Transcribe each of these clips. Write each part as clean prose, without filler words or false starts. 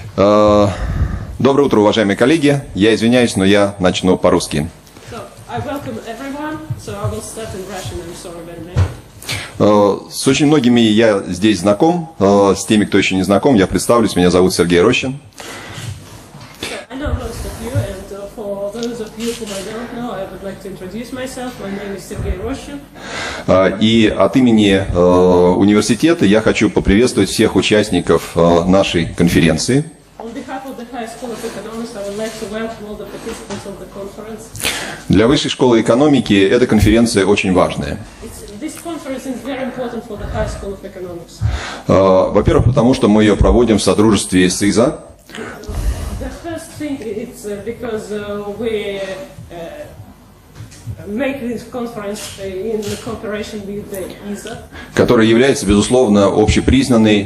Доброе утро, уважаемые коллеги. Я извиняюсь, но я начну по-русски. С очень многими я здесь знаком, с теми, кто еще не знаком, я представлюсь, меня зовут Сергей Рощин. И от имени университета я хочу поприветствовать всех участников нашей конференции. Для Высшей школы экономики эта конференция очень важная. Во-первых, потому что мы ее проводим в сотрудничестве с IZA, который является, безусловно, общепризнанной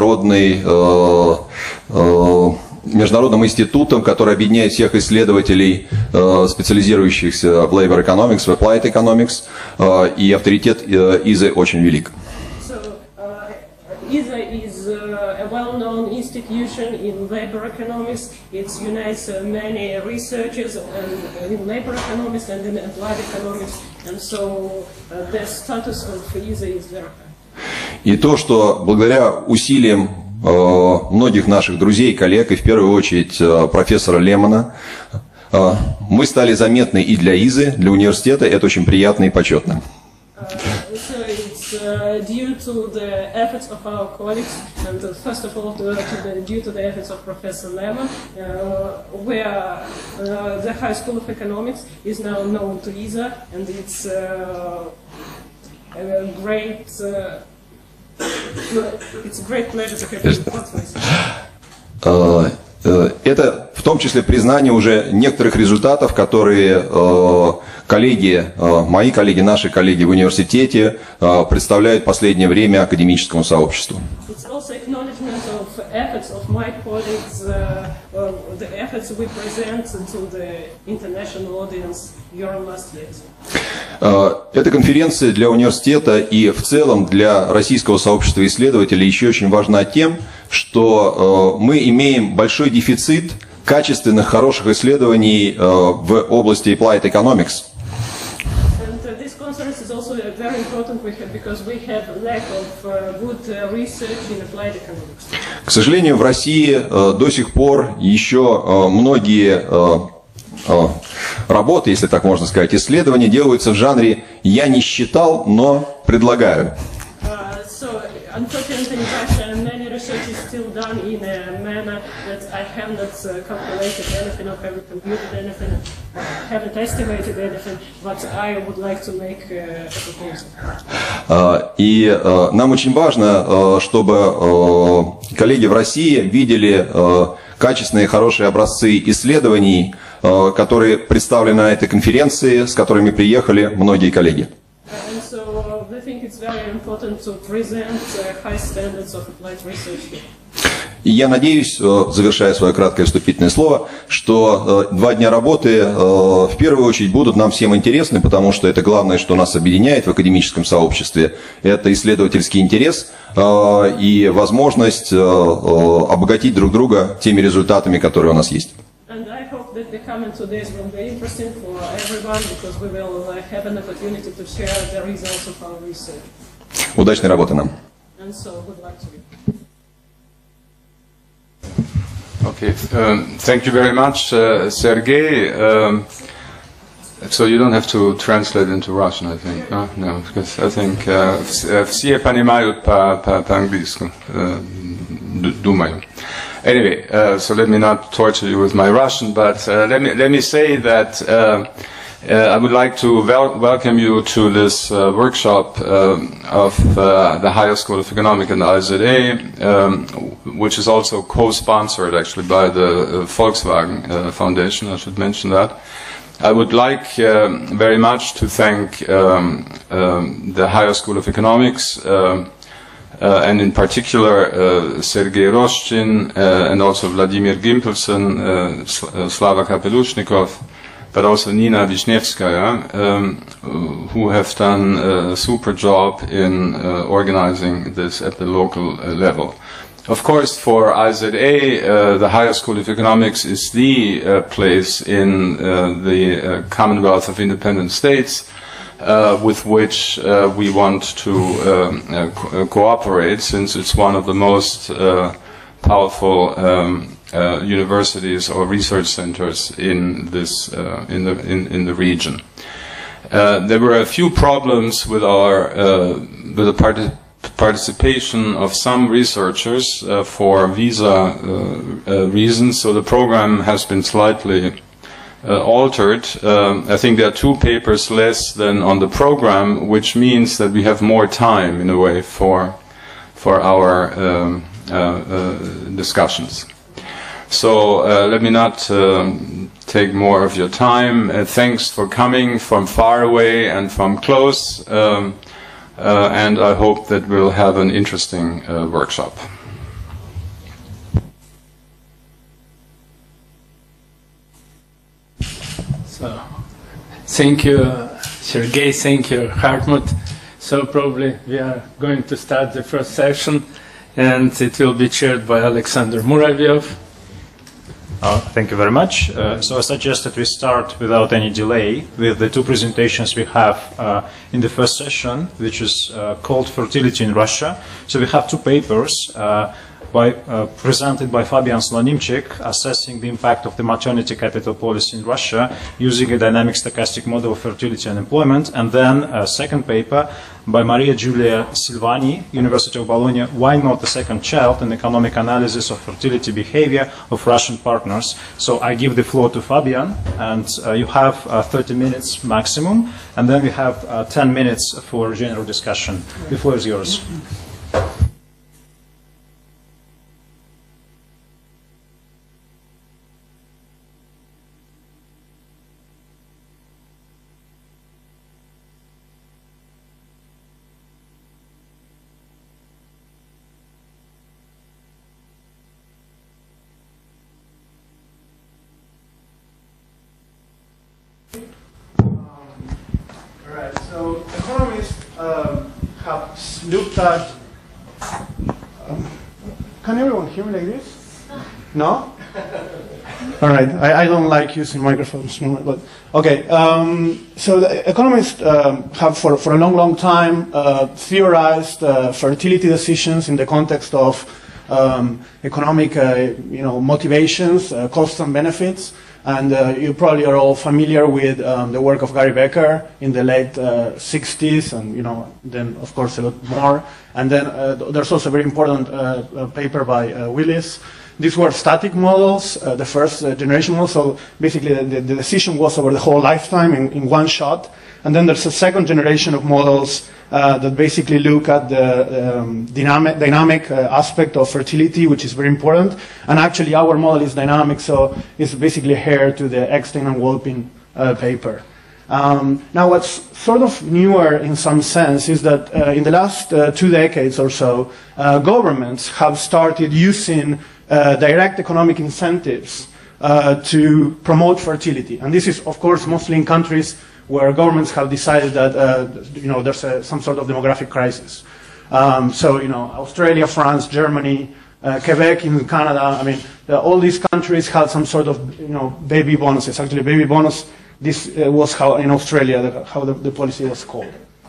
международным институтом, который объединяет всех исследователей, специализирующихся в labor economics, в applied economics, и авторитет IZA очень велик. IZA is a well-known institution in labor economics. It unites many researchers in labor economics and in applied economics, and so the status of IZA is very high. И то, что благодаря усилиям многих наших друзей, коллег, и в первую очередь профессора Лемона, мы стали заметны и для IZA, для университета, это очень приятно и почетно. Due to the efforts of our colleagues, and first of all, due to the efforts of Professor Lemon, where the High School of Economics is now known to IZA, and it's a great pleasure to have you conference. Это в том числе признание уже некоторых результатов, которые коллеги, мои коллеги, наши коллеги в университете представляют в последнее время академическому сообществу. Эта конференция для университета и в целом для российского сообщества исследователей еще очень важна тем, что мы имеем большой дефицит качественных, хороших исследований в области applied economics. К сожалению, в России до сих пор еще многие работы, если так можно сказать, исследования делаются в жанре «я не считал, но предлагаю». Unfortunately, in Russia, many research is still done in a manner that I have not calculated anything or haven't computed anything, haven't estimated anything, but I would like to make a proposal. И нам очень важно, чтобы коллеги в России видели качественные, хорошие образцы исследований, которые представлены на этой конференции, с которыми приехали многие коллеги. И я надеюсь, завершая свое краткое вступительное слово, что 2 дня работы в первую очередь будут нам всем интересны, потому что это главное, что нас объединяет в академическом сообществе. Это исследовательский интерес и возможность обогатить друг друга теми результатами, которые у нас есть. That the coming 2 days will be interesting for everyone because we will have an opportunity to share the results of our research. Удачной работы нам. And so, good luck to you. Okay, thank you very much, Sergey. So you don't have to translate into Russian, I think. No, because I think все понимают по-английски, думаю. Anyway, so let me not torture you with my Russian, but let me say that I would like to welcome you to this workshop of the Higher School of Economics and IZA, which is also co-sponsored actually by the Volkswagen Foundation. I should mention that. I would like very much to thank the Higher School of Economics. And in particular Sergei Roshin and also Vladimir Gimpelson, Slava Kapelushnikov, but also Nina Vishnevskaya, who have done a super job in organizing this at the local level. Of course, for IZA, the Higher School of Economics is the place in the Commonwealth of Independent States with which we want to cooperate, since it's one of the most powerful universities or research centers in this in the region. There were a few problems with the participation of some researchers for visa reasons, so the program has been slightly altered. I think there are 2 papers less than on the program, which means that we have more time in a way for our discussions. So let me not take more of your time. Thanks for coming from far away and from close, and I hope that we'll have an interesting workshop. So, thank you, Sergei, thank you, Hartmut. So probably we are going to start the first session, and it will be chaired by Alexander Muravyov. Thank you very much. So I suggest that we start without any delay with the 2 presentations we have in the first session, which is called Fertility in Russia. So we have 2 papers presented by Fabian Slonimczyk, assessing the impact of the maternity capital policy in Russia using a dynamic stochastic model of fertility and employment, and then a second paper by Maria Giulia Silvani, University of Bologna, Why Not the Second Child? An Economic Analysis of Fertility Behavior of Russian Partners. So I give the floor to Fabian, and you have 30 minutes maximum, and then we have 10 minutes for general discussion. The floor is yours. So economists have looked at. Can everyone hear me like this? No? All right. I don't like using microphones, but okay. So the economists have for a long time theorized fertility decisions in the context of economic, motivations, costs and benefits. And you probably are all familiar with the work of Gary Becker in the late 60s, and then of course a lot more. And then there's also a very important paper by Willis. These were static models, the first generation model. So basically, the decision was over the whole lifetime in one shot. And then there's a second generation of models that basically look at the dynamic aspect of fertility, which is very important. And actually, our model is dynamic, so it's basically heir to the Eckstein and Wolpin paper. Now, what's sort of newer in some sense is that in the last 2 decades or so, governments have started using direct economic incentives to promote fertility. And this is, of course, mostly in countries where governments have decided that there's some sort of demographic crisis. So Australia, France, Germany, Quebec in Canada. I mean, all these countries had some sort of baby bonuses. Actually, baby bonus. This was how in Australia how the policy was called.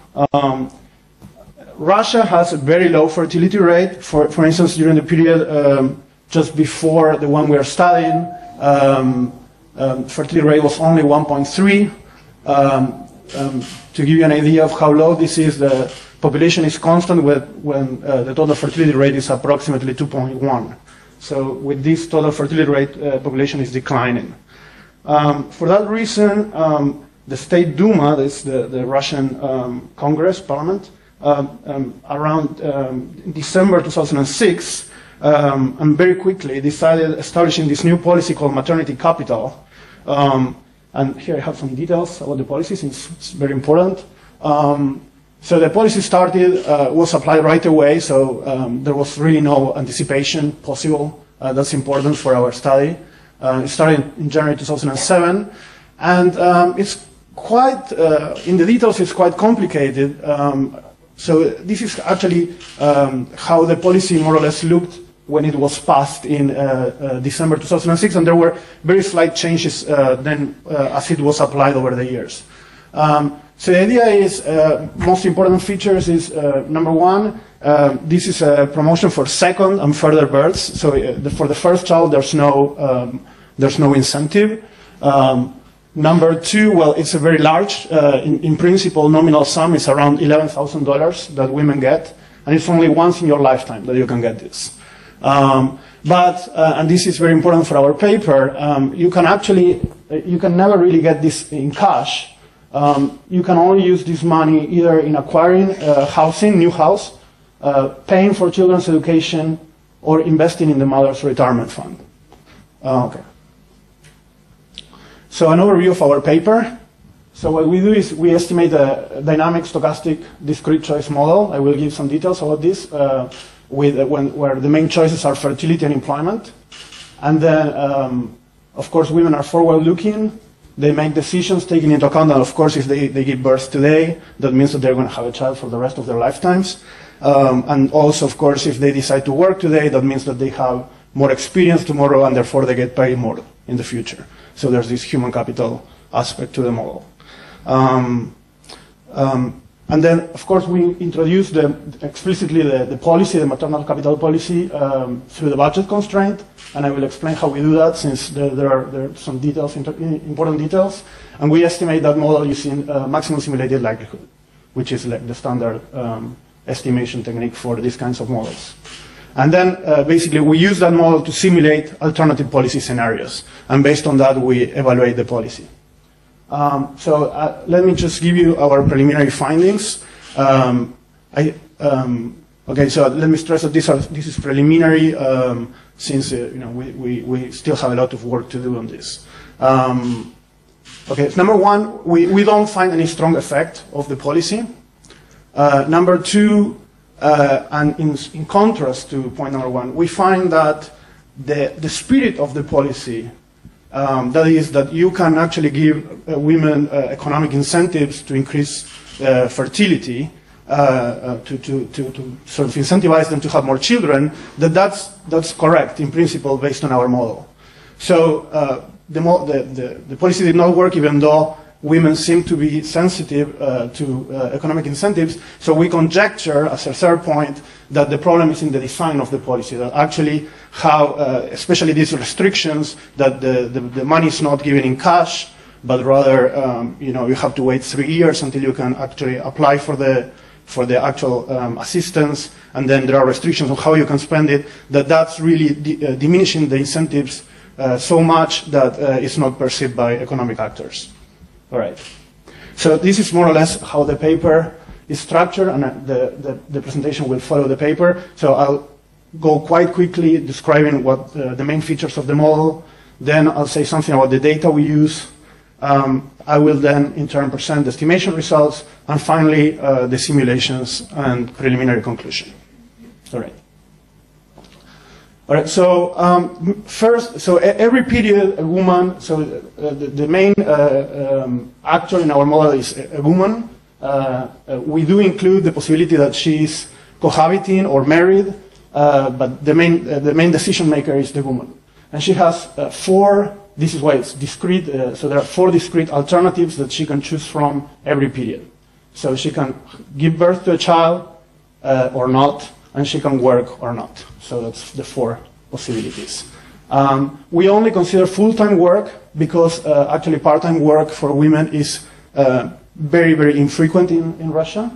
Russia has a very low fertility rate. For instance, during the period just before the one we are studying, fertility rate was only 1.3. To give you an idea of how low this is, the population is constant when the total fertility rate is approximately 2.1. So with this total fertility rate, population is declining. For that reason, the State Duma, that's the Russian Congress, Parliament, around December 2006, and very quickly decided establishing this new policy called maternity capital. And here I have some details about the policy, since it's very important. So the policy was applied right away, so there was really no anticipation possible. That's important for our study. It started in January 2007, and it's quite, in the details, it's quite complicated. So this is actually how the policy more or less looked when it was passed in December 2006, and there were very slight changes then as it was applied over the years. So the idea is, most important features is, number one, this is a promotion for second and further births. So for the first child, there's no incentive. Number two, well, it's a very large, in principle, nominal sum is around $11,000 that women get, and it's only once in your lifetime that you can get this. But, and this is very important for our paper, you can never really get this in cash. You can only use this money either in acquiring housing, new house, paying for children's education, or investing in the mother's retirement fund. Okay. So an overview of our paper. So what we do is we estimate a dynamic, stochastic, discrete choice model. I will give some details about this, where the main choices are fertility and employment. And then, of course, women are forward-looking. They make decisions taking into account that, of course, if they give birth today, that means that they're going to have a child for the rest of their lifetimes. And also, of course, if they decide to work today, that means that they have more experience tomorrow, and therefore they get paid more in the future. So there's this human capital aspect to the model. And then, of course, we introduce explicitly the policy, the maternal capital policy, through the budget constraint. And I will explain how we do that, since there are some details, important details. And we estimate that model using maximum simulated likelihood, which is like the standard estimation technique for these kinds of models. And then, basically, we use that model to simulate alternative policy scenarios. And based on that, we evaluate the policy. Let me just give you our preliminary findings. Okay, so let me stress that this is preliminary, since we still have a lot of work to do on this. Okay, so number one, we don't find any strong effect of the policy. Number two, and in contrast to point number one, we find that the spirit of the policy, that is that you can actually give women economic incentives to increase fertility, to sort of incentivize them to have more children, that's correct in principle based on our model. So the policy did not work, even though women seem to be sensitive to economic incentives. So we conjecture, as a third point, that the problem is in the design of the policy, that actually how, especially these restrictions, that the money is not given in cash, but rather you have to wait 3 years until you can actually apply for the actual assistance, and then there are restrictions on how you can spend it, that's really diminishing the incentives so much that it's not perceived by economic actors. All right. So this is more or less how the paper is structured, and the presentation will follow the paper. So I'll go quite quickly describing what the main features of the model. Then I'll say something about the data we use. I will then, in turn, present the estimation results, and finally, the simulations and preliminary conclusion. All right. All right, so first, so every period, a woman, so the main actor in our model is a woman. We do include the possibility that she's cohabiting or married, but the main decision maker is the woman. And she has 4, this is why it's discrete, so there are 4 discrete alternatives that she can choose from every period. So she can give birth to a child or not, and she can work or not. So that's the 4 possibilities. We only consider full-time work because actually part-time work for women is very, very infrequent in Russia.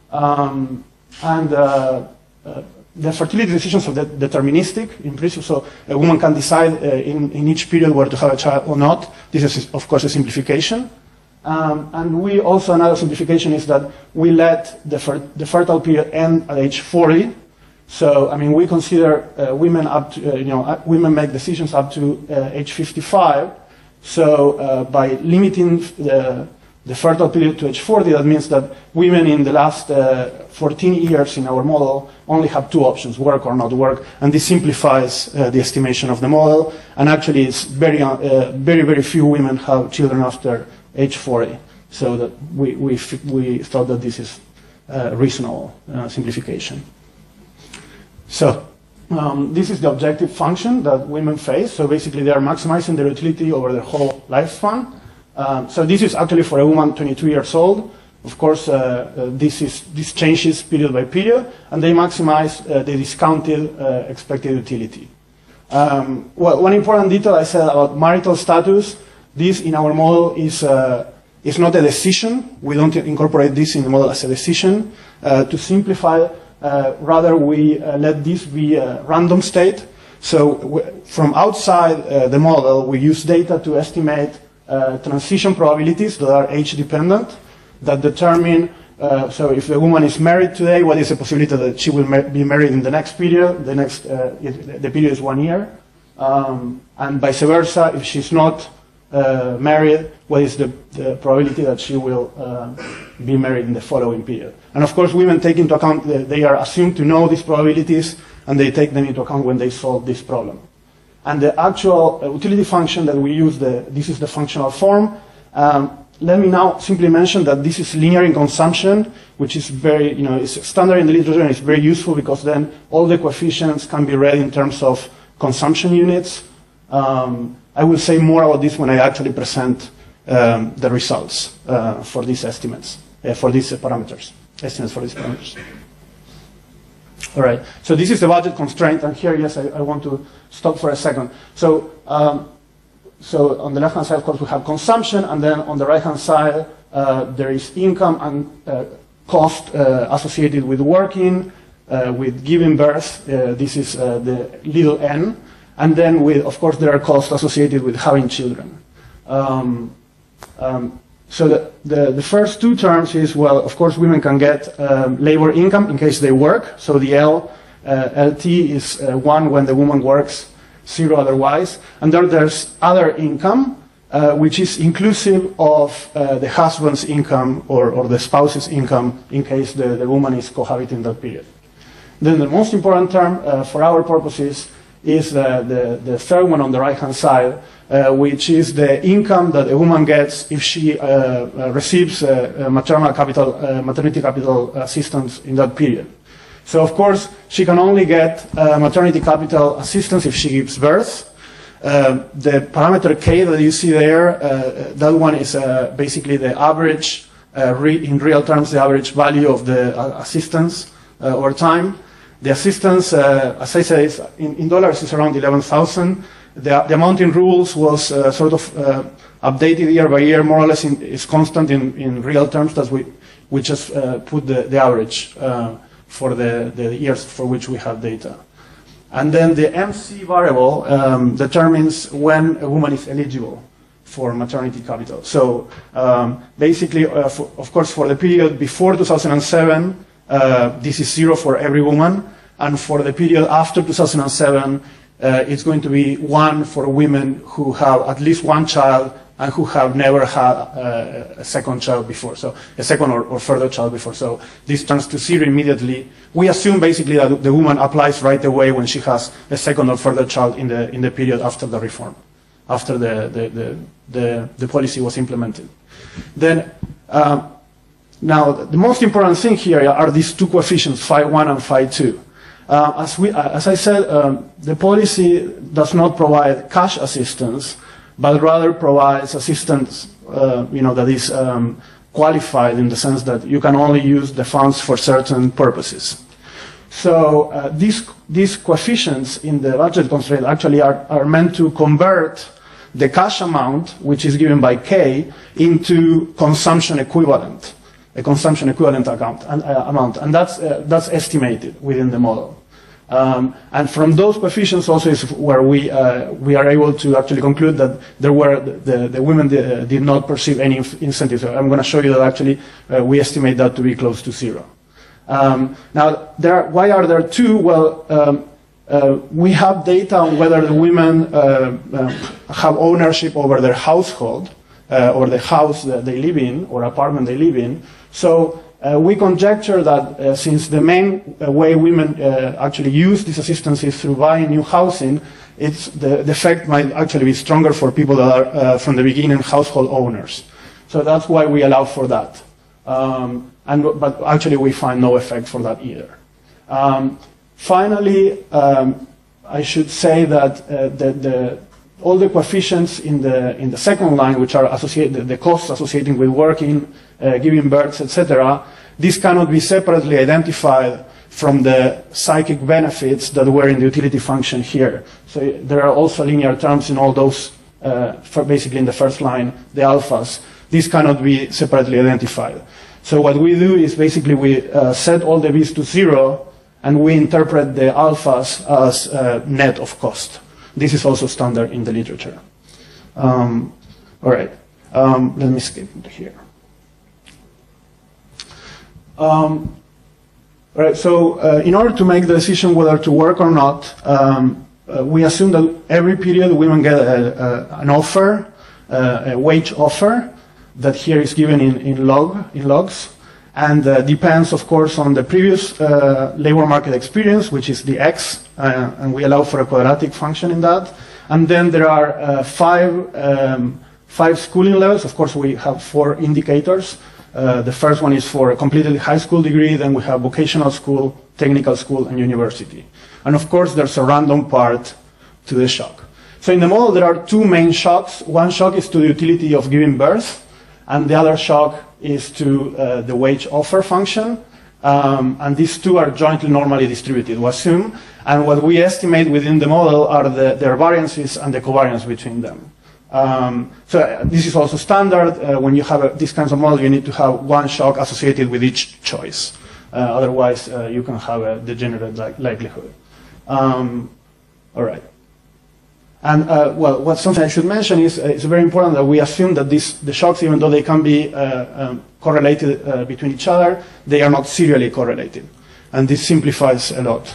The fertility decisions are deterministic in principle, so a woman can decide in each period whether to have a child or not. This is, of course, a simplification. And we also, another simplification is that we let the fertile period end at age 40. So, I mean, we consider women up to, women make decisions up to age 55. So, by limiting the fertile period to age 40, that means that women in the last 14 years in our model only have 2 options, work or not work, and this simplifies the estimation of the model. And actually, it's very, very few women have children after age 40. So that we thought that this is a reasonable simplification. So, This is the objective function that women face. So basically, they are maximizing their utility over their whole lifespan. So this is actually for a woman 22 years old. Of course, this changes period by period, and they maximize the discounted expected utility. Well, one important detail I said about marital status, this in our model is not a decision. We don't incorporate this in the model as a decision. To simplify, rather we let this be a random state. So from outside the model, we use data to estimate transition probabilities that are age-dependent, that determine, so if the woman is married today, what is the possibility that she will be married in the next period? The period is 1 year. And vice versa, if she's not married, what is the probability that she will be married in the following period? And of course, women take into account, they are assumed to know these probabilities, and they take them into account when they solve this problem. And the actual utility function that we use, this is the functional form. Let me now simply mention that this is linear in consumption, which is very, it's standard in the literature, and it's very useful because then all the coefficients can be read in terms of consumption units. I will say more about this when I actually present the results for these estimates, for these parameters, estimates for these parameters. All right, so this is the budget constraint, and here, yes, I want to stop for a second. So on the left-hand side, of course, we have consumption, and then on the right-hand side, there is income and cost associated with working, with giving birth. This is the little n. And then, of course, there are costs associated with having children. So the first two terms is, well, of course, women can get labor income in case they work. So the LT is 1 when the woman works, 0 otherwise. And there's other income, which is inclusive of the husband's income or the spouse's income in case the woman is cohabiting that period. Then the most important term for our purposes is the third one on the right-hand side, which is the income that a woman gets if she receives maternity capital assistance in that period. So, of course, she can only get maternity capital assistance if she gives birth. The parameter K that you see there, that one is basically the average, in real terms, the average value of the assistance over time. The assistance, as I said, in dollars is around 11,000. The amount in rules was sort of updated year by year, more or less is constant in real terms, as we just put the average for the years for which we have data. And then the MC variable determines when a woman is eligible for maternity capital. So basically, of course, for the period before 2007, this is 0 for every woman, and for the period after 2007, it's going to be 1 for women who have at least 1 child and who have never had a second child before, so a second or further child before. So this turns to 0 immediately. We assume basically that the woman applies right away when she has a second or further child in the period after the reform, after the policy was implemented. Then. Now, the most important thing here are these two coefficients, phi1 and phi2. As I said, the policy does not provide cash assistance, but rather provides assistance, that is qualified in the sense that you can only use the funds for certain purposes. So these coefficients in the budget constraint actually are meant to convert the cash amount, which is given by K, into consumption equivalent. A consumption equivalent amount, and that's estimated within the model. And from those coefficients also is where we are able to actually conclude that the women did not perceive any incentive. So I'm going to show you that actually we estimate that to be close to 0. Now, why are there 2? Well, we have data on whether the women have ownership over their household or the house that they live in or apartment they live in. So we conjecture that since the main way women actually use this assistance is through buying new housing, the effect might actually be stronger for people that are from the beginning household owners. So that's why we allow for that. But actually we find no effect for that either. Finally, I should say that all the coefficients in the second line, which are associated, the costs associated with working, giving birth, etc., these cannot be separately identified from the psychic benefits that were in the utility function here. So there are also linear terms in all those, for basically in the first line, the alphas. These cannot be separately identified. So what we do is basically we set all the b's to 0, and we interpret the alphas as net of cost. This is also standard in the literature. All right, let me skip into here. All right, so in order to make the decision whether to work or not, we assume that every period women get an offer, a wage offer, that here is given in logs, and depends, of course, on the previous labor market experience, which is the x, and we allow for a quadratic function in that. And then there are five schooling levels. Of course, we have 4 indicators. The first one is for a completed high school degree, then we have vocational school, technical school, and university. And of course, there's a random part to the shock. So in the model, there are 2 main shocks. One shock is to the utility of giving birth, and the other shock is to the wage offer function. And these 2 are jointly normally distributed, we assume. And what we estimate within the model are their variances and the covariance between them. So this is also standard. When you have these kinds of models, you need to have 1 shock associated with each choice. Otherwise, you can have a degenerate likelihood. All right. And well, what's something I should mention is it's very important that we assume that the shocks, even though they can be correlated between each other, they are not serially correlated. And this simplifies a lot.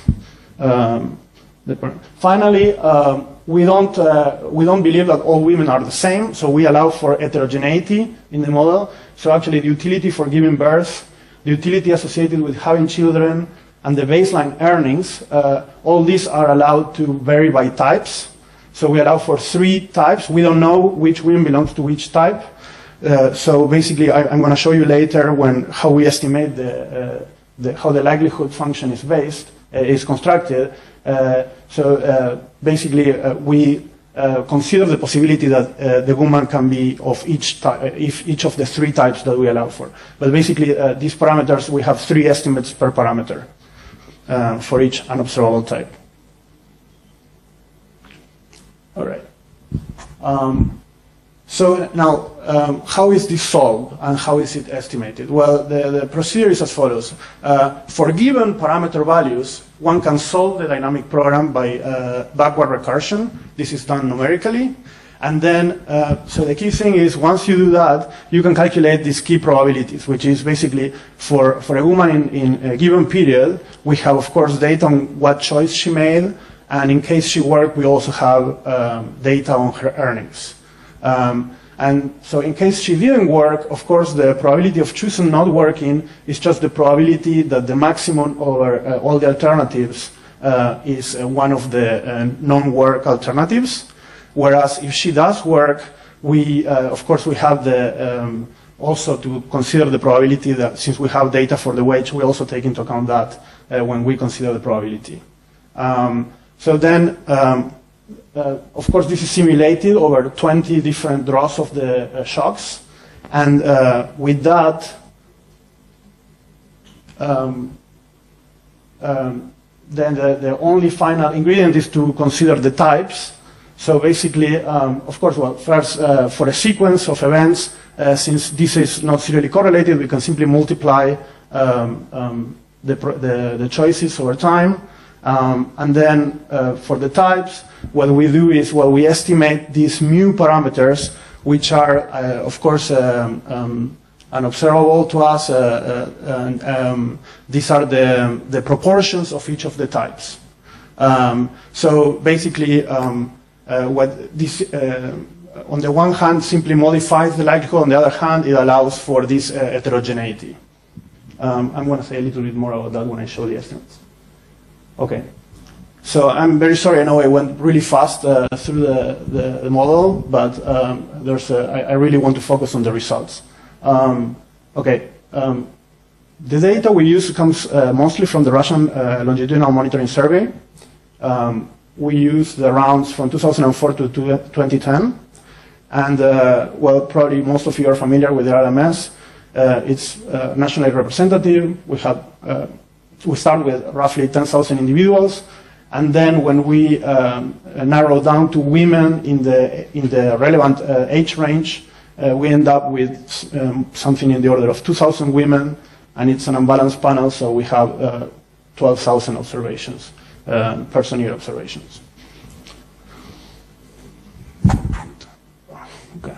Finally, we don't believe that all women are the same, so we allow for heterogeneity in the model. So actually, the utility for giving birth, the utility associated with having children, and the baseline earnings, all these are allowed to vary by types. So we allow for 3 types. We don't know which women belongs to which type. So basically, I'm going to show you later how we estimate how the likelihood function is constructed. So basically, we consider the possibility that the woman can be of each of the 3 types that we allow for. But basically, these parameters, we have 3 estimates per parameter for each unobservable type. All right. So now, how is this solved and how is it estimated? Well, the procedure is as follows. For given parameter values, one can solve the dynamic program by backward recursion. This is done numerically. And then, so the key thing is, once you do that, you can calculate these key probabilities, which is basically for a woman in a given period, we have, of course, data on what choice she made. And in case she worked, we also have data on her earnings. And so in case she didn't work, of course, the probability of choosing not working is just the probability that the maximum over all the alternatives is one of the non-work alternatives. Whereas if she does work, we, of course, we have the also to consider the probability that since we have data for the wage, we also take into account that when we consider the probability. So then, of course, this is simulated over 20 different draws of the shocks. And with that, then the only final ingredient is to consider the types. So basically, of course, well, first, for a sequence of events, since this is not serially correlated, we can simply multiply the choices over time. And then for the types, what we do is, well, we estimate these mu parameters, which are, of course, unobservable to us. And these are the proportions of each of the types. So basically, what this, on the one hand, simply modifies the likelihood. On the other hand, it allows for this heterogeneity. I'm going to say a little bit more about that when I show the estimates. Okay, so I'm very sorry. I know I went really fast through the model, but I really want to focus on the results. Okay, The data we use comes mostly from the Russian longitudinal monitoring survey. We use the rounds from 2004 to 2010. And, well, probably most of you are familiar with the RMS. It's nationally representative. We start with roughly 10,000 individuals. And then when we narrow down to women in the relevant age range, we end up with something in the order of 2,000 women, and it's an unbalanced panel, so we have 12,000 observations, person-year observations. Okay.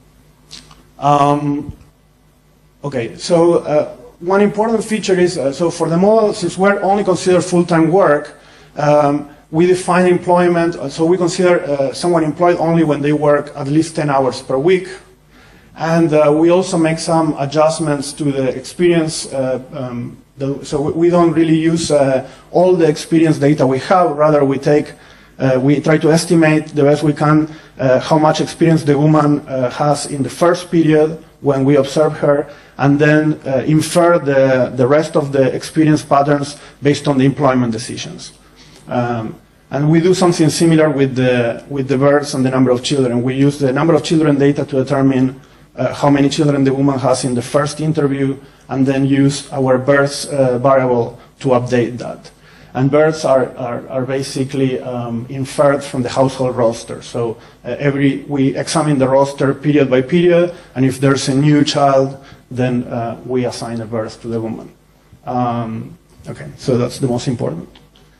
Okay, so one important feature is, so for the model, since we're only consider full-time work, we define employment, so we consider someone employed only when they work at least 10 hours per week. And we also make some adjustments to the experience. So we don't really use all the experience data we have. Rather, we try to estimate the best we can how much experience the woman has in the first period when we observe her, and then infer the rest of the experience patterns based on the employment decisions. And we do something similar with the births and the number of children. We use the number of children data to determine how many children the woman has in the first interview, and then use our births variable to update that. And births are basically inferred from the household roster. So we examine the roster period by period, and if there's a new child, then we assign a birth to the woman. Okay, so that's the most important.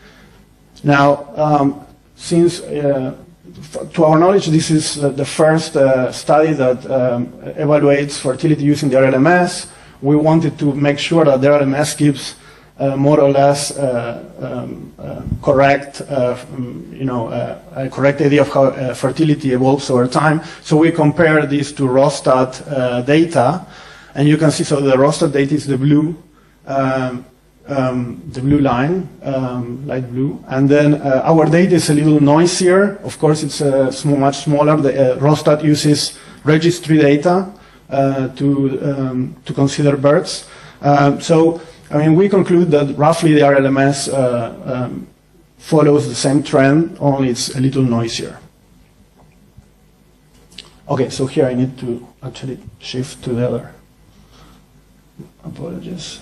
Now, since to our knowledge, this is the first study that evaluates fertility using the RLMS. We wanted to make sure that the RLMS gives more or less correct, a correct idea of how fertility evolves over time. So we compare this to Rostat data, and you can see, so the Rostat data is the blue line, light blue, and then our data is a little noisier. Of course, it's much smaller. The Rostat uses registry data to consider births. So, I mean, we conclude that roughly the RLMS follows the same trend, only it's a little noisier. Okay, so here I need to actually shift to the other. Apologies.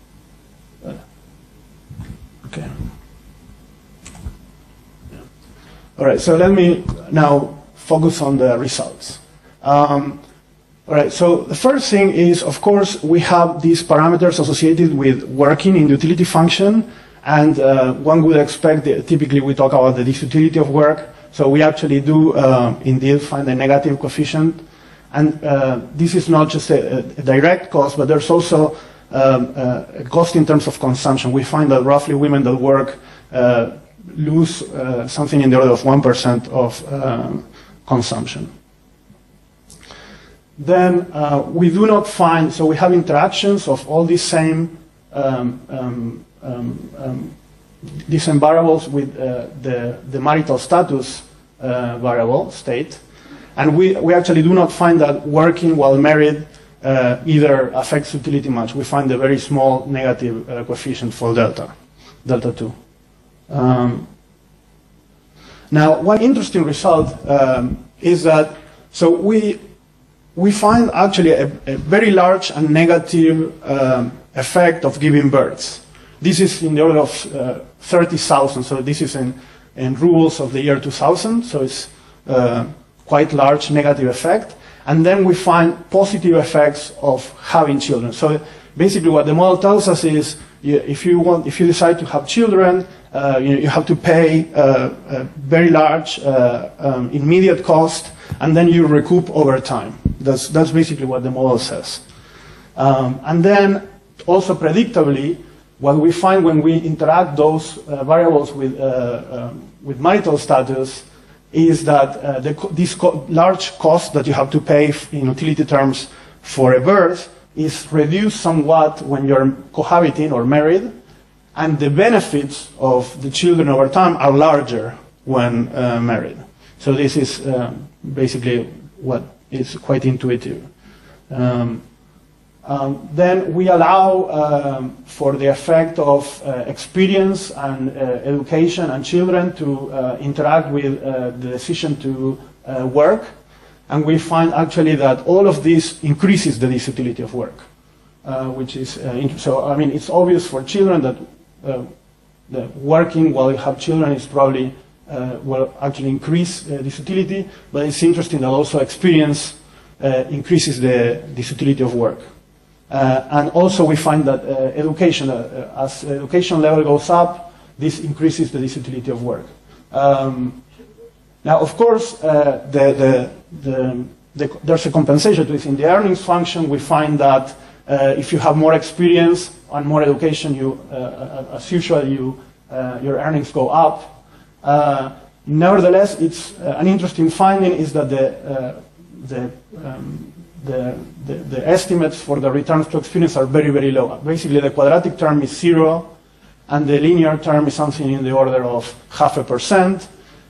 Okay. All right, so let me now focus on the results. All right, so the first thing is, of course, we have these parameters associated with working in the utility function, and one would expect, typically we talk about the disutility of work, so we actually do indeed find a negative coefficient, and this is not just a direct cost, but there's also a cost in terms of consumption. We find that roughly women that work lose something in the order of 1% of consumption. Then we do not find, so we have interactions of all these same variables with the marital status variable state, and we actually do not find that working while married either affects utility much. We find a very small negative coefficient for delta 2. Now, one interesting result is that, so we find actually a very large and negative effect of giving births. This is in the order of 30,000, so this is in rules of the year 2000, so it's quite large negative effect. And then we find positive effects of having children. So basically what the model tells us is, if you decide to have children, you have to pay a very large immediate cost, and then you recoup over time. That's basically what the model says. And then also predictably, what we find when we interact those variables with marital status is that this large cost that you have to pay in utility terms for a birth is reduced somewhat when you're cohabiting or married, and the benefits of the children over time are larger when married. So this is basically what is quite intuitive. Then we allow for the effect of experience and education and children to interact with the decision to work. And we find actually that all of this increases the disutility of work, which is so. I mean, it's obvious for children that working while you have children is probably will actually increase disutility, but it's interesting that also experience increases the disutility of work. And also we find that education, as education level goes up, this increases the disutility of work. Now, of course, there's a compensation to this. In the earnings function, we find that if you have more experience and more education, as usual, your earnings go up. Nevertheless, it's an interesting finding is that the estimates for the returns to experience are very, very low. Basically, the quadratic term is 0, and the linear term is something in the order of 0.5%.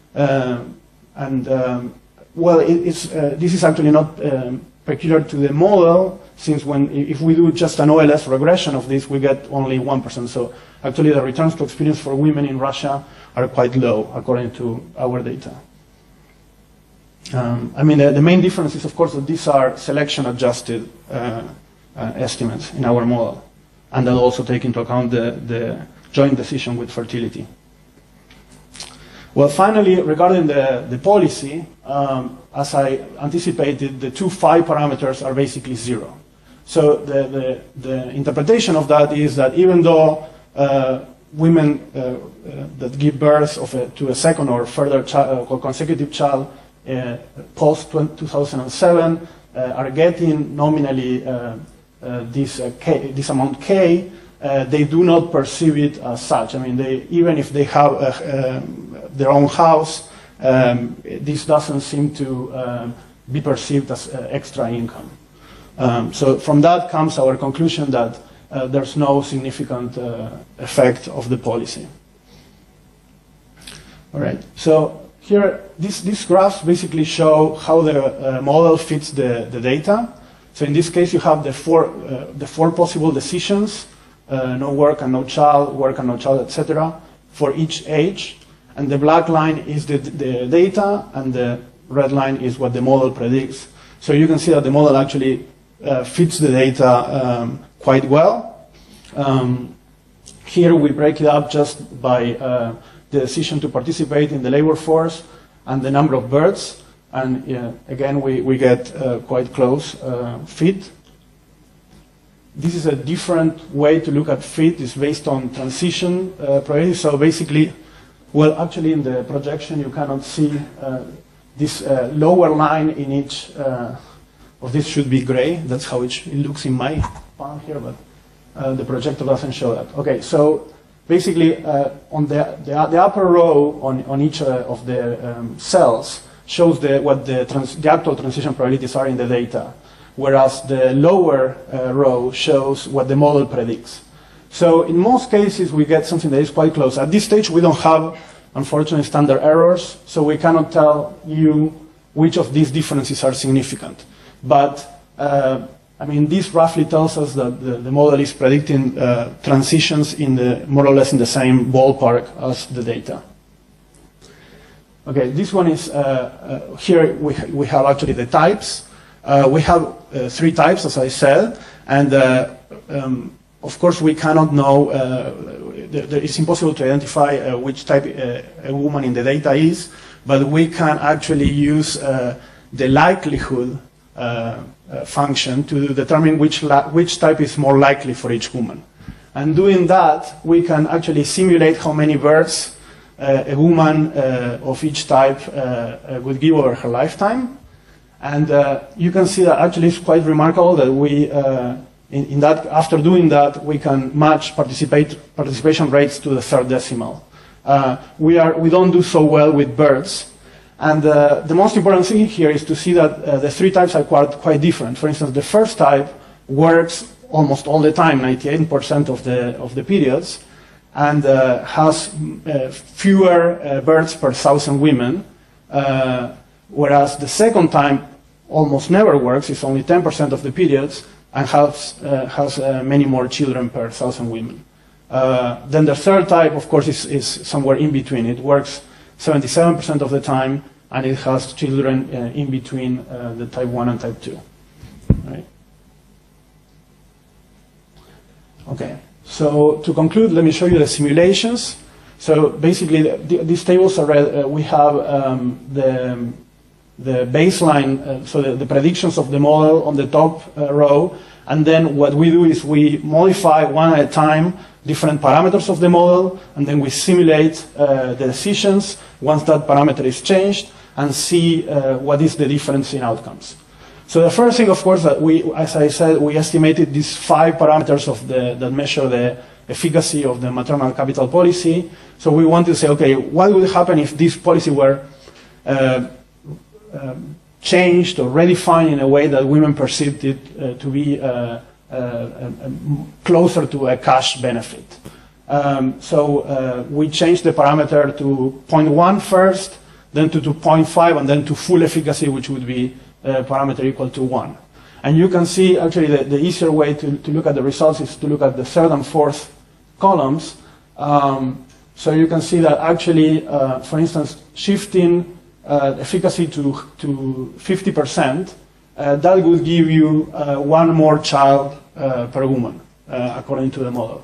Well, this is actually not peculiar to the model, since if we do just an OLS regression of this, we get only 1%. So actually, the returns to experience for women in Russia are quite low, according to our data. I mean, the main difference is, of course, that these are selection-adjusted estimates in our model, and that also take into account the joint decision with fertility. Well, finally, regarding the policy, as I anticipated, the two phi parameters are basically 0. So the interpretation of that is that even though women that give birth to a second or further child, or consecutive child post-2007 are getting nominally this amount K, they do not perceive it as such. I mean, even if they have their own house, this doesn't seem to be perceived as extra income. So from that comes our conclusion that there's no significant effect of the policy. All right. So here, these graphs basically show how the model fits the data. So in this case, you have the four possible decisions: no work and no child, work and no child, etc., for each age. And the black line is the data, and the red line is what the model predicts. So you can see that the model actually fits the data quite well. Here we break it up just by the decision to participate in the labor force and the number of births. And again, we get quite close fit. This is a different way to look at fit. It's based on transition probability. So basically, well, actually in the projection you cannot see this lower line in each of this should be gray. That's how it looks in my palm here, but the projector doesn't show that. Okay, so basically on the upper row on each of the cells shows what the actual transition probabilities are in the data, whereas the lower row shows what the model predicts. So in most cases, we get something that is quite close. At this stage, we don't have, unfortunately, standard errors, so we cannot tell you which of these differences are significant. But, I mean, this roughly tells us that the model is predicting transitions in more or less in the same ballpark as the data. Okay, this one is, here we have actually the types. We have 3 types, as I said, and of course we cannot know, it's impossible to identify which type a woman in the data is, but we can actually use the likelihood function to determine which type is more likely for each woman. And doing that, we can actually simulate how many births a woman of each type would give over her lifetime. And you can see that actually it's quite remarkable that we, after doing that, we can match participation rates to the third decimal. We don't do so well with birds. And the most important thing here is to see that the 3 types are quite different. For instance, the first type works almost all the time, 98% of the periods, and has fewer births per 1,000 women, whereas the second type almost never works. It's only 10% of the periods, and has many more children per 1,000 women. Then the third type, of course, is somewhere in between. It works 77% of the time, and it has children in between the type 1 and type 2. Right? Okay, so to conclude, let me show you the simulations. So basically, these tables are, we have the baseline, so the predictions of the model on the top row, and then what we do is we modify one at a time different parameters of the model, and then we simulate the decisions once that parameter is changed, and see what is the difference in outcomes. So the first thing, of course, that as I said, we estimated these 5 parameters that measure the efficacy of the maternal capital policy. So we want to say, okay, what would happen if this policy were changed or redefined in a way that women perceived it to be closer to a cash benefit. So we changed the parameter to 0.1 first, then to 0.5, and then to full efficacy, which would be a parameter equal to 1. And you can see, actually, the easier way to look at the results is to look at the third and fourth columns. So you can see that actually, for instance, shifting efficacy to 50%, that would give you 1 more child per woman, according to the model.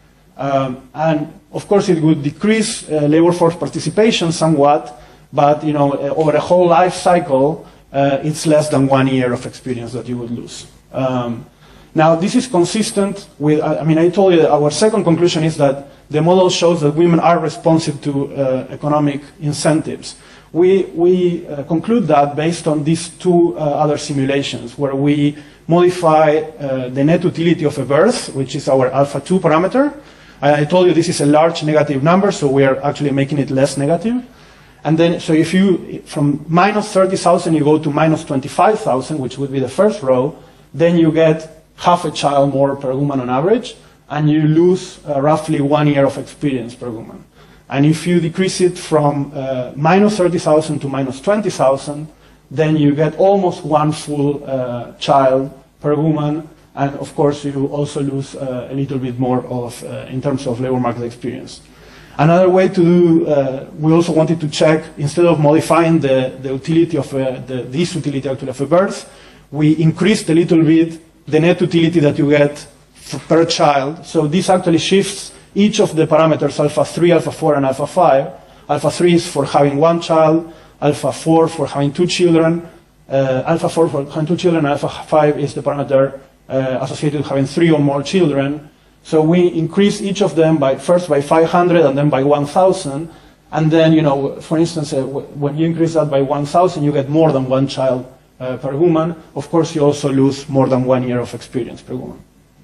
And of course, it would decrease labor force participation somewhat, but over a whole life cycle, it's less than 1 year of experience that you would lose. Now, this is consistent with, I told you that our second conclusion is that the model shows that women are responsive to economic incentives. We conclude that based on these 2 other simulations, where we modify the net utility of a birth, which is our alpha 2 parameter. I told you this is a large negative number, so we are actually making it less negative. And then, so if you, from minus 30,000, you go to minus 25,000, which would be the first row, then you get half a child more per woman on average, and you lose roughly 1 year of experience per woman. And if you decrease it from minus 30,000 to minus 20,000, then you get almost 1 full child per woman, and of course you also lose a little bit more of, in terms of labor market experience. Another way to do, we also wanted to check, instead of modifying the utility of this utility actually of a birth, we increased a little bit the net utility that you get per child. So this actually shifts each of the parameters, alpha 3, alpha 4, and alpha 5. Alpha 3 is for having 1 child, alpha 4 for having 2 children, alpha 4 for having 2 children, and alpha 5 is the parameter associated with having 3 or more children. So we increase each of them first by 500 and then by 1,000. And then, for instance, when you increase that by 1,000, you get more than 1 child per woman. Of course, you also lose more than 1 year of experience per woman.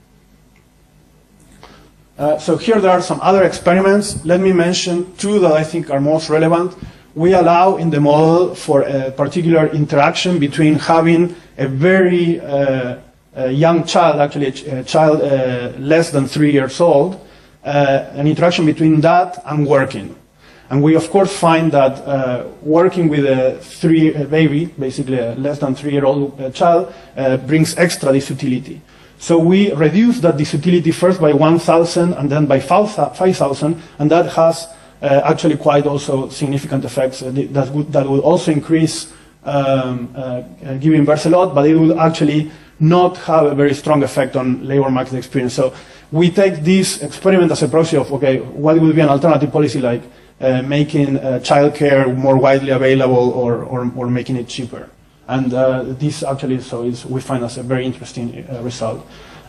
So here there are some other experiments. Let me mention 2 that I think are most relevant. We allow in the model for a particular interaction between having a very young child, actually a child less than 3 years old, an interaction between that and working. And we, of course, find that working with a baby, basically a less than 3-year-old child, brings extra disutility. So we reduce that disutility first by 1,000 and then by 5,000, and that has actually quite also significant effects. That will also increase giving birth a lot, but it will actually not have a very strong effect on labor market experience. So we take this experiment as a proxy of, okay, what would be an alternative policy like making childcare more widely available or making it cheaper. And this actually, we find as a very interesting result.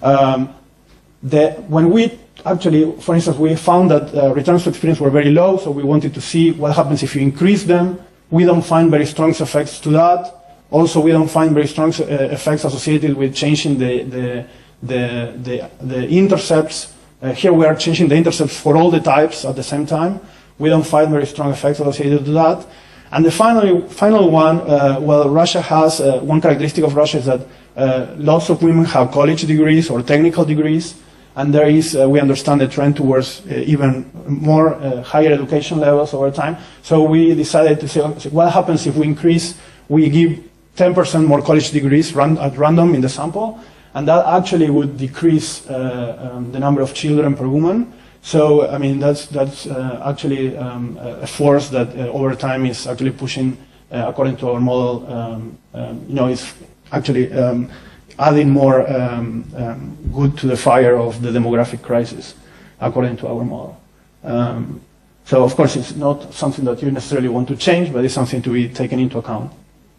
When we actually, for instance, we found that returns to experience were very low, so we wanted to see what happens if you increase them. We don't find very strong effects to that. Also, we don't find very strong effects associated with changing the intercepts. Here we are changing the intercepts for all the types at the same time. We don't find very strong effects associated with that. And the final one, Russia has, one characteristic of Russia is that lots of women have college degrees or technical degrees, and there is, we understand, a trend towards even more higher education levels over time. So we decided to say, what happens if we give 10% more college degrees at random in the sample, and that actually would decrease the number of children per woman. So, I mean, that's actually a force that over time is actually pushing, according to our model, is actually adding more wood to the fire of the demographic crisis, according to our model. So, of course, it's not something that you necessarily want to change, but it's something to be taken into account.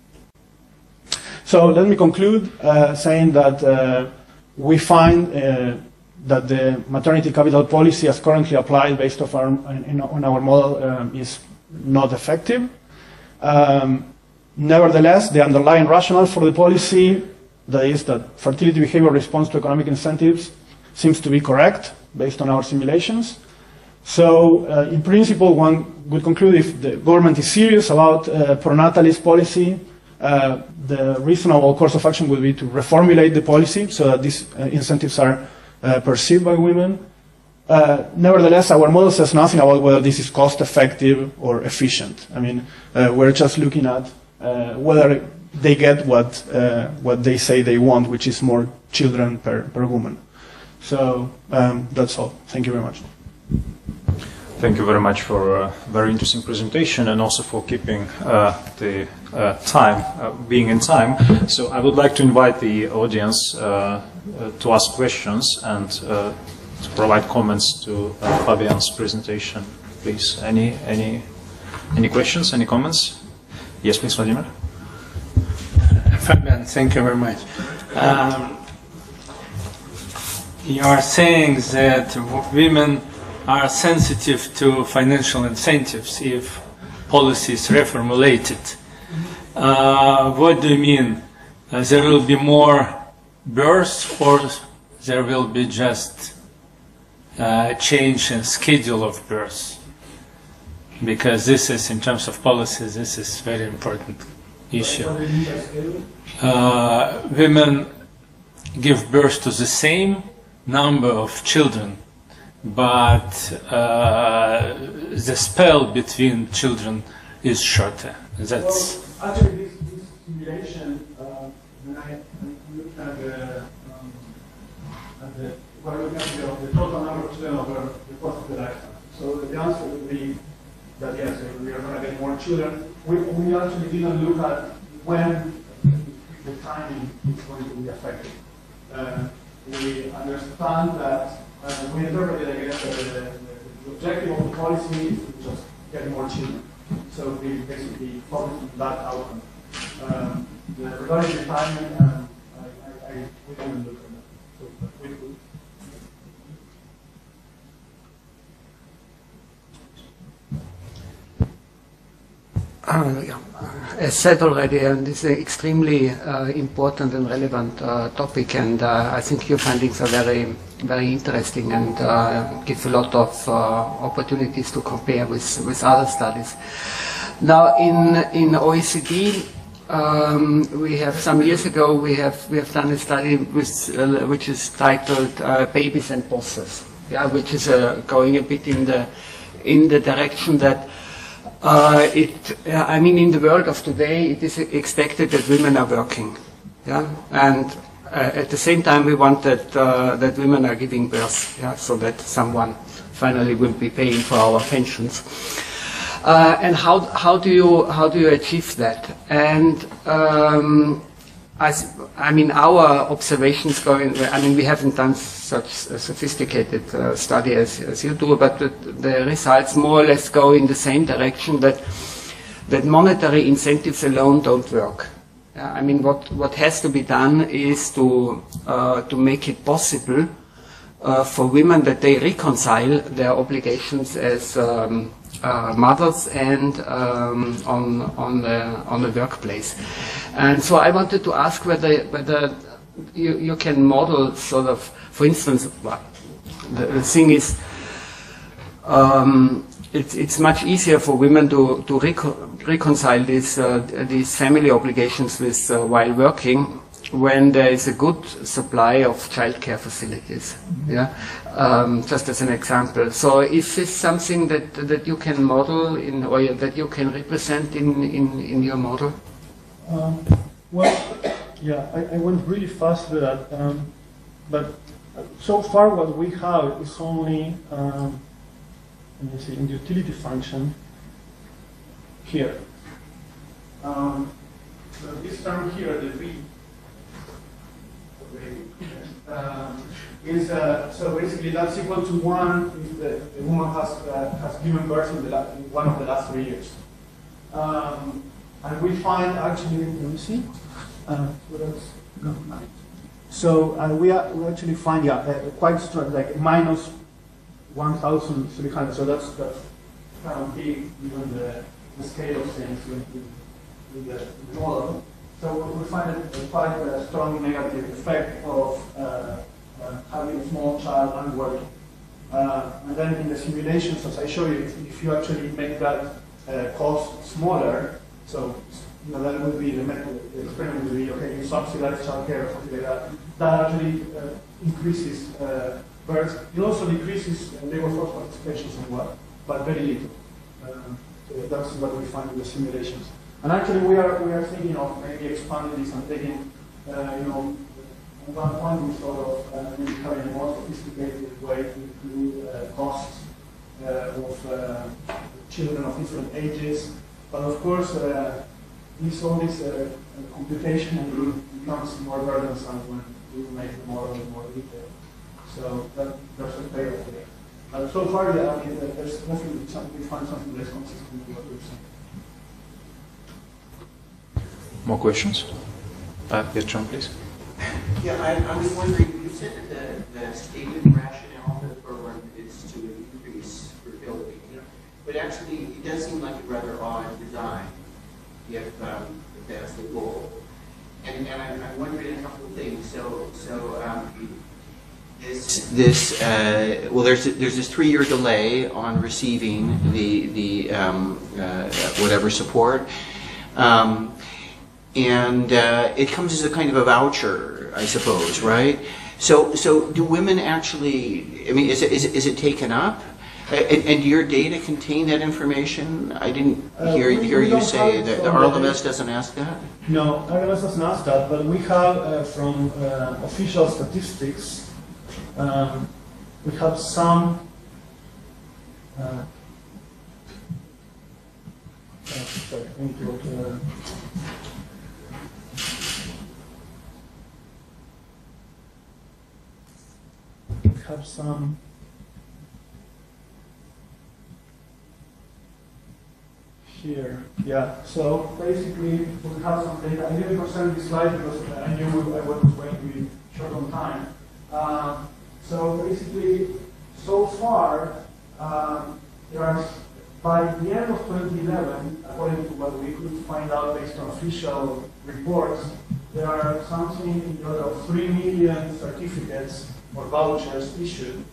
So let me conclude saying that we find that the maternity capital policy as currently applied based on our model is not effective. Nevertheless, the underlying rationale for the policy, that is that fertility behavior responds to economic incentives, seems to be correct based on our simulations. So in principle, one would conclude if the government is serious about pronatalist policy, the reasonable course of action would be to reformulate the policy so that these incentives are perceived by women. Nevertheless, our model says nothing about whether this is cost-effective or efficient. I mean, we're just looking at whether they get what they say they want, which is more children per woman. So that's all. Thank you very much. Thank you very much for a very interesting presentation and also for keeping the time, being in time. So I would like to invite the audience to ask questions and to provide comments to Fabian's presentation. Please, any questions, any comments? Yes, please, Vladimir. Fabian, thank you very much. You are saying that women are sensitive to financial incentives if policy is reformulated. What do you mean? There will be more births, or there will be just a change in schedule of births? Because this is, in terms of policies, this is very important issue. Women give birth to the same number of children, but the spell between children is shorter. That's well, actually, this simulation, when I looked at the total number of children over the course of the lifetime. So the answer would be that yes, we are going to get more children. We actually didn't look at when the timing is going to be affected. We understand that we interpreted, I guess, that the objective of the policy is to just get more children. So we basically focus on that outcome. Regarding the timing, we didn't look at that. So we could. As said already, and this is an extremely important and relevant topic, and I think your findings are very, very interesting and give a lot of opportunities to compare with other studies. Now, in OECD, we have some years ago we have done a study which is titled "Babies and Bosses," yeah, which is going a bit in the direction that. I mean, in the world of today, it is expected that women are working, yeah, and at the same time, we want that women are giving birth, yeah, so that someone finally will be paying for our pensions. And how do you achieve that? And I mean, our observations going. I mean, we haven't done such a sophisticated study as you do, but the results more or less go in the same direction that monetary incentives alone don't work. I mean, what has to be done is to make it possible for women that they reconcile their obligations as mothers and on the workplace. And so I wanted to ask whether you can model sort of, for instance, the thing is, it's much easier for women to reconcile these family obligations with while working when there is a good supply of childcare facilities. Yeah, just as an example. So is this something that you can model or that you can represent in your model? Well, Yeah, I went really fast with that, but so far what we have is only, let me see, in the utility function here. So this term here, the V, is so basically that's equal to 1 if the woman has given birth in one of the last 3 years. And we find actually, let me see. So we actually find quite strong, like minus 1,300. So that's kind of big, given the scale of things with the model. So we find quite a strong negative effect of having a small child and working. And then in the simulations, as I show you, if you actually make that cost smaller, so that would be the experiment would be, okay, you subsidize childcare or something like that. That actually increases births. It also decreases labor force participation somewhat, but very little. So that's what we find in the simulations. And actually, we are thinking of maybe expanding this and taking, at one point we sort of maybe having a more sophisticated way to include costs of children of different ages. But of course, all this computation becomes more burdensome when you make the model more detailed. So there's a trade-off there. But so far, yeah, I mean, there's definitely we find something less consistent with what we're saying. More questions? Yes, John, please. Yeah, I was wondering, you said that the stated rationale for the program is to increase fertility, but actually it does seem like a rather odd design if that's the goal. And I'm wondering a couple of things. Well, there's this 3-year delay on receiving the whatever support. And it comes as a kind of a voucher, I suppose, right? So do women actually? I mean, is it taken up? And do your data contain that information? I didn't hear you say that the RLMS doesn't ask that. No, RLMS doesn't ask that, but we have from official statistics. We have some. Sorry, I need to go to. Have some here. Yeah, so basically we have some data. I didn't present this slide because I knew I was going to be short on time. So basically, so far, there are, by the end of 2011, according to what we could find out based on official reports, there are something in the order of 3 million certificates or vouchers issued.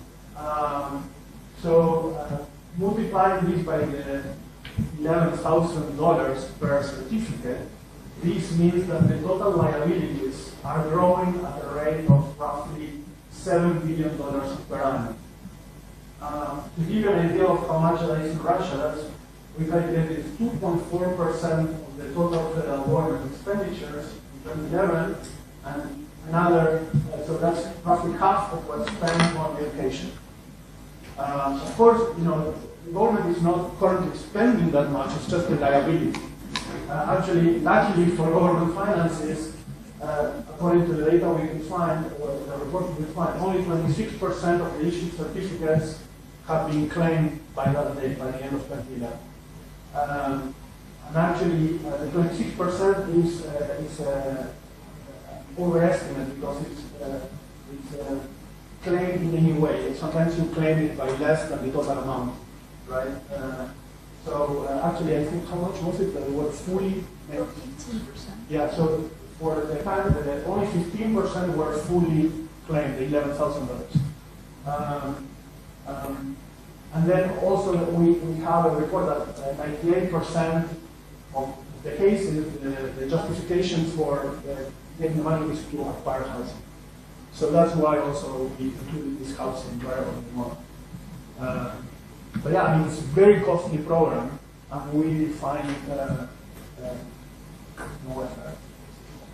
Multiplying this by the $11,000 per certificate, this means that the total liabilities are growing at a rate of roughly $7 billion per annum. To give you an idea of how much that is in Russia, we calculated 2.4% of the total federal government expenditures in 2011, and another, so that's roughly half of what's spent on education. Of course, the government is not currently spending that much, it's just a liability. Actually, luckily for government finances, according to the data we can find, or the report we can find, only 26% of the issued certificates have been claimed by that date, by the end of 2011. And actually, the 26% is overestimate because it's claimed in any way. Sometimes you claim it by less than the total amount, right? Actually, I think how much was it that were fully? 15%. Yeah. So for the time, only 15% were fully claimed, the $11,000. And then also we have a report that 98% of the cases, the justification for getting the money is to acquire housing. So that's why also we included this housing variable in the model. But yeah, I mean, it's a very costly program, and we find no effect.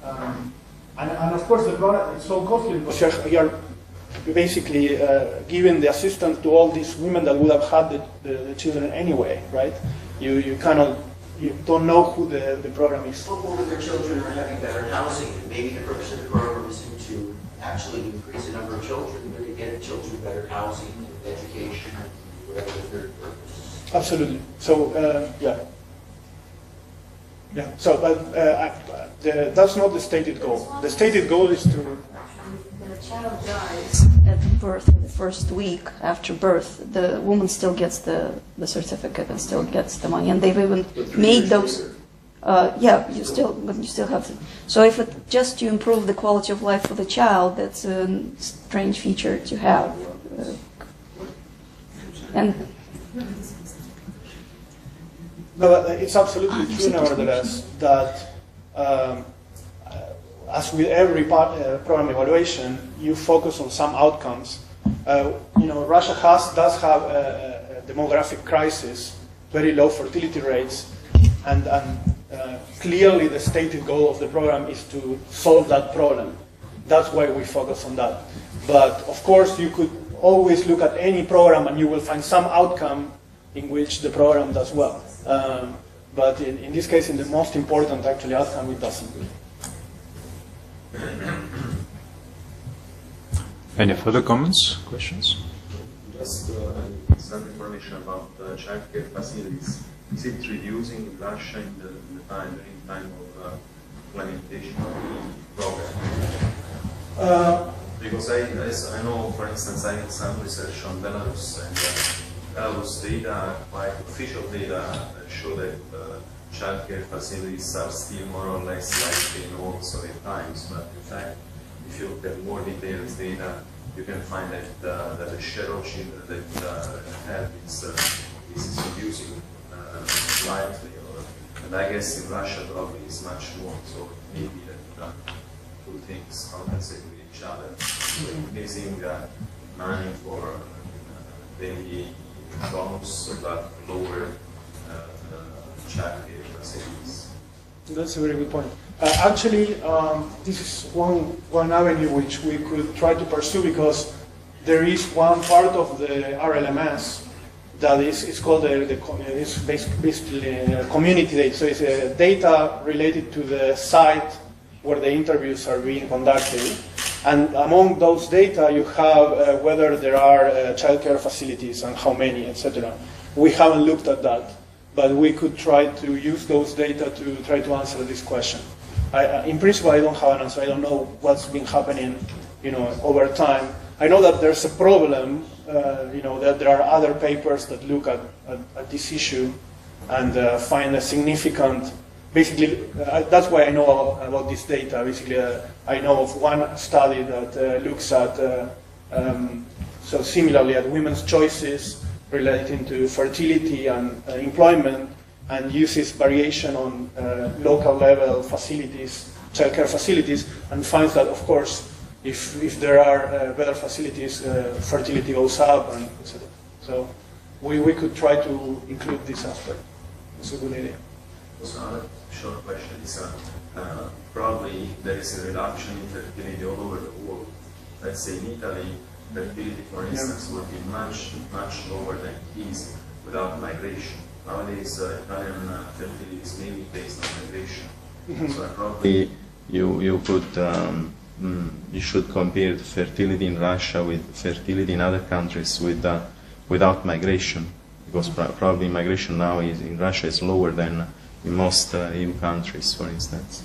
And of course, the product is so costly because you're basically giving the assistance to all these women that would have had the children anyway, right? You don't know who the program is. Well, their children are having better housing, and maybe the purpose of the program isn't to actually increase the number of children, but to get children better housing and education and whatever the third purpose. Absolutely. So, yeah. Yeah, so that's not the stated goal. The stated goal is to... When a child dies at birth, in the first week after birth, the woman still gets the certificate and still gets the money. And they've even made those... yeah, you still have to... So if it just to improve the quality of life for the child, that's a strange feature to have. And... No, but it's absolutely true, nevertheless, that as with every program evaluation, you focus on some outcomes. Russia does have a demographic crisis, very low fertility rates, and clearly the stated goal of the program is to solve that problem. That's why we focus on that. But of course, you could always look at any program and you will find some outcome in which the program does well. But in this case, in the most important actually outcome, it doesn't. Any further comments, questions? Just some information about childcare facilities. Is it reducing in Russia in the time of implementation of the program? Because I know, for instance, I did some research on Belarus, and Belarus data, quite official data, show that childcare facilities are still more or less like in old Soviet times. But in fact, if you look at more detailed data, you can find that the share of children that have is reducing slightly. And I guess in Russia probably is much more. So maybe that two things compensate with each other. So increasing money for daily bonus, but lower childcare facilities. That's a very good point. Actually, this is one avenue which we could try to pursue, because there is one part of the RLMS that is called it's basically community data. So it's data related to the site where the interviews are being conducted. And among those data, you have whether there are childcare facilities and how many, etc. We haven't looked at that, but we could try to use those data to try to answer this question. In principle, I don't have an answer. I don't know what's been happening, over time. I know that there's a problem, that there are other papers that look at this issue and find a significant. Basically, that's why I know about this data. Basically, I know of one study that looks at, so similarly at women's choices relating to fertility and employment, and uses variation on local level facilities, childcare facilities, and finds that, of course, if there are better facilities, fertility goes up, and etc. So we could try to include this aspect. It's a good idea. So another short question is, probably there is a reduction in fertility all over the world. Let's say in Italy, fertility, for instance, would be much, much lower than it is without migration. Nowadays, Italian fertility is mainly based on migration. So probably you could you should compare the fertility in Russia with fertility in other countries without migration, because probably migration now in Russia is lower than in most EU countries, for instance.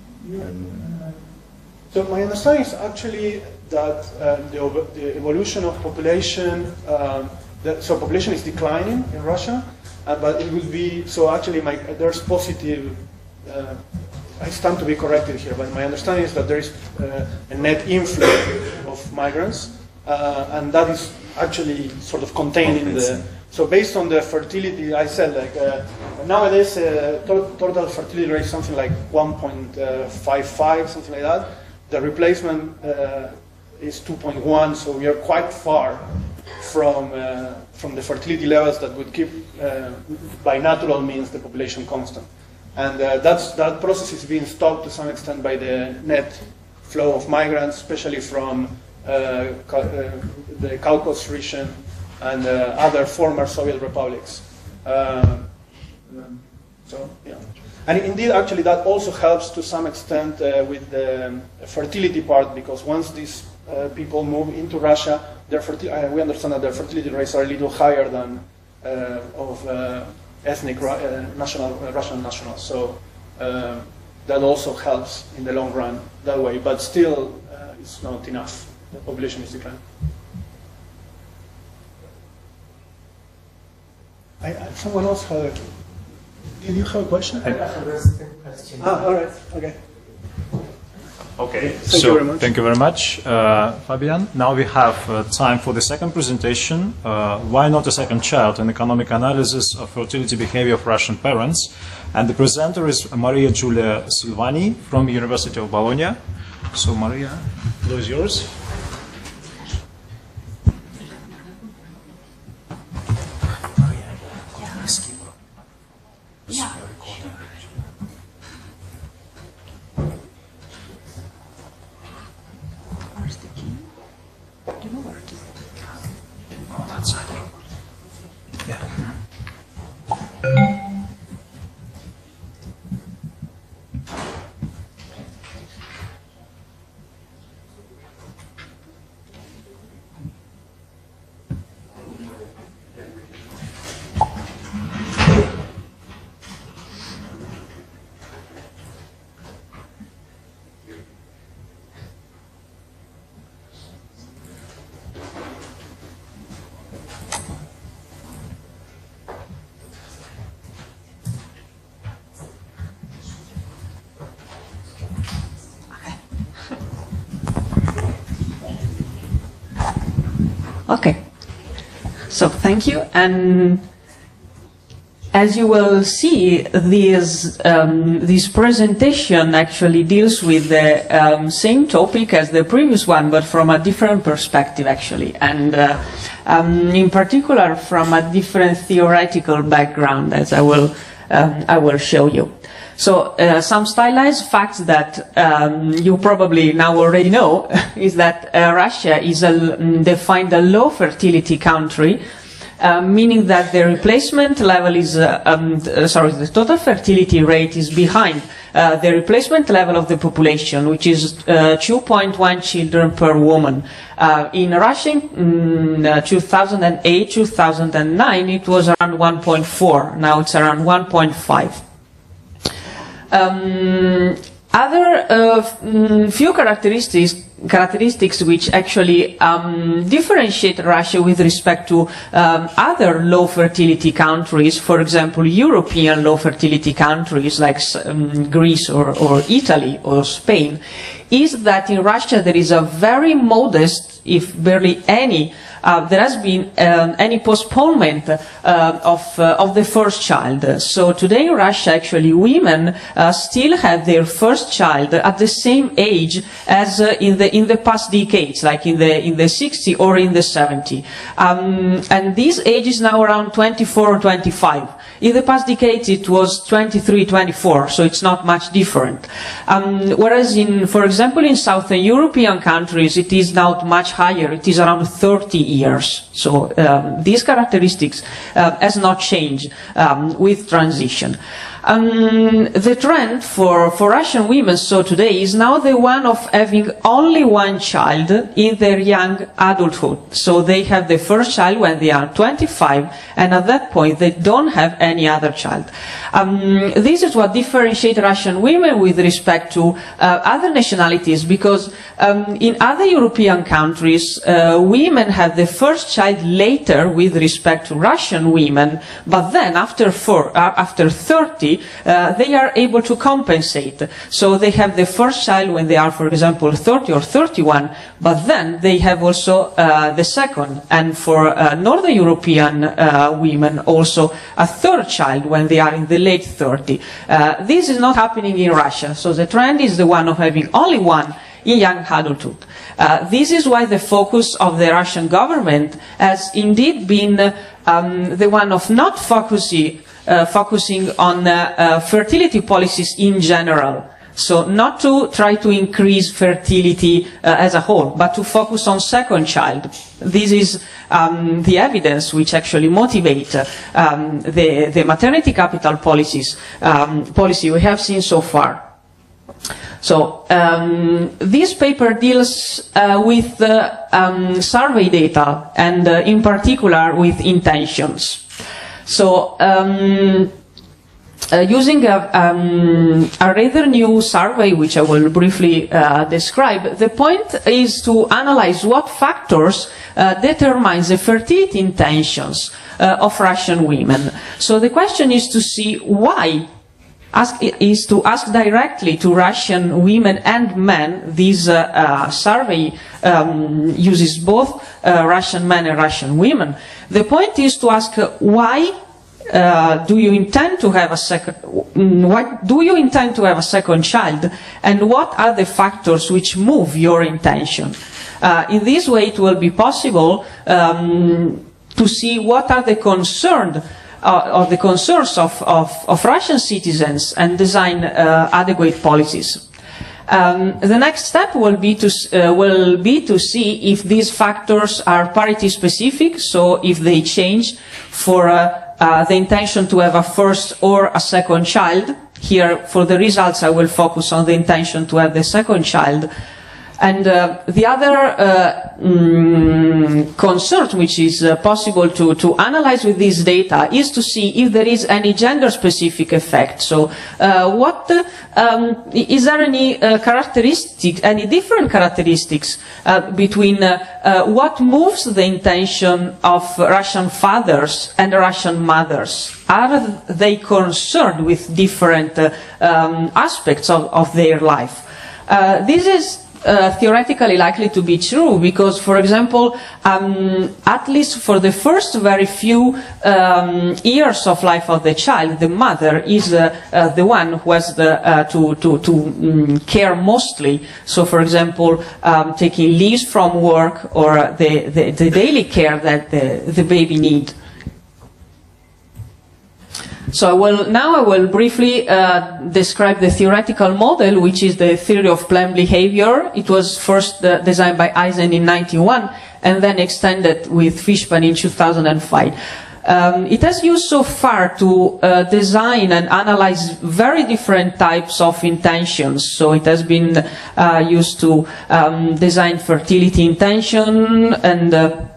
So my understanding is actually that the evolution of population, so population is declining in Russia, but it will be, so actually there's positive, I stand to be corrected here, but my understanding is that there is a net inflow of migrants, and that is actually sort of contained in the, so based on the fertility, I said nowadays total fertility rate is something like 1.55, something like that. The replacement is 2.1, so we are quite far from the fertility levels that would keep, by natural means, the population constant. And that process is being stopped to some extent by the net flow of migrants, especially from the Caucasus region and other former Soviet republics. And indeed, actually, that also helps to some extent with the fertility part, because once these people move into Russia, we understand that their fertility rates are a little higher than of ethnic Russian nationals. So that also helps in the long run that way, but still it's not enough. The population is declining. Someone else had a... Did you have a question? I have a second question. All right. Okay. Okay. Thank you very much, Fabian. Now we have time for the second presentation. Why not a second child? An economic analysis of fertility behavior of Russian parents. And the presenter is Maria Giulia Silvani from the University of Bologna. So Maria, the floor is yours. Yeah. Where's the key? Do you know where it is? Oh, that's it. Yeah. Okay, so thank you, and as you will see, this presentation actually deals with the same topic as the previous one, but from a different perspective actually, and in particular from a different theoretical background, as I will show you. So some stylized facts that you probably now already know is that Russia is defined a low fertility country, meaning that the replacement level is, the total fertility rate is behind the replacement level of the population, which is 2.1 children per woman. In Russia, in 2008, 2009, it was around 1.4. Now it's around 1.5. Other few characteristics which actually differentiate Russia with respect to other low fertility countries, for example, European low fertility countries like Greece or Italy or Spain, is that in Russia there is a very modest, if barely any, there has been any postponement of the first child. So today in Russia, actually, women still have their first child at the same age as in the past decades, like in the 60s or in the 70s. And this age is now around 24 or 25. In the past decades, it was 23, 24, so it's not much different. Whereas, for example, in Southern European countries, it is now much higher. It is around 30 years. So these characteristics has not changed with transition. The trend for Russian women, so today, is now the one of having only one child in their young adulthood. So they have the first child when they are 25, and at that point they don't have any other child. This is what differentiates Russian women with respect to other nationalities, because in other European countries, women have the first child later with respect to Russian women, but then after 30, they are able to compensate. So they have the first child when they are, for example, 30 or 31, but then they have also the second. And for Northern European women, also a third child when they are in the late 30s. This is not happening in Russia. So the trend is the one of having only one in young adulthood. This is why the focus of the Russian government has indeed been the one of not focusing focusing on fertility policies in general. So not to try to increase fertility as a whole, but to focus on second child. This is the evidence which actually motivate the maternity capital policy we have seen so far. So this paper deals with survey data and in particular with intentions. So using a rather new survey, which I will briefly describe, the point is to analyze what factors determine the fertility intentions of Russian women. So the question is to see why, is to ask directly to Russian women and men. This survey uses both Russian men and Russian women. The point is to ask why do you intend to have a second? Why do you intend to have a second child? And what are the factors which move your intention? In this way, it will be possible to see what are the concerns of Russian citizens and design adequate policies. The next step will be to see if these factors are parity specific, so if they change for the intention to have a first or a second child. Here, for the results, I will focus on the intention to have the second child. And the other concern which is possible to analyze with this data is to see if there is any gender-specific effect. So is there any any different characteristics between what moves the intention of Russian fathers and Russian mothers? Are they concerned with different aspects of their life? This is theoretically likely to be true because, for example, at least for the first very few years of life of the child, the mother is the one who has to care mostly. So, for example, taking leaves from work or the daily care that the baby needs. So now I will briefly describe the theoretical model, which is the theory of planned behavior. It was first designed by Eisen in 1991 and then extended with Fishman in 2005. It has used so far to design and analyze very different types of intentions. So it has been used to design fertility intention and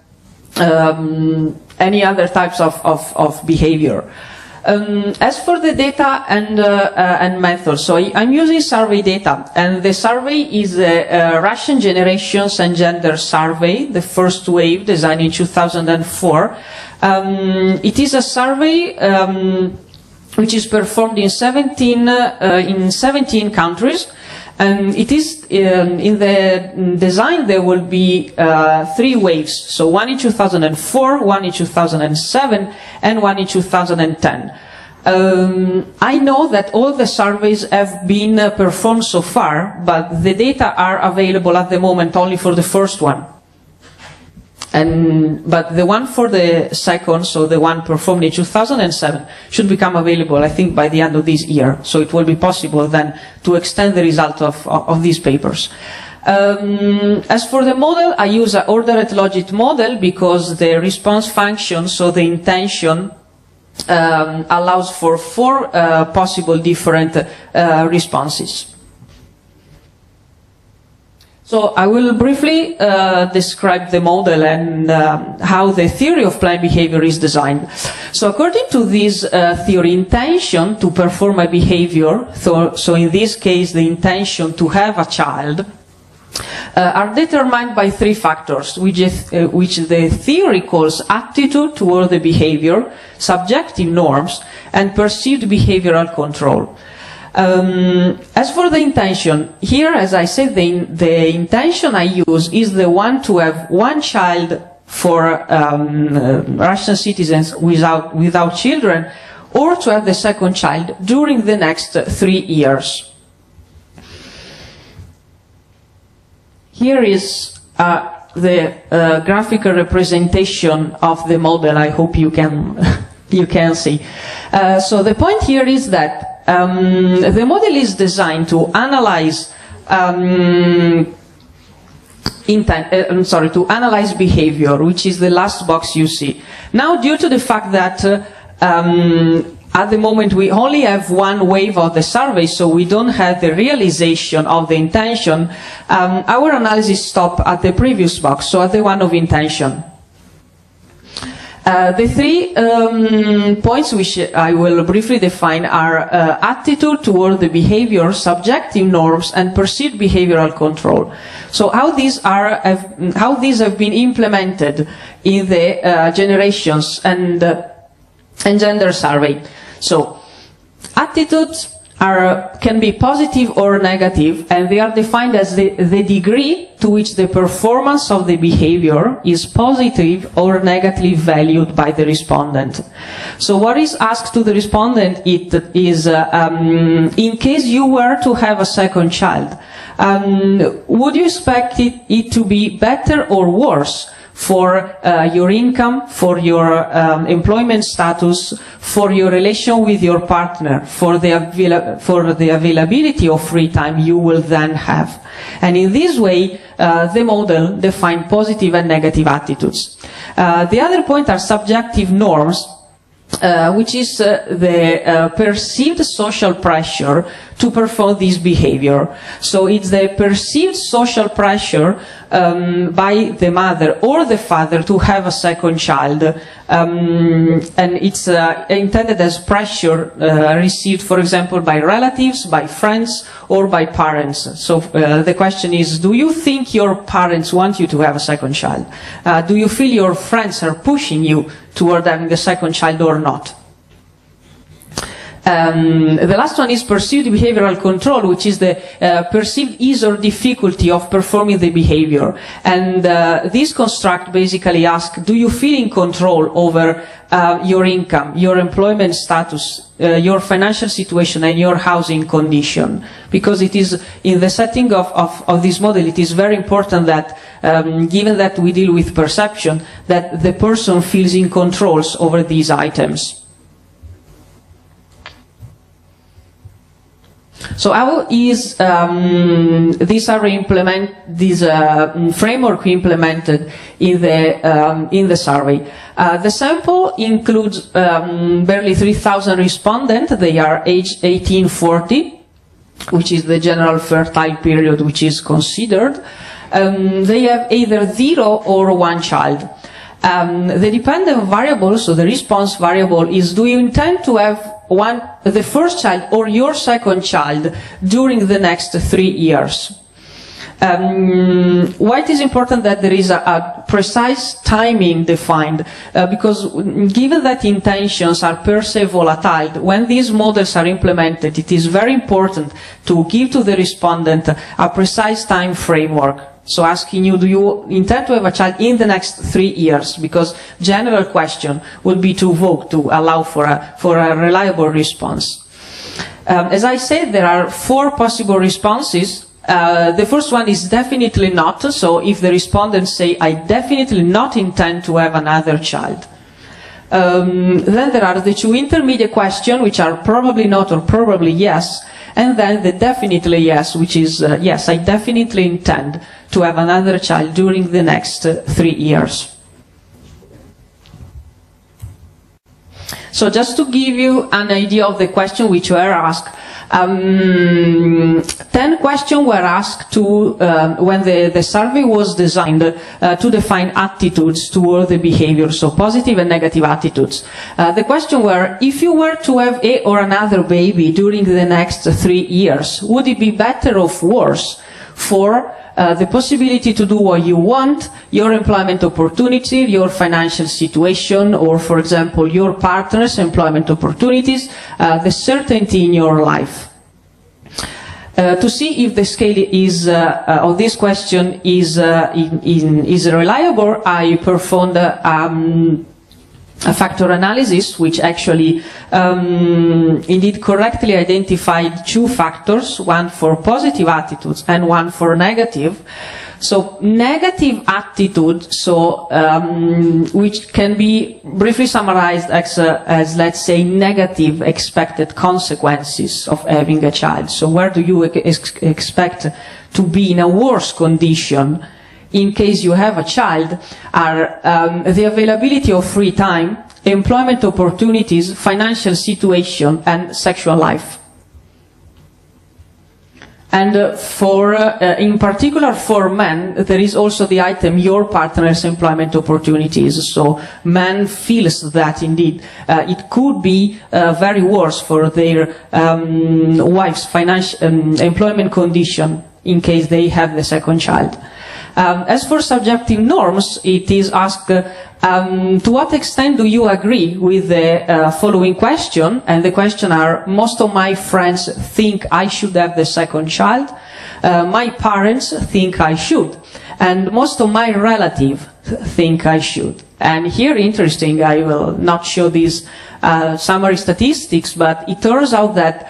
any other types of behavior. As for the data and methods, so I'm using survey data, and the survey is a Russian Generations and Gender Survey, the first wave, designed in 2004. It is a survey which is performed in 17 countries. And it is in the design there will be 3 waves, so one in 2004, one in 2007, and one in 2010. I know that all the surveys have been performed so far, but the data are available at the moment only for the first one. But the one for the second, so the one performed in 2007, should become available, I think, by the end of this year. So it will be possible then to extend the result of these papers. As for the model, I use an ordered logit model because the response function, so the intention, allows for 4 possible different responses. So I will briefly describe the model and how the theory of planned behavior is designed. So according to this theory, intention to perform a behavior, so in this case the intention to have a child, are determined by 3 factors, which the theory calls attitude toward the behavior, subjective norms, and perceived behavioral control. As for the intention, here, as I said, the intention I use is the one to have one child for Russian citizens without children, or to have the second child during the next 3 years. Here is the graphical representation of the model. I hope you can you can see. So the point here is that the model is designed to analyze to analyze behavior, which is the last box you see. Now, due to the fact that at the moment we only have one wave of the survey, so we don't have the realization of the intention, our analysis stopped at the previous box, so at the one of intention. The three points which I will briefly define are attitude toward the behavior, subjective norms, and perceived behavioral control. So how these have been implemented in the generations and gender survey. So attitudes can be positive or negative, and they are defined as the degree to which the performance of the behavior is positive or negatively valued by the respondent. So what is asked to the respondent is, in case you were to have a second child, would you expect it to be better or worse for your income, for your employment status, for your relation with your partner, for the availability of free time you will then have. And in this way, the model defines positive and negative attitudes. The other point are subjective norms, which is the perceived social pressure to perform this behavior. So it's the perceived social pressure by the mother or the father to have a second child, and it's intended as pressure received, for example, by relatives, by friends, or by parents. So the question is, do you think your parents want you to have a second child? Do you feel your friends are pushing you toward having a second child or not? The last one is perceived behavioral control, which is the perceived ease or difficulty of performing the behavior. And this construct basically asks, do you feel in control over your income, your employment status, your financial situation, and your housing condition? Because it is, in the setting of this model, it is very important that, given that we deal with perception, that the person feels in control over these items. So how is this framework implemented in the survey? The sample includes barely 3,000 respondents. They are aged 18-40, which is the general fertile period which is considered. They have either 0 or 1 child. The dependent variable, so the response variable, is, do you intend to have the first child or your second child during the next 3 years? Why it is important that there is a precise timing defined? Because given that intentions are per se volatile, when these models are implemented, it is very important to give to the respondent a precise time framework. So asking you, do you intend to have a child in the next 3 years? Because general question would be too vague to allow for a reliable response. As I said, there are 4 possible responses. The first one is definitely not. So if the respondents say, I definitely not intend to have another child. Then there are the 2 intermediate questions, which are probably not or probably yes. And then the definitely yes, which is yes, I definitely intend to have another child during the next 3 years. So just to give you an idea of the question which were asked, 10 questions were asked to, when the survey was designed, to define attitudes toward the behavior, so positive and negative attitudes. The question were, if you were to have a or another baby during the next 3 years, would it be better or worse for the possibility to do what you want, your employment opportunity, your financial situation, or, for example, your partner's employment opportunities, the certainty in your life. To see if the scale is, of this question is reliable, I performed a factor analysis which actually indeed correctly identified 2 factors, one for positive attitudes and one for negative. So negative attitude, which can be briefly summarized as, let's say, negative expected consequences of having a child. So where do you expect to be in a worse condition in case you have a child are the availability of free time, employment opportunities, financial situation, and sexual life. And in particular for men, there is also the item, your partner's employment opportunities. So men feels that indeed it could be very worse for their wife's financial employment condition in case they have the second child. As for subjective norms, it is asked, to what extent do you agree with the following question? And the question are, most of my friends think I should have the second child. My parents think I should. And most of my relatives think I should. And here, interesting, I will not show these summary statistics, but it turns out that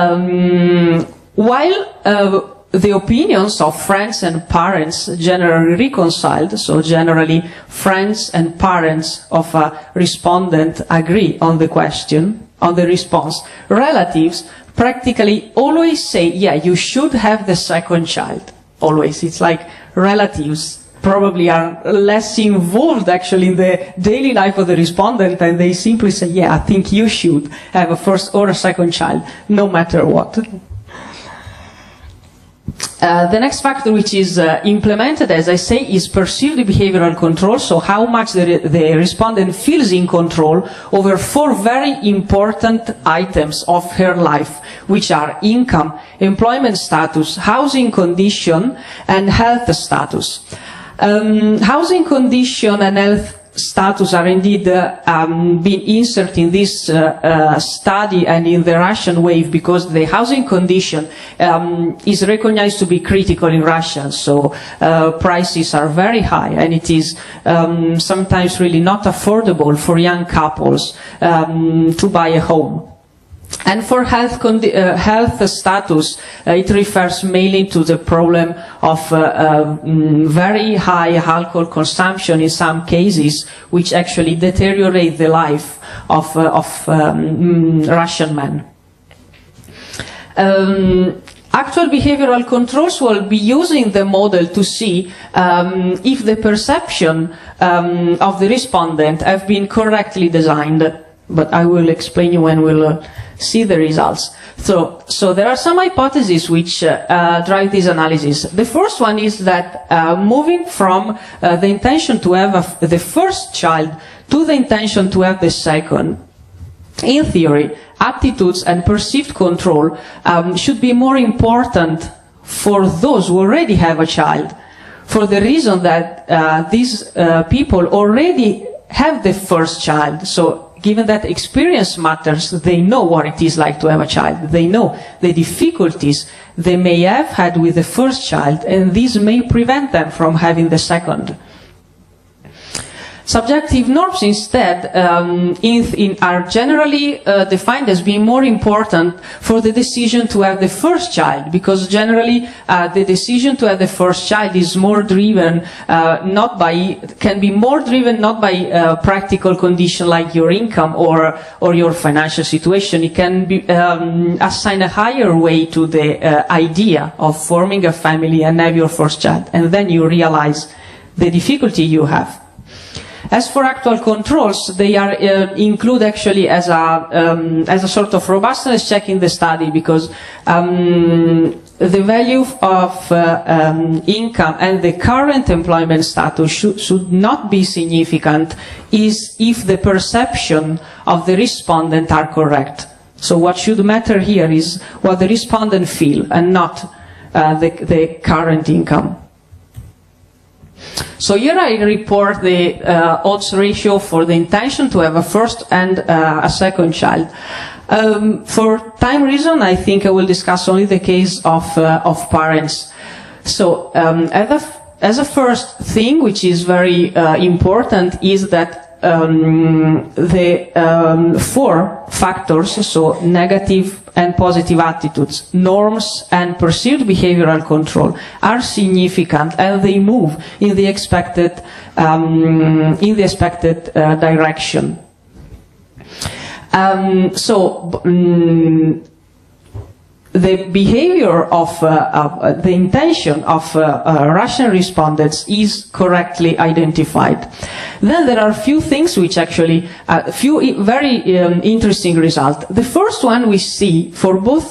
while the opinions of friends and parents generally reconciled, so generally friends and parents of a respondent agree on the question, on the response. Relatives practically always say, yeah, you should have the second child. Always. It's like relatives probably are less involved actually in the daily life of the respondent, and they simply say, yeah, I think you should have a first or a second child, no matter what. The next factor which is implemented, as I say, is perceived behavioral control, so how much the respondent feels in control over 4 very important items of her life, which are income, employment status, housing condition, and health status. Housing condition and health status are indeed being inserted in this study and in the Russian wave, because the housing condition is recognized to be critical in Russia. So prices are very high, and it is sometimes really not affordable for young couples to buy a home. And for health status, it refers mainly to the problem of very high alcohol consumption in some cases, which actually deteriorate the life of Russian men. Actual behavioral controls will be using the model to see if the perception of the respondent have been correctly designed. But I will explain you when we'll see the results. So there are some hypotheses which drive this analysis. The first one is that moving from the intention to have the first child to the intention to have the second, in theory, attitudes and perceived control should be more important for those who already have a child, for the reason that these people already have the first child. So given that experience matters, they know what it is like to have a child. They know the difficulties they may have had with the first child, and these may prevent them from having the second. Subjective norms instead are generally defined as being more important for the decision to have the first child, because generally the decision to have the first child is more driven can be more driven not by practical condition like your income or your financial situation. It can be assign a higher weight to the idea of forming a family and have your first child, and then you realize the difficulty you have. As for actual controls, they are include actually as a sort of robustness check in the study, because the value of income and the current employment status should not be significant if the perception of the respondent are correct. So what should matter here is what the respondent feel, and not the current income. So here I report the odds ratio for the intention to have a first and a second child. For time reason, I think I will discuss only the case of parents. So as a first thing, which is very important, is that the four factors, so negative and positive attitudes, norms, and perceived behavioral control, are significant, and they move in the expected direction. The behavior of the intention of Russian respondents is correctly identified. Then there are a few things which actually, few very interesting results. The first one we see for both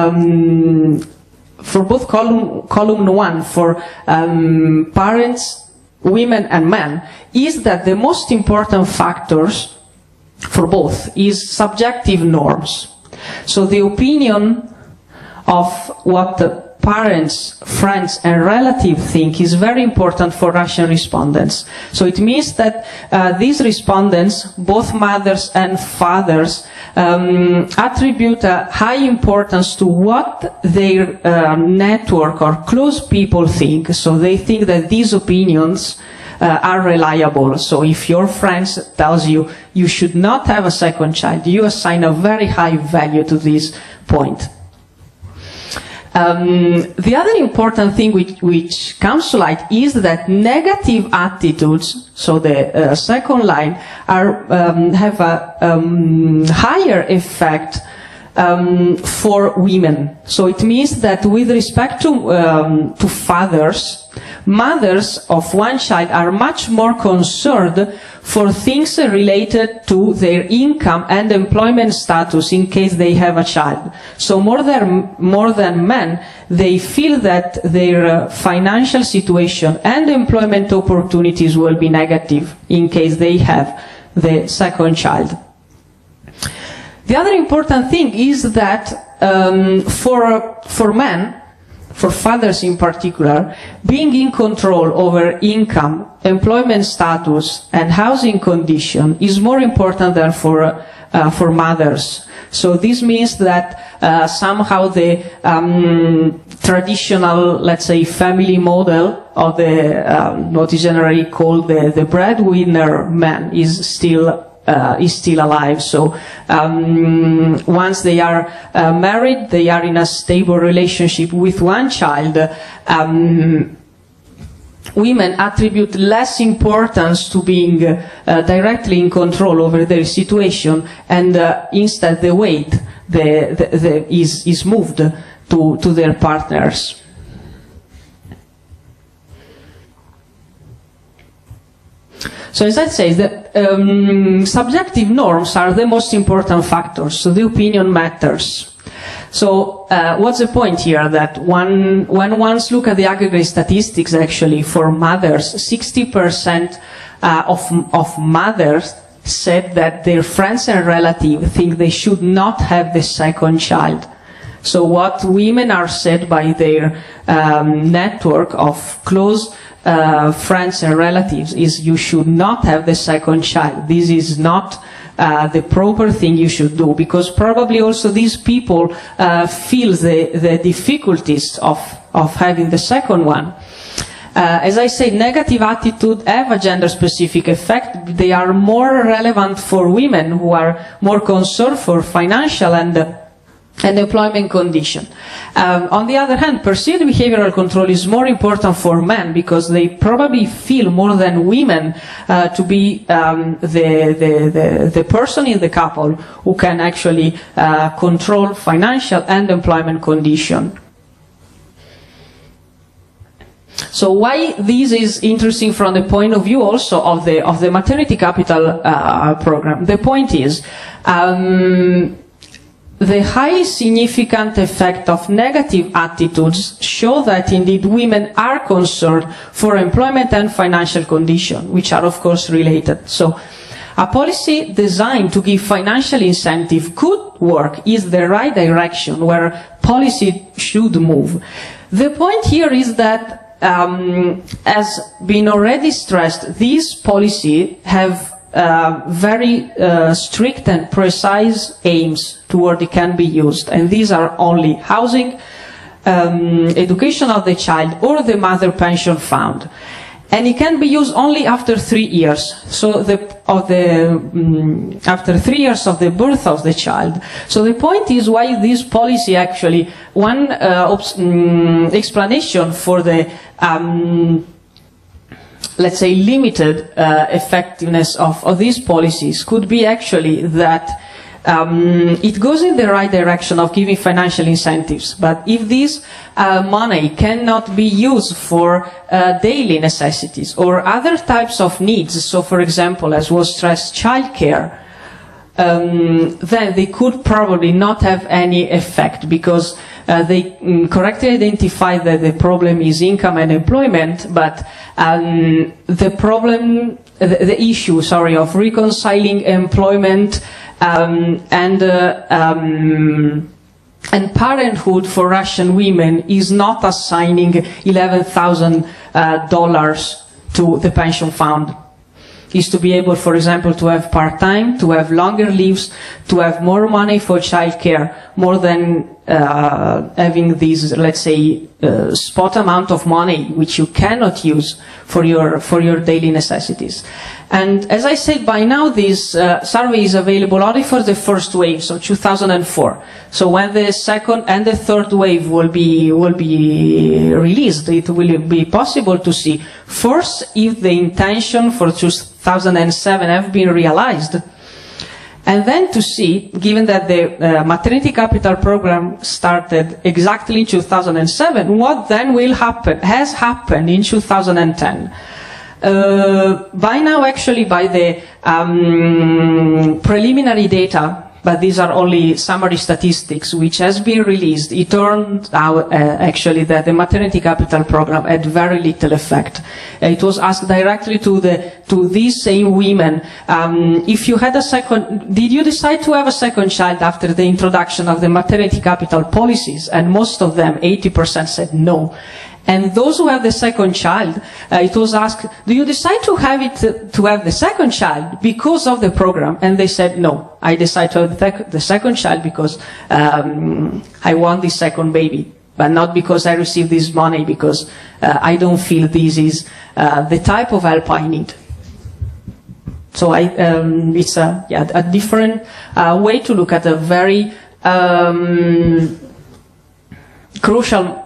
column 1, for parents, women and men, is that the most important factors for both is subjective norms. So the opinion of what the parents, friends and relatives think is very important for Russian respondents. So it means that these respondents, both mothers and fathers, attribute a high importance to what their network or close people think. So they think that these opinions are reliable. So if your friends tells you you should not have a second child, you assign a very high value to this point. The other important thing which comes to light is that negative attitudes, so the second line, have a higher effect for women. So it means that with respect to fathers, mothers of one child are much more concerned for things related to their income and employment status in case they have a child. So more than men, they feel that their financial situation and employment opportunities will be negative in case they have the second child. The other important thing is that for men, for fathers in particular, being in control over income, employment status and housing condition is more important than for mothers. So this means that somehow the traditional, let's say, family model of the what is generally called the breadwinner man is still alive. So once they are married, they are in a stable relationship with one child. Women attribute less importance to being directly in control over their situation, and instead the weight is moved to their partners. So as I say, the subjective norms are the most important factors, so the opinion matters. So what's the point here? That when one's look at the aggregate statistics, actually, for mothers, 60% of mothers said that their friends and relatives think they should not have the second child. So what women are said by their network of close friends and relatives is you should not have the second child. This is not the proper thing you should do, because probably also these people feel the difficulties of having the second one. As I say, negative attitude have a gender-specific effect. They are more relevant for women who are more concerned for financial and employment condition. On the other hand, perceived behavioral control is more important for men because they probably feel more than women to be the person in the couple who can actually control financial and employment condition. So why this is interesting from the point of view also of the maternity capital program? The point is, the highly significant effect of negative attitudes show that indeed women are concerned for employment and financial condition, which are of course related. So a policy designed to give financial incentive could work, is the right direction where policy should move. The point here is that, as been already stressed, these policies have very strict and precise aims toward it can be used, and these are only housing, education of the child, or the mother pension fund. And it can be used only after 3 years. So after 3 years of the birth of the child. So the point is why this policy actually, one explanation for the let's say limited effectiveness of these policies could be actually that it goes in the right direction of giving financial incentives, but if this money cannot be used for daily necessities or other types of needs, so for example, as was stressed, childcare, then they could probably not have any effect, because they correctly identify that the problem is income and employment, but the issue of reconciling employment and parenthood for Russian women is not assigning $11,000 to the pension fund. Is to be able, for example, to have part-time, to have longer leaves, to have more money for childcare, more than having these, let's say, spot amount of money which you cannot use for your daily necessities. And as I said, by now this survey is available only for the first wave, so 2004. So when the second and the third wave will be released, it will be possible to see first if the intention for 2007 have been realized, and then to see, given that the maternity capital program started exactly in 2007, what then will happen, has happened in 2010. By now, actually, by the preliminary data, but these are only summary statistics, which has been released, it turned out actually that the maternity capital program had very little effect. It was asked directly to these same women, if you had a second, did you decide to have a second child after the introduction of the maternity capital policies? And most of them, 80%, said no. And those who have the second child, it was asked, do you decide to have the second child because of the program? And they said, no, I decided to have the second child because I want the second baby, but not because I received this money, because I don't feel this is the type of help I need. So it's a different way to look at a very crucial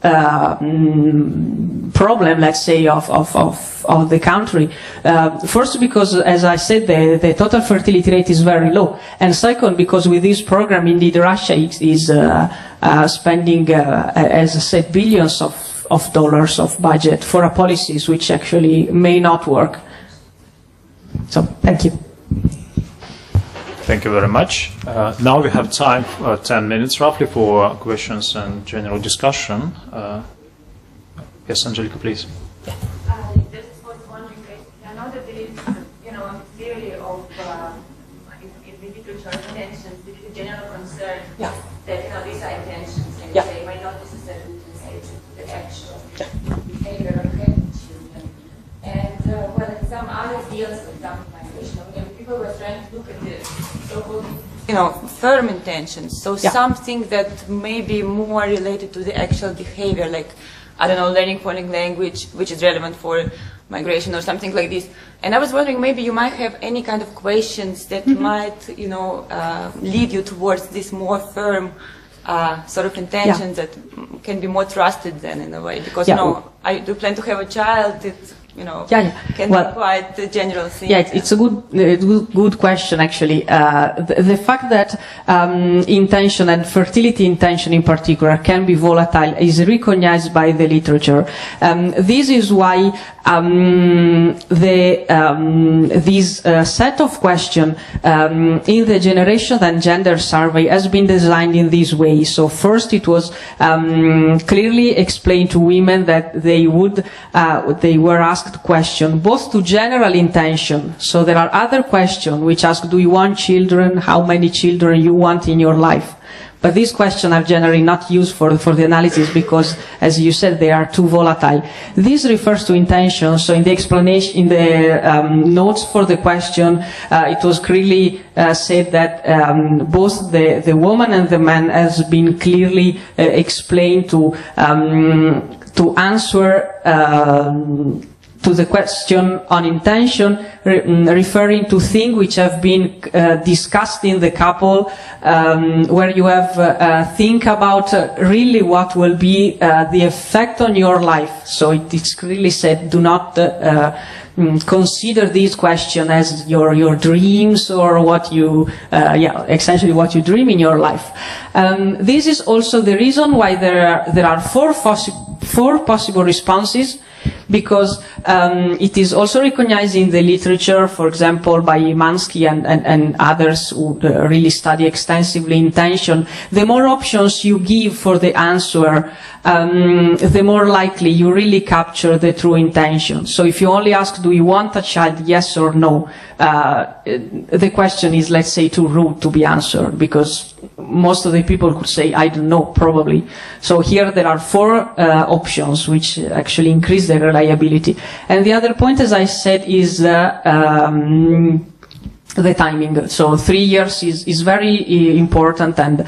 problem, let's say, of the country. First, because, as I said, the total fertility rate is very low. And second, because with this program, indeed, Russia is spending, as I said, billions of dollars of budget for policies which actually may not work. So, thank you. Thank you very much. Now we have time, 10 minutes roughly, for questions and general discussion. Yes, Angelica, please. Just was wondering, I know that there is, a theory of in the literature intentions, there is a general concern that these are intentions, and they might not necessarily translate to the actual behavior of children. And in some other fields, for example, migration, people were trying to look at the so-called, firm intentions. So something that may be more related to the actual behavior, like, I don't know, learning foreign language, which is relevant for migration or something like this. And I was wondering, maybe you might have any kind of questions that might, lead you towards this more firm sort of intentions that can be more trusted then, in a way. Because, I do plan to have a child. It's, can be quite a general thing. Yeah, it's a good question, actually. The fact that intention and fertility intention in particular can be volatile is recognized by the literature. This is why this set of questions in the Generation and Gender Survey has been designed in this way. So first it was clearly explained to women that they were asked question both to general intention. So there are other questions which ask, do you want children? How many children you want in your life? But these questions are generally not used for the analysis because, as you said, they are too volatile. This refers to intention. So in the explanation, in the notes for the question, it was clearly said that both the woman and the man has been clearly explained to answer to the question on intention, referring to things which have been discussed in the couple, where you have think about really what will be the effect on your life. So it's really said, do not consider this question as your dreams or what you, essentially what you dream in your life. This is also the reason why there are four possible responses, because it is also recognized in the literature, for example, by Mansky and others who really study extensively intention. The more options you give for the answer, the more likely you really capture the true intention. So if you only ask, do you want a child, yes or no, the question is, let's say, too rude to be answered, because most of the people could say, I don't know, probably. So here there are four options which actually increase the reliability. And the other point, as I said, is the timing. So 3 years is very important, and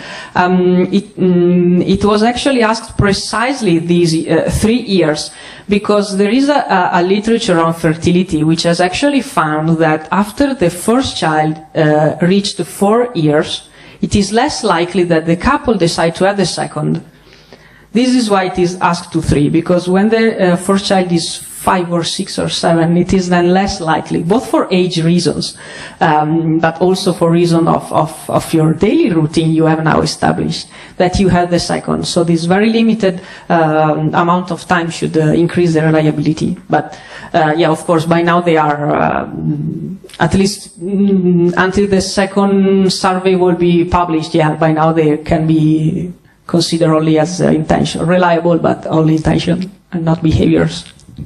it was actually asked precisely these 3 years, because there is a literature on fertility which has actually found that after the first child reached 4 years, it is less likely that the couple decide to have the second. This is why it is asked to 3, because when the first child is 5 or 6 or 7, it is then less likely, both for age reasons, but also for reason of your daily routine you have now established, that you have the second. So this very limited amount of time should increase the reliability. But yeah, of course, by now they are, at least until the second survey will be published, yeah, by now they can be considered only as intention, reliable, but only intention and not behaviors.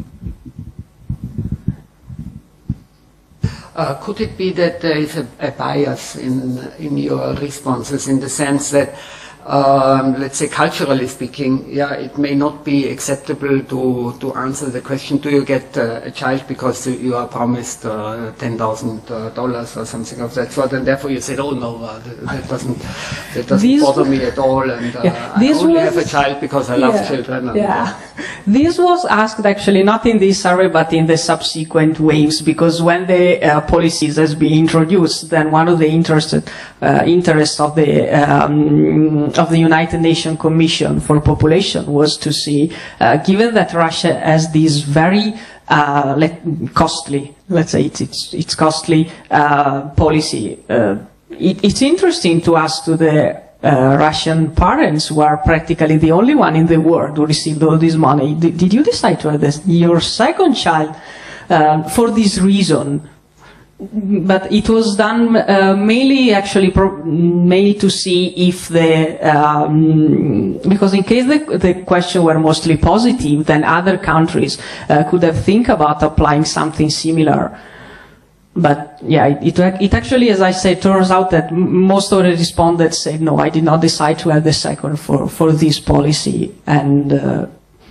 Could it be that there is a bias in your responses, in the sense that, let's say, culturally speaking, yeah, it may not be acceptable to answer the question, do you get a child because you are promised $10,000 or something of that sort, and therefore you said, oh no, that doesn't bother me at all, and I only have a child because I love children. Yeah. This was asked actually not in this survey but in the subsequent waves, because when the policies has been introduced, then one of the interests of the United Nations Commission for Population was to see, given that Russia has this very costly, let's say it's costly policy, it's interesting to ask to the Russian parents, who are practically the only one in the world who received all this money, did you decide to have your second child for this reason? But it was done mainly to see if because in case the question were mostly positive, then other countries could have think about applying something similar. But yeah, it actually, as I said, turns out that most of the respondents said, no, I did not decide to have the second for this policy, and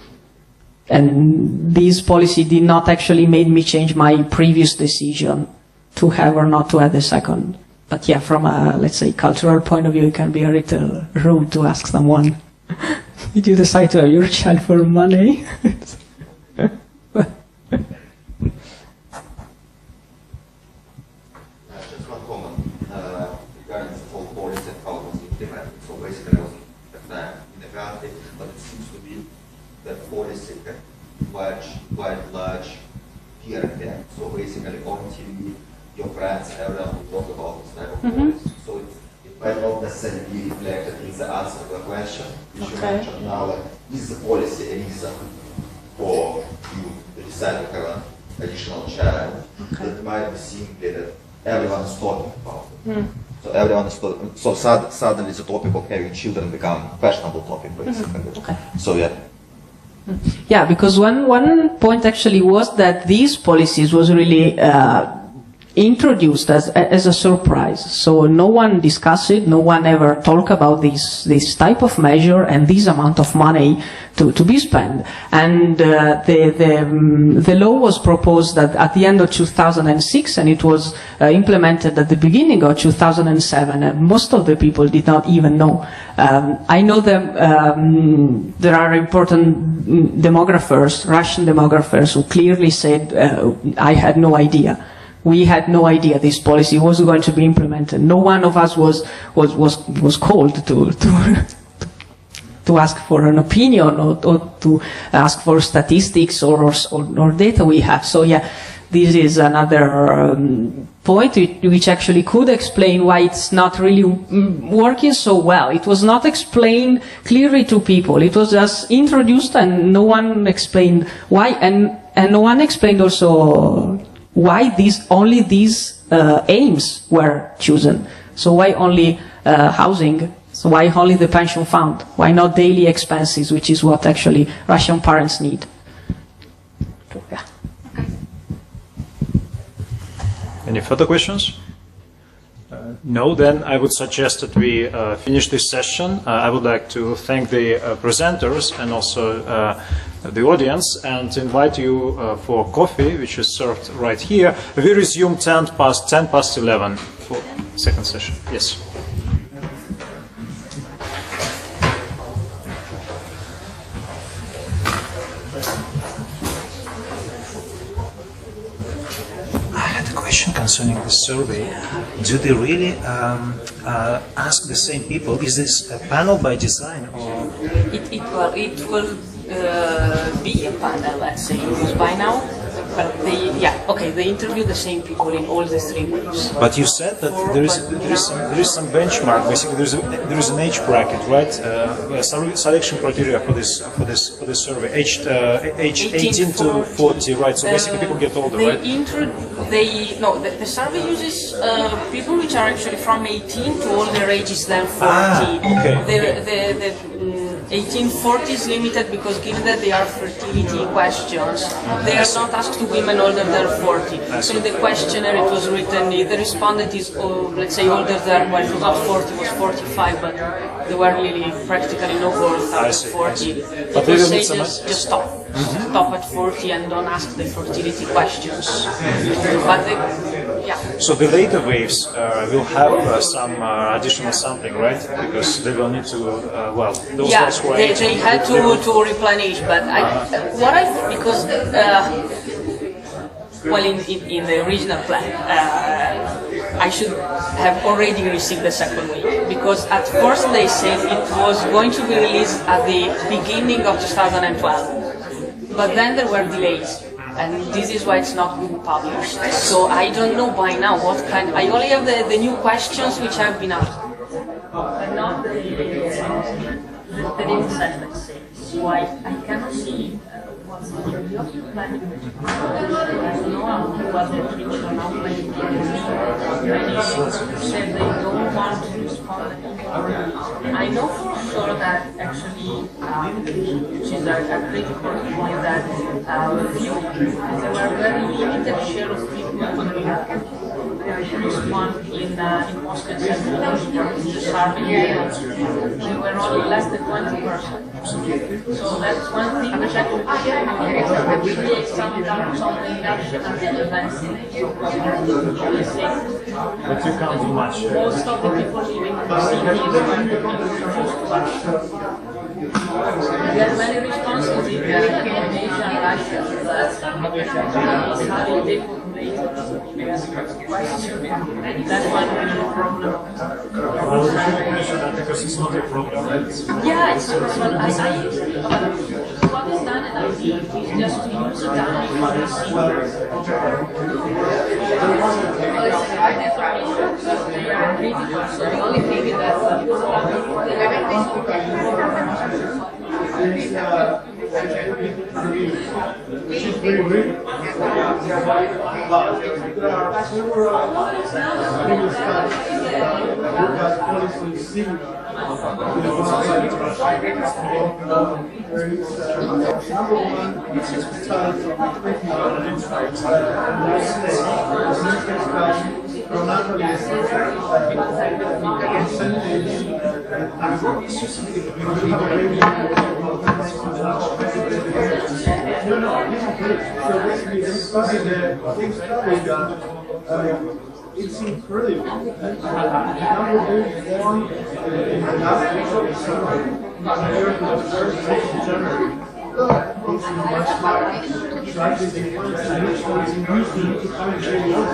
this policy did not actually make me change my previous decision to have or not to have the second. But yeah, from a, let's say, cultural point of view, it can be a little rude to ask someone, did you decide to have your child for money? Quite large peer effect. So basically on TV, your friends and everyone will talk about this type of policy. So it might not necessarily be reflected in the answer to the question, which you mentioned now, like, is the policy a reason for you to decide to have an additional child? That might be simply that everyone is talking about it. So everyone is talking, so suddenly the topic of having children become a fashionable topic, basically. So yeah. Yeah, because one point actually was that these policies was really introduced as a surprise. So no one discussed it, no one ever talked about this type of measure and this amount of money to be spent. And the law was proposed at the end of 2006, and it was implemented at the beginning of 2007, and most of the people did not even know. I know that there are important demographers, Russian demographers, who clearly said, I had no idea. We had no idea this policy was going to be implemented. No one of us was called to ask for an opinion or to ask for statistics or data we have. So yeah, this is another point which actually could explain why it's not really working so well. It was not explained clearly to people. It was just introduced and no one explained why, and no one explained also why only these aims were chosen. So why only housing? So why only the pension fund? Why not daily expenses, which is what actually Russian parents need? Yeah. Any further questions? No, then I would suggest that we finish this session. I would like to thank the presenters and also the audience, and invite you for coffee, which is served right here. We resume 10 past 11 for second session. Yes. Question concerning the survey. Do they really ask the same people? Is this a panel by design, or it will be a panel, let's say, because by now, but they interview the same people in all the 3 waves. But you said that there is some benchmark. Basically, there is an age bracket, right? Selection criteria for this survey, age 18 to 40, right? So basically, people get older, right? The survey uses people which are actually from 18 to older ages than 40. Okay. The 1840 is limited because given that they are fertility questions, they are not asked to women older than 40. So in the questionnaire it was written, the respondent is, let's say, older than, well, it was not 40, it was 45, but there were really practically no girls out of 40. But they say just stop. Stop at 40 and don't ask the fertility questions. But So the later waves will have some additional sampling, right? Because they will need to, those guys who are they had to replenish, but because in the original plan, I should have already received the second wave, because at first they said it was going to be released at the beginning of 2012, but then there were delays. And this is why it's not been published. So I don't know by now what kind. I only have the new questions which have been asked. But not the insight, let's say. So I cannot see what's the objective plan. I don't know what the treatment or not planning said they don't want to respond. I know for sure that actually, which is a critical point, that there were very limited share of people who respond in Moscow and the survey. They were only less than 20%. So that's one thing which I could create some reduction until But you can't do much. Most of the people living in the cities there are many responses in Asia and Russia. That's how they formulate that's one real problem. Because it's not a problem, right? Yeah, it's what is done at IT is just to use the data for the so the only thing is that previous studies that policies similar there is number one study from the United States primarily percentage so basically they studied it's incredible. The number born in the last week of December compared to the first week of January. It's much higher. Slightly different, and which was usually to find very low.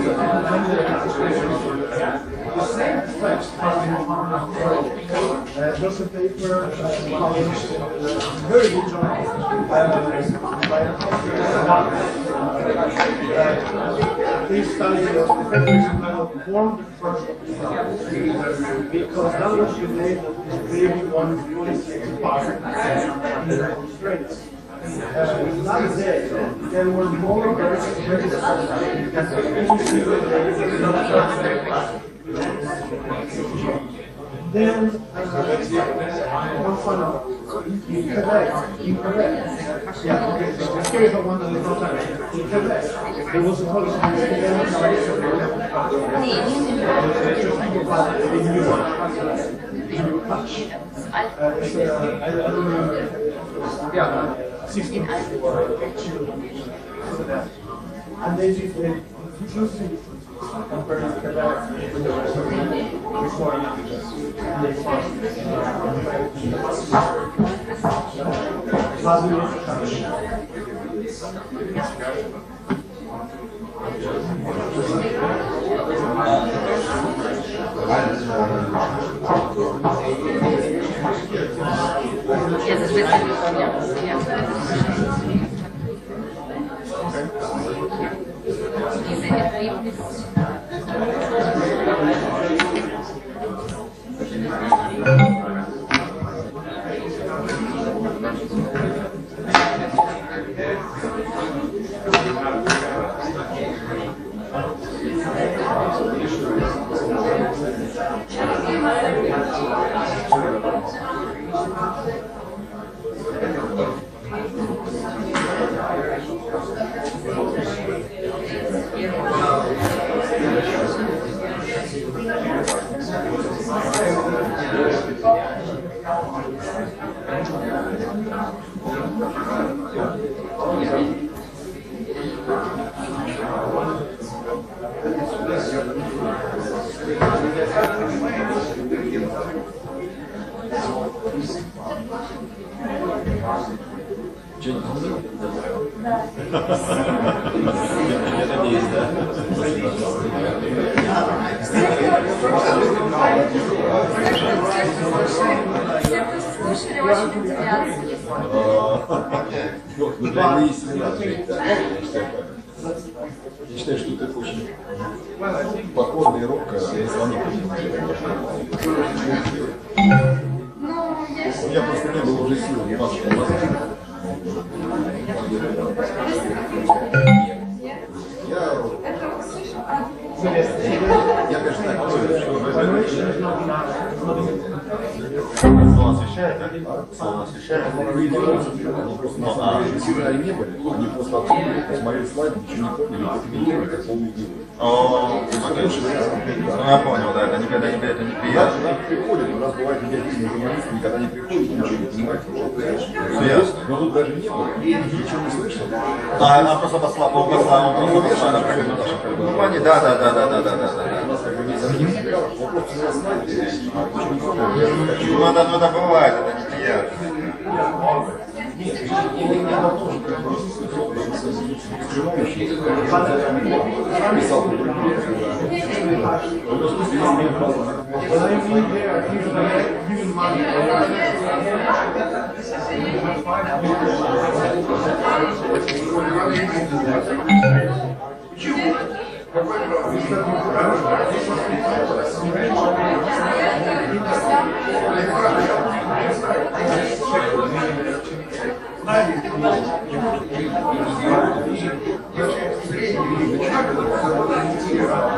The same effects have been found. There's a paper published in a very good journal by this study of effective born the first of December because that was the day that the P.1 policy expired in Australia. That day, there were more births registered than then one final. Incorrect. Yeah, okay, so here is the one that is not incorrect. There was a policy I don't know. Yeah. 16 and they did the differences compared to Quebec with the rest of the before and they found Я считаю, что это очень покорная и робкая звонок. У меня просто не было уже сил, не могу. Я, конечно, так говорю, что освещает, да? Освещает. Они просто сигнали не были, они просто открыли, посмотрели слайды, ничего не поняли, поменяли, как полный день. Я понял, да, это никогда не это неприятно. Нам приходят, у нас бывает негативные журналисты, никогда не приходят, ничего не понимают. Но тут даже не было, ничего не слышно. Она просто послала, да. У нас как бы не замечательно, вопрос на слайде, Ну это бывает, это неприятно. Thank you.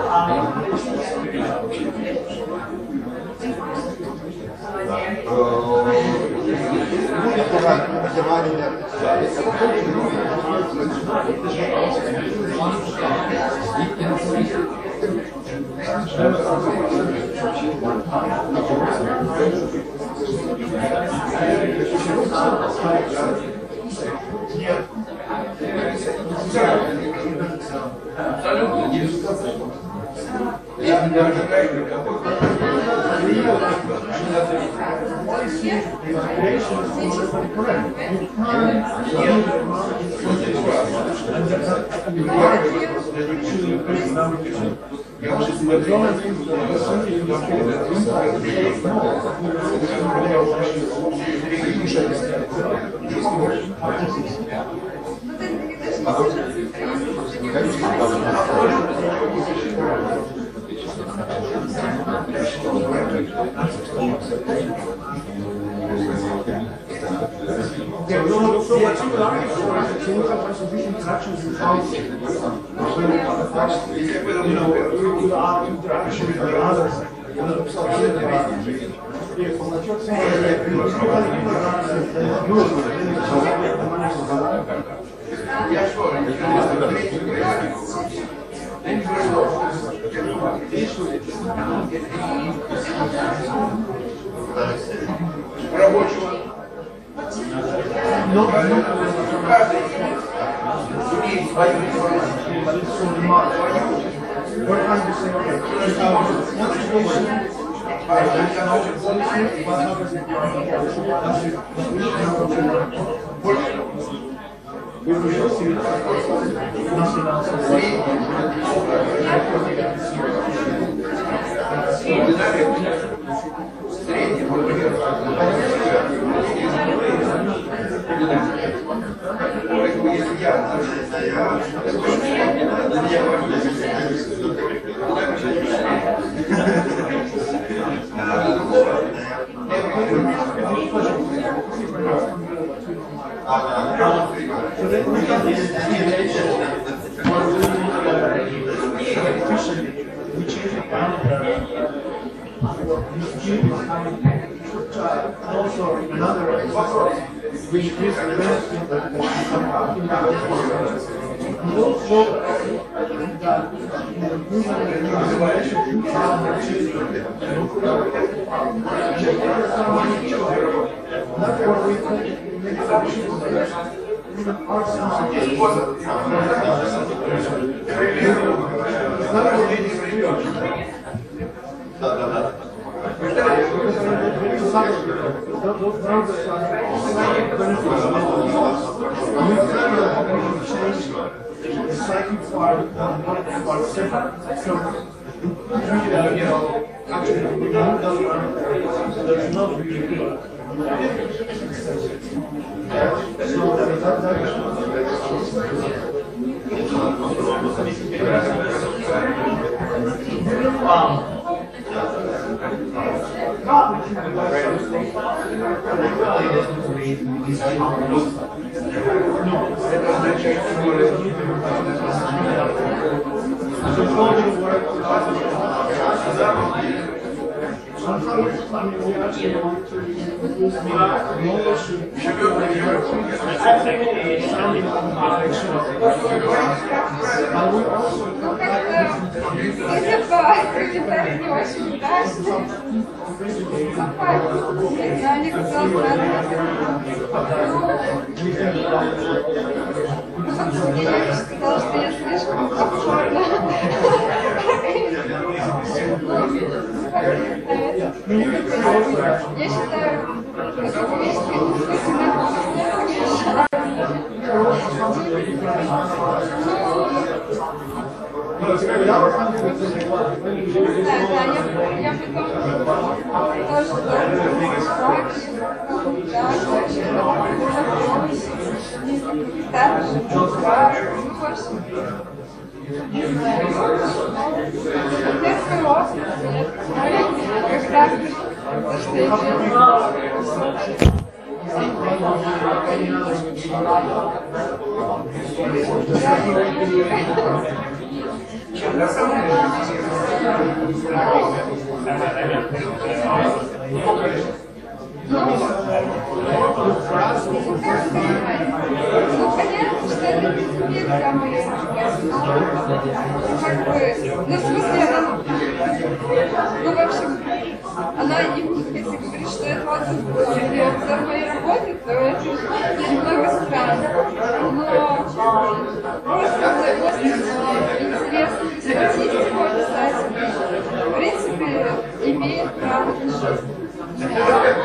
Она, если говорит, что это вот обзор моей работы, то это немного странно. Но просто интерес статистику описать, в принципе, имеет право на жизнь. Ну, то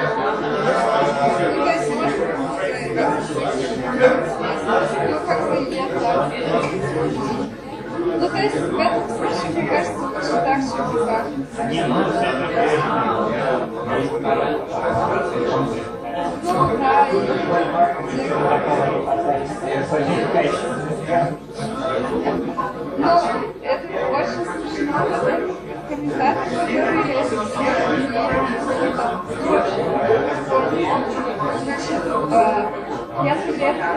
есть, можно ну, как бы я так. Ну, то есть, в этом случае, мне кажется, лучше так, чем никак. Ну, да, и... Ну, это очень смешно, комментатор, который значит, я после этого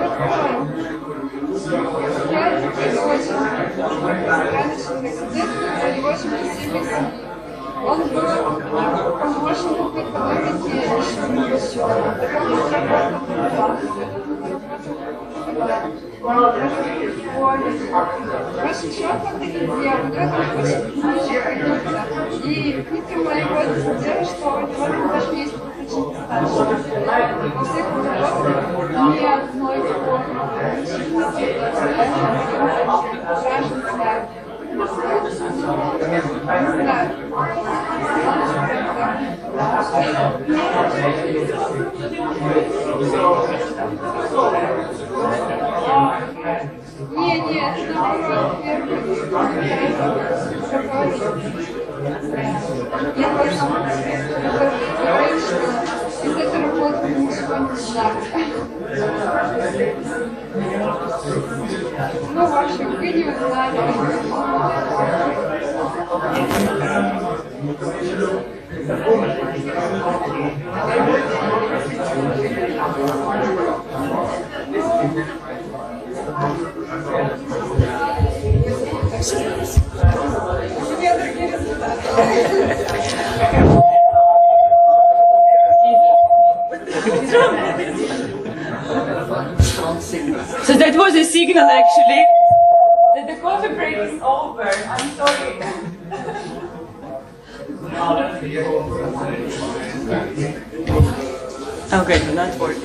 это очень странный человек, и очень красивый семьи. Он был помощником по экономике еще в будущем. Потом он работал в банке. В общем, чего он там делал? У него там очень много кредита. И книги моего делают, что у него там даже есть подключение старше. Во всех работах ни одной формы. Гражданская. Не знаю. Нет, это наоборот первый. Я просто говорю, что из этой работы ничего не знаю. Ну, в общем, вы не узнали. So that was a signal actually that the coffee break is over. I'm sorry. Okay, not working.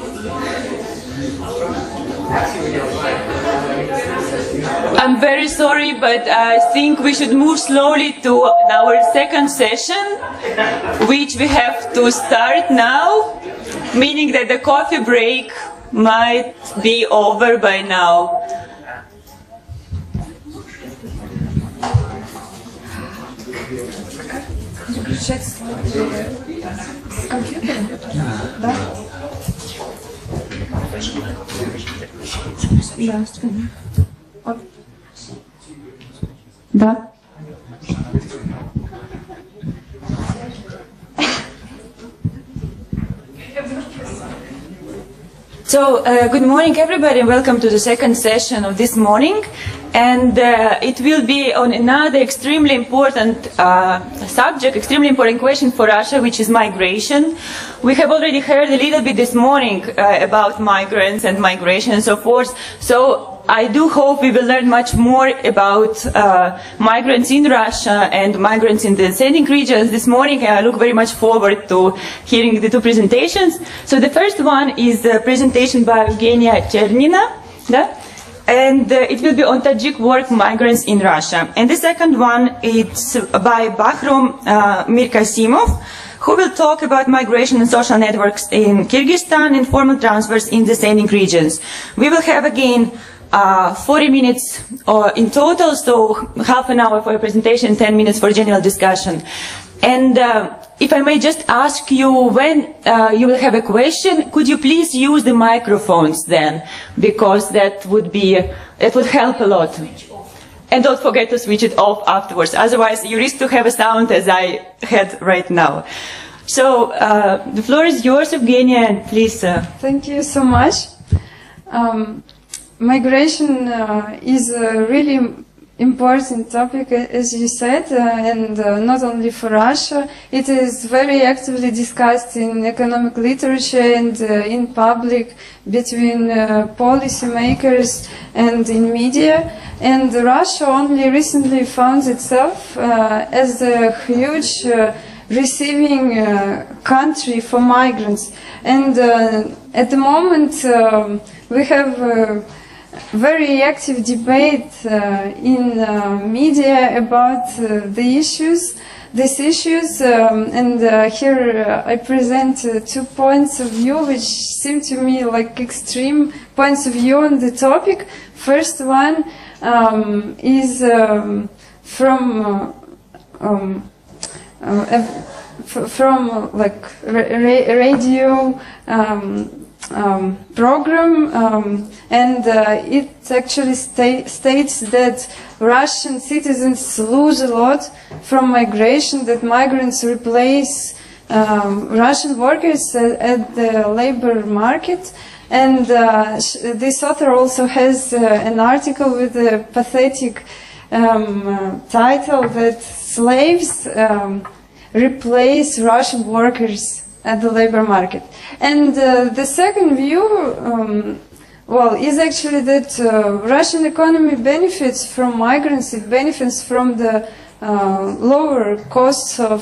I'm very sorry, but I think we should move slowly to our second session, which we have to start now, meaning that the coffee break might be over by now. Включать с компьютером? Да. Да. Да. So, good morning everybody and welcome to the second session of this morning. And it will be on another extremely important subject, extremely important question for Russia, which is migration. We have already heard a little bit this morning about migrants and migration and so forth. So I do hope we will learn much more about migrants in Russia and migrants in the scenic regions this morning. And I look very much forward to hearing the two presentations. So the first one is a presentation by Evgenia Chernina. And it will be on Tajik work migrants in Russia. And the second one is by Bahrom Mirkasimov, who will talk about migration and social networks in Kyrgyzstan and formal transfers in the scenic regions. We will have again 40 minutes in total, so half an hour for a presentation, 10 minutes for general discussion. And if I may just ask you, when you will have a question, could you please use the microphones then? Because that would help a lot. And don't forget to switch it off afterwards. Otherwise, you risk to have a sound as I had right now. So the floor is yours, Evgenia, and please. Thank you so much. Migration is really important topic, as you said, and not only for Russia. It is very actively discussed in economic literature and in public between policymakers and in media. And Russia only recently found itself as a huge receiving country for migrants. And at the moment we have very active debate in media about these issues, and here I present 2 points of view which seem to me like extreme points of view on the topic. First one is from like radio program, and it actually states that Russian citizens lose a lot from migration, that migrants replace Russian workers at the labor market. And this author also has an article with a pathetic title that slaves replace Russian workers at the labor market. And the second view, well, is actually that Russian economy benefits from migrants. It benefits from the lower costs of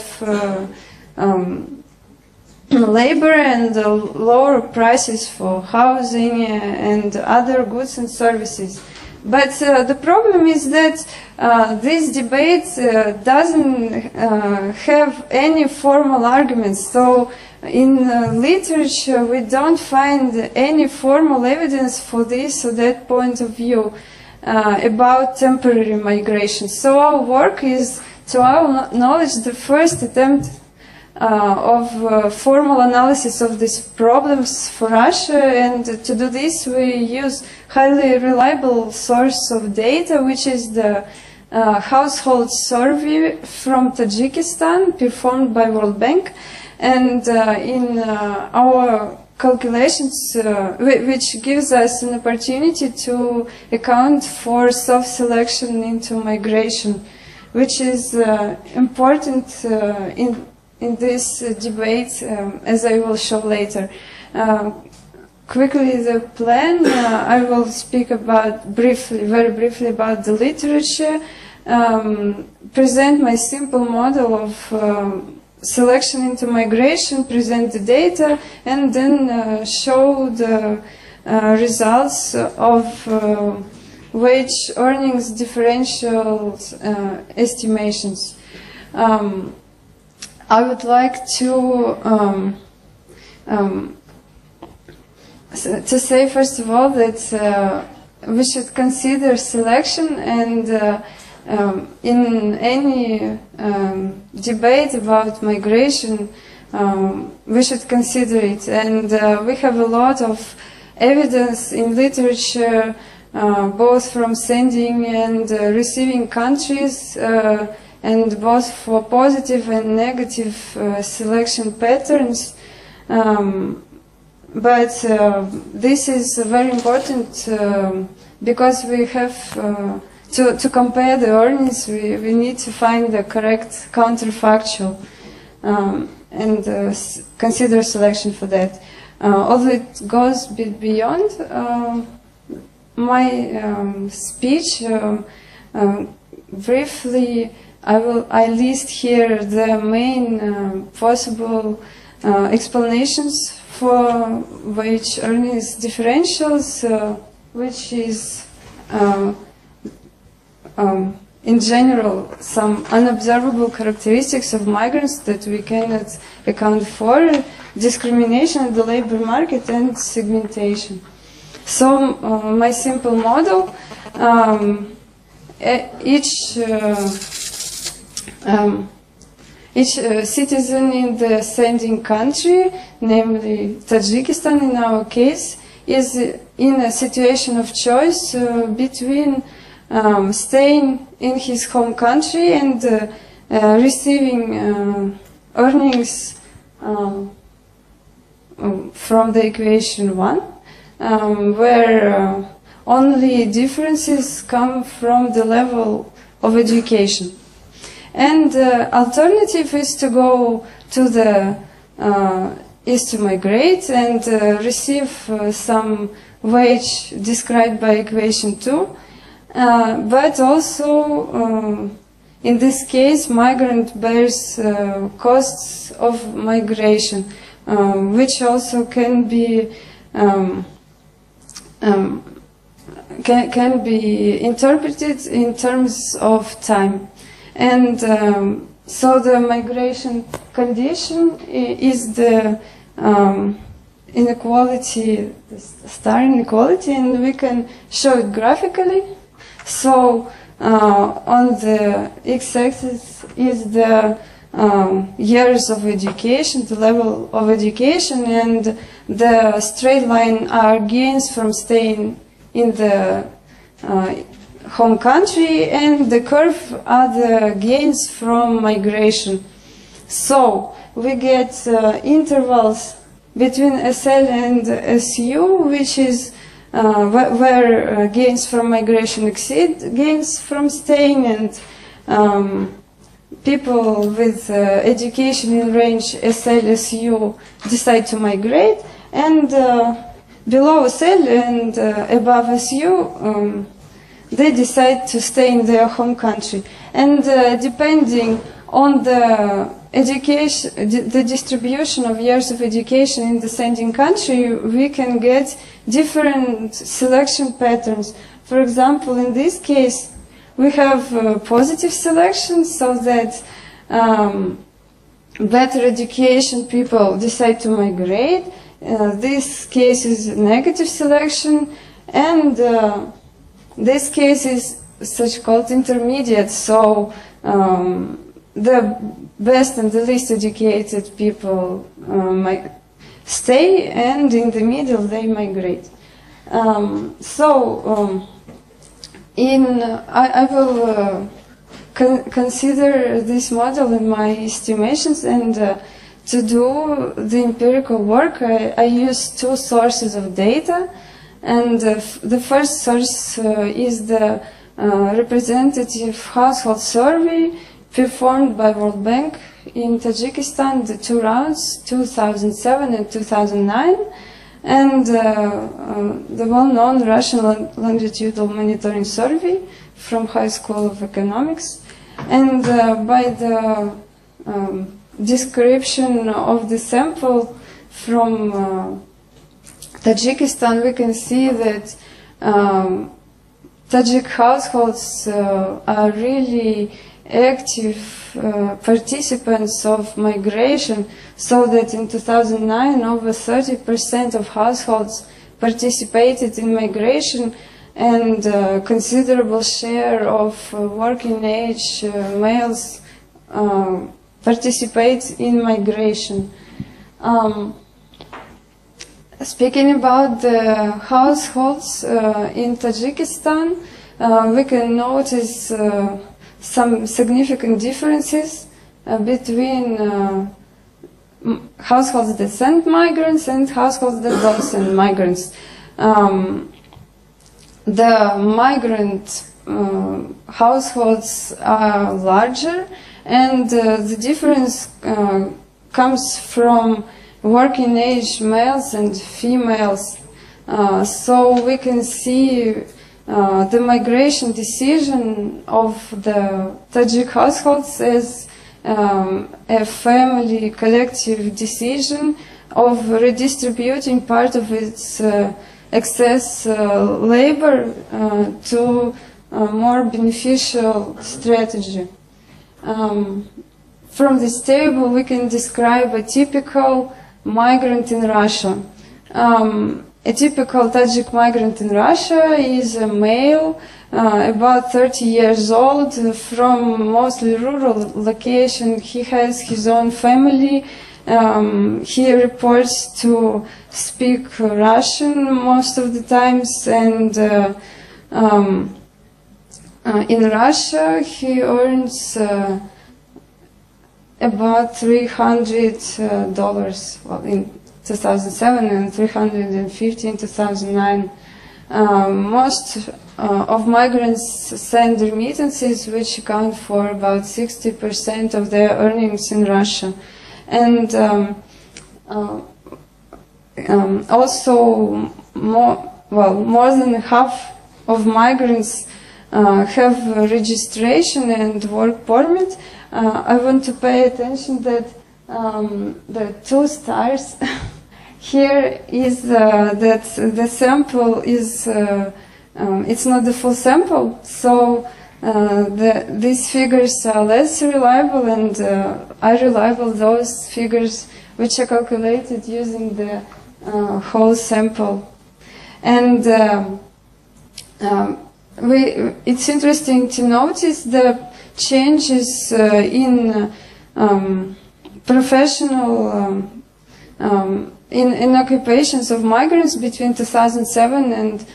labor and lower prices for housing and other goods and services. But the problem is that this debate doesn't have any formal arguments. So in literature we don't find any formal evidence for this or that point of view about temporary migration. So our work is, to our knowledge, the first attempt of formal analysis of these problems for Russia, and to do this we use highly reliable source of data, which is the household survey from Tajikistan performed by World Bank. And in our calculations, which gives us an opportunity to account for self-selection into migration, which is important in this debate, as I will show later. Quickly the plan, I will speak about very briefly about the literature, present my simple model of selection into migration, present the data, and then show the results of wage earnings differential estimations. I would like to say first of all that we should consider selection, and in any debate about migration we should consider it. And we have a lot of evidence in literature, both from sending and receiving countries, and both for positive and negative selection patterns. But this is very important because we have to compare the earnings, we need to find the correct counterfactual and consider selection for that. Although it goes a bit beyond my speech, briefly I list here the main possible explanations for wage earnings differentials, which is in general some unobservable characteristics of migrants that we cannot account for, discrimination in the labor market, and segmentation. So my simple model, each citizen in the sending country, namely Tajikistan in our case, is in a situation of choice between staying in his home country and receiving earnings from the equation 1, where only differences come from the level of education. And alternative is to go to the is to migrate and receive some wage described by equation 2, but also in this case migrant bears costs of migration, which also can be can be interpreted in terms of time. And so the migration condition is the inequality, the star inequality, and we can show it graphically. So on the x-axis is the years of education, the level of education, and the straight line are gains from staying in the home country, and the curve are the gains from migration. So we get intervals between SL and SU, which is where gains from migration exceed gains from staying, and people with education in range SL, SU decide to migrate, and below SL and above SU they decide to stay in their home country. And depending on the education, the distribution of years of education in the sending country, we can get different selection patterns. For example, in this case, we have positive selection, so that better education people decide to migrate. This case is negative selection, and this case is such called intermediate, so the best and the least educated people stay, and in the middle they migrate. I will consider this model in my estimations, and to do the empirical work I use two sources of data. And the first source is the representative household survey performed by World Bank in Tajikistan, the two rounds, 2007 and 2009, and the well-known Russian longitudinal monitoring survey from High School of Economics. And by the description of the sample from Tajikistan, we can see that Tajik households are really active participants of migration, so that in 2009 over 30% of households participated in migration, and a considerable share of working age males participate in migration. Speaking about the households in Tajikistan, we can notice some significant differences between households that send migrants and households that don't send migrants. The migrant households are larger, and the difference comes from working age males and females. So we can see the migration decision of the Tajik households as a family collective decision of redistributing part of its excess labor to a more beneficial strategy. From this table we can describe a typical migrant in Russia. A typical Tajik migrant in Russia is a male, about 30 years old, from mostly rural location. He has his own family. He reports to speak Russian most of the times, and in Russia he earns about $300 well, in 2007 and $350 in 2009. most of migrants send remittances, which account for about 60% of their earnings in Russia. And also, more than half of migrants have registration and work permit. I want to pay attention that the 2 stars here is that the sample is it's not the full sample, so these figures are less reliable, and are reliable those figures which are calculated using the whole sample. And it's interesting to notice the changes in professional in occupations of migrants between 2007 and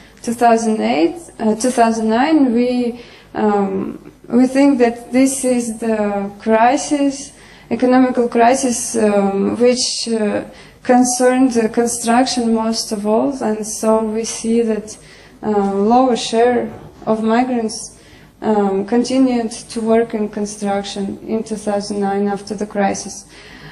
2009. We think that this is the crisis, economical crisis, which concerned the construction most of all, and so we see that lower share of migrants continued to work in construction in 2009 after the crisis.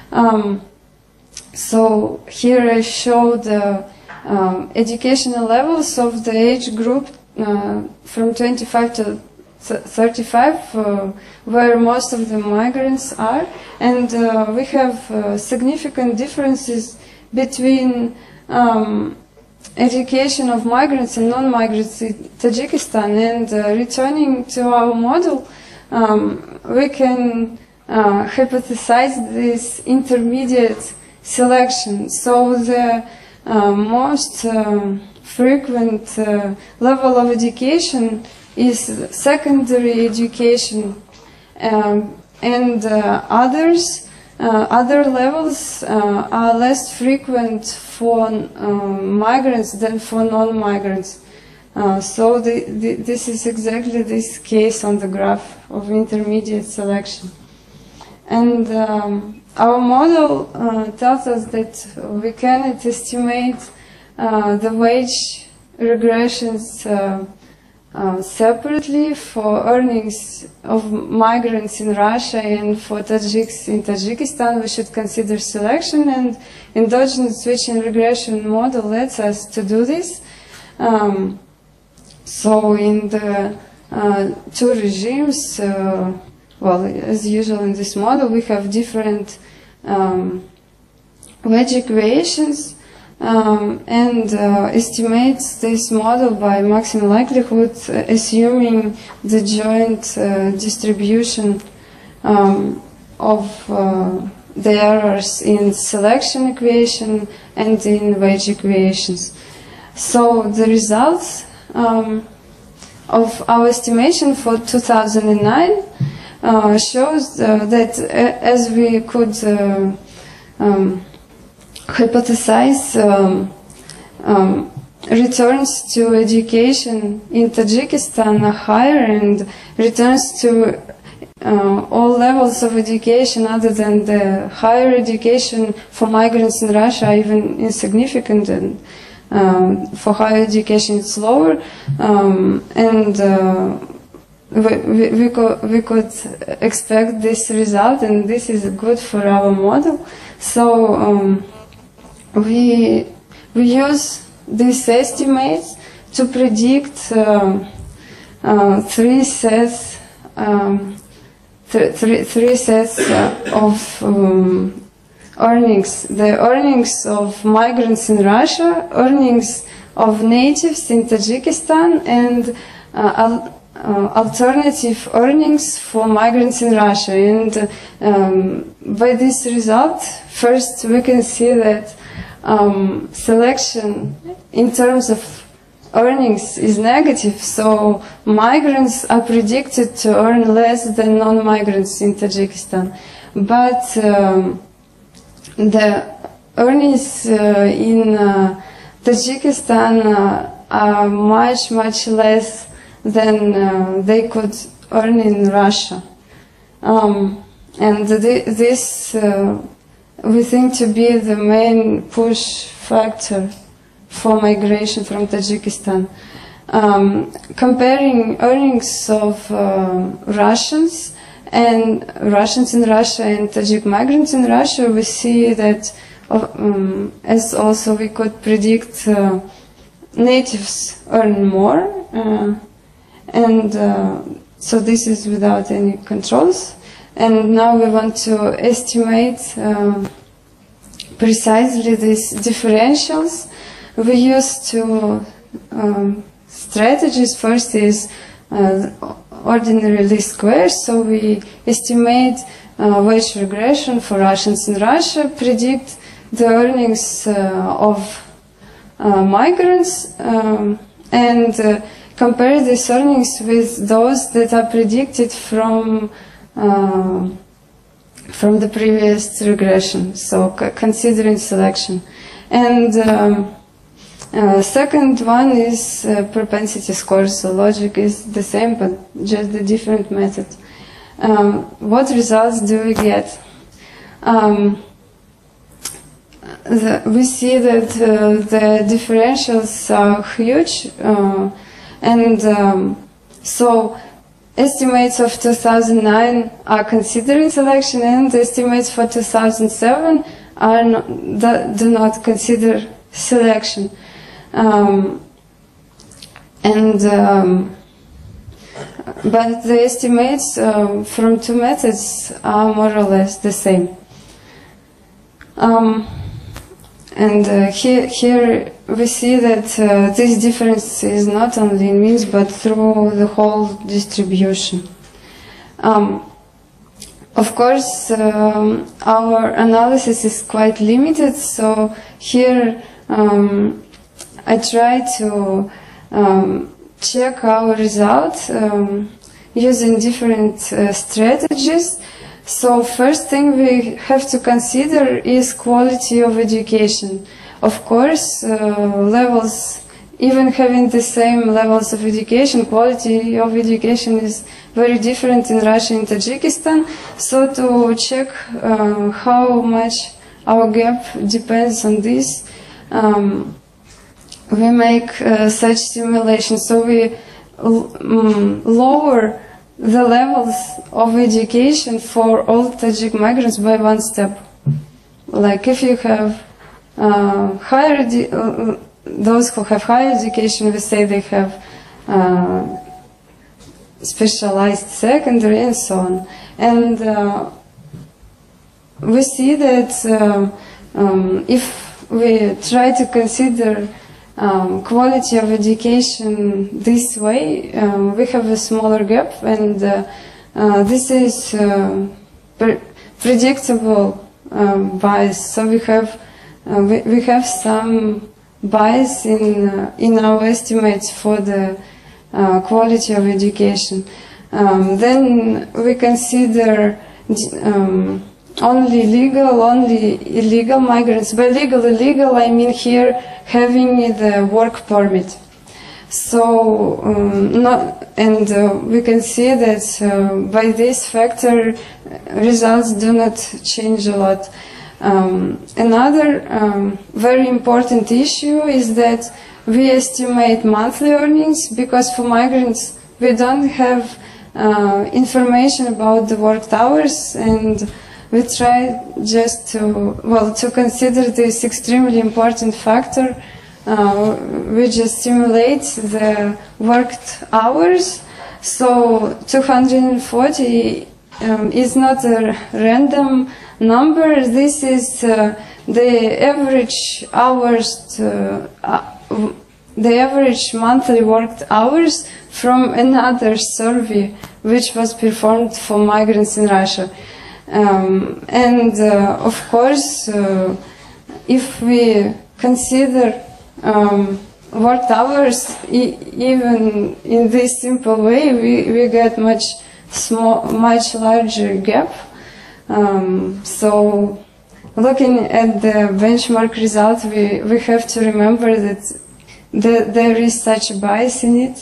So here I show the educational levels of the age group from 25 to 35, where most of the migrants are, and we have significant differences between education of migrants and non-migrants in Tajikistan. And returning to our model, we can hypothesize this intermediate selection. So the most frequent level of education is secondary education, and other levels are less frequent for migrants than for non-migrants. So this is exactly this case on the graph of intermediate selection. And our model tells us that we cannot estimate the wage regressions separately for earnings of migrants in Russia and for Tajiks in Tajikistan. We should consider selection, and endogenous switching regression model lets us to do this. So in the 2 regimes, well, as usual in this model, we have different wage equations, and estimates this model by maximum likelihood, assuming the joint distribution of the errors in selection equation and in wage equations. So the results of our estimation for 2009 shows that as we could hypothesize returns to education in Tajikistan are higher, and returns to all levels of education other than the higher education for migrants in Russia are even insignificant, and for higher education it's lower, and we could expect this result, and this is good for our model. So we use these estimates to predict 3 sets of earnings: the earnings of migrants in Russia, earnings of natives in Tajikistan, and alternative earnings for migrants in Russia. And by this result, first we can see that selection in terms of earnings is negative, so migrants are predicted to earn less than non-migrants in Tajikistan. But the earnings in Tajikistan are much less than they could earn in Russia. And this we think to be the main push factor for migration from Tajikistan. Comparing earnings of Russians in Russia and Tajik migrants in Russia, we see that, as also we could predict, natives earn more, so this is without any controls. And now we want to estimate precisely these differentials. We use two strategies. First is ordinary least squares, so we estimate wage regression for Russians in Russia, predict the earnings of migrants, and compare these earnings with those that are predicted from the previous regression, so considering selection. And second one is propensity score, so logic is the same, but just a different method. What results do we get? We see that the differentials are huge, and so estimates of 2009 are considering selection, and estimates for 2007 do not consider selection. But the estimates from two methods are more or less the same. Here we see that this difference is not only in means but through the whole distribution. Of course, our analysis is quite limited, so here I try to check our results using different strategies. So first thing we have to consider is quality of education. Of course, levels, even having the same levels of education, quality of education is very different in Russia and Tajikistan. So to check how much our gap depends on this, we make such simulations. So we lower the levels of education for all Tajik migrants by one step. Like if you have those who have higher education, we say they have specialized secondary and so on. And we see that if we try to consider quality of education this way, we have a smaller gap, and this is predictable bias. So we have some bias in our estimates for the quality of education. Then we consider only legal, only illegal migrants. By legal, illegal, I mean here having the work permit. So, we can see that by this factor, results do not change a lot. Another very important issue is that we estimate monthly earnings, because for migrants we don't have information about the worked hours, and we try just to consider this extremely important factor. We just simulate the worked hours. So 240 is not a random number. This is the average hours, the average monthly worked hours from another survey which was performed for migrants in Russia. Of course, if we consider worked hours, even in this simple way, we get much larger gap. So, looking at the benchmark result, we have to remember that there is such a bias in it.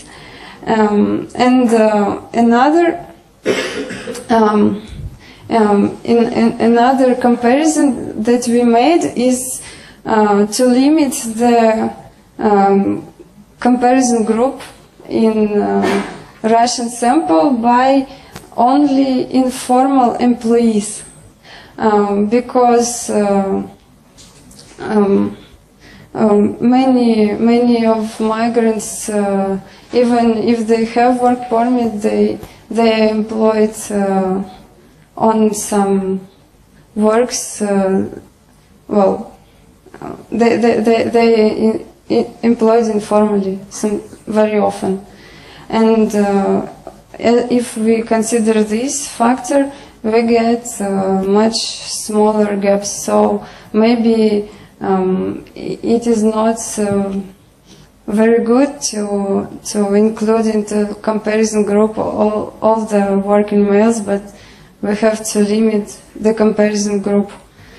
Another comparison that we made is to limit the comparison group in Russian sample by only informal employees, because many of migrants, even if they have work permit, they are employed on some works. They employed informally very often, and if we consider this factor, we get much smaller gaps. So maybe it is not very good to include into comparison group all the working males, but we have to limit the comparison group.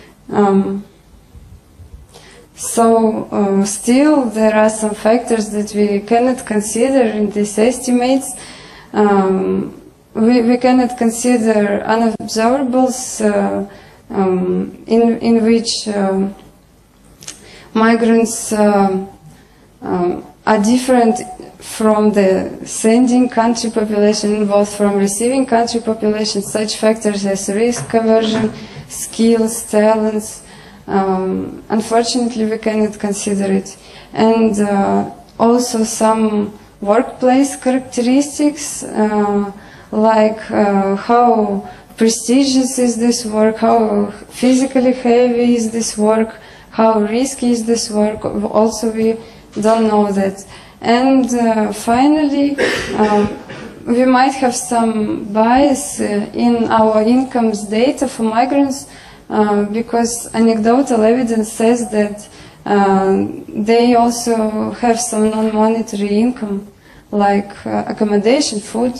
Still there are some factors that we cannot consider in these estimates. We cannot consider unobservables in which migrants are different from the sending country population, both from receiving country population. Such factors as risk aversion, skills, talents. Unfortunately, we cannot consider it. And also some workplace characteristics, like how prestigious is this work, how physically heavy is this work, how risky is this work. Also, we don't know that. And finally, we might have some bias in our incomes data for migrants, because anecdotal evidence says that they also have some non-monetary income, like accommodation, food,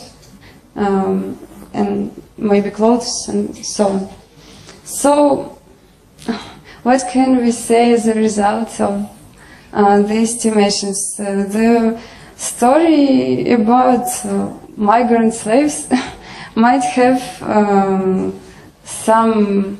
and maybe clothes, and so on. So, what can we say as a result of the estimations? The story about migrant slaves might have some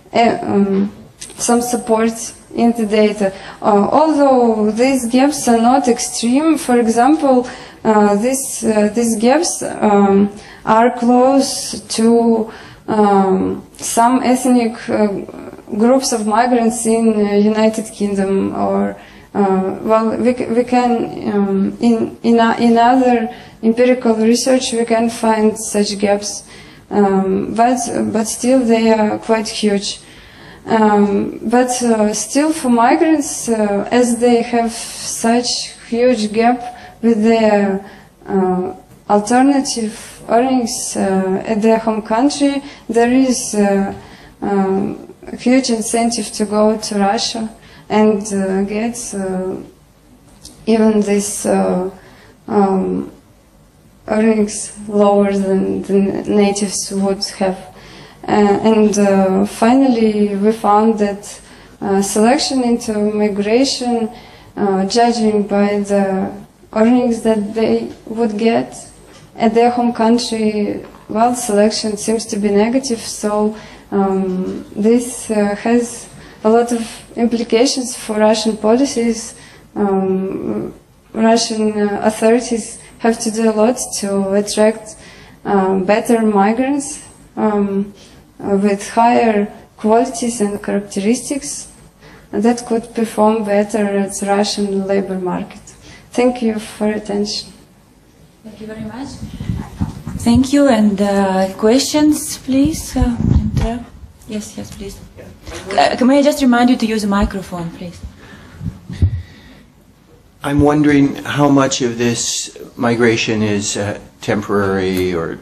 support in the data. Although these gaps are not extreme, for example, these gaps are close to some ethnic groups of migrants in United Kingdom, or we can in other empirical research we can find such gaps, but still they are quite huge. But still, for migrants, as they have such huge gap with their alternative earnings at their home country, there is a huge incentive to go to Russia and get even this earnings lower than the natives would have. And finally, we found that selection into migration, judging by the earnings that they would get at their home country, well, selection seems to be negative. So this has a lot of implications for Russian policies. Russian authorities have to do a lot to attract better migrants with higher qualities and characteristics that could perform better at the Russian labor market. Thank you for your attention. Thank you very much. Thank you. And questions, please? Yes, please. May I just remind you to use a microphone, please? I'm wondering how much of this migration is temporary or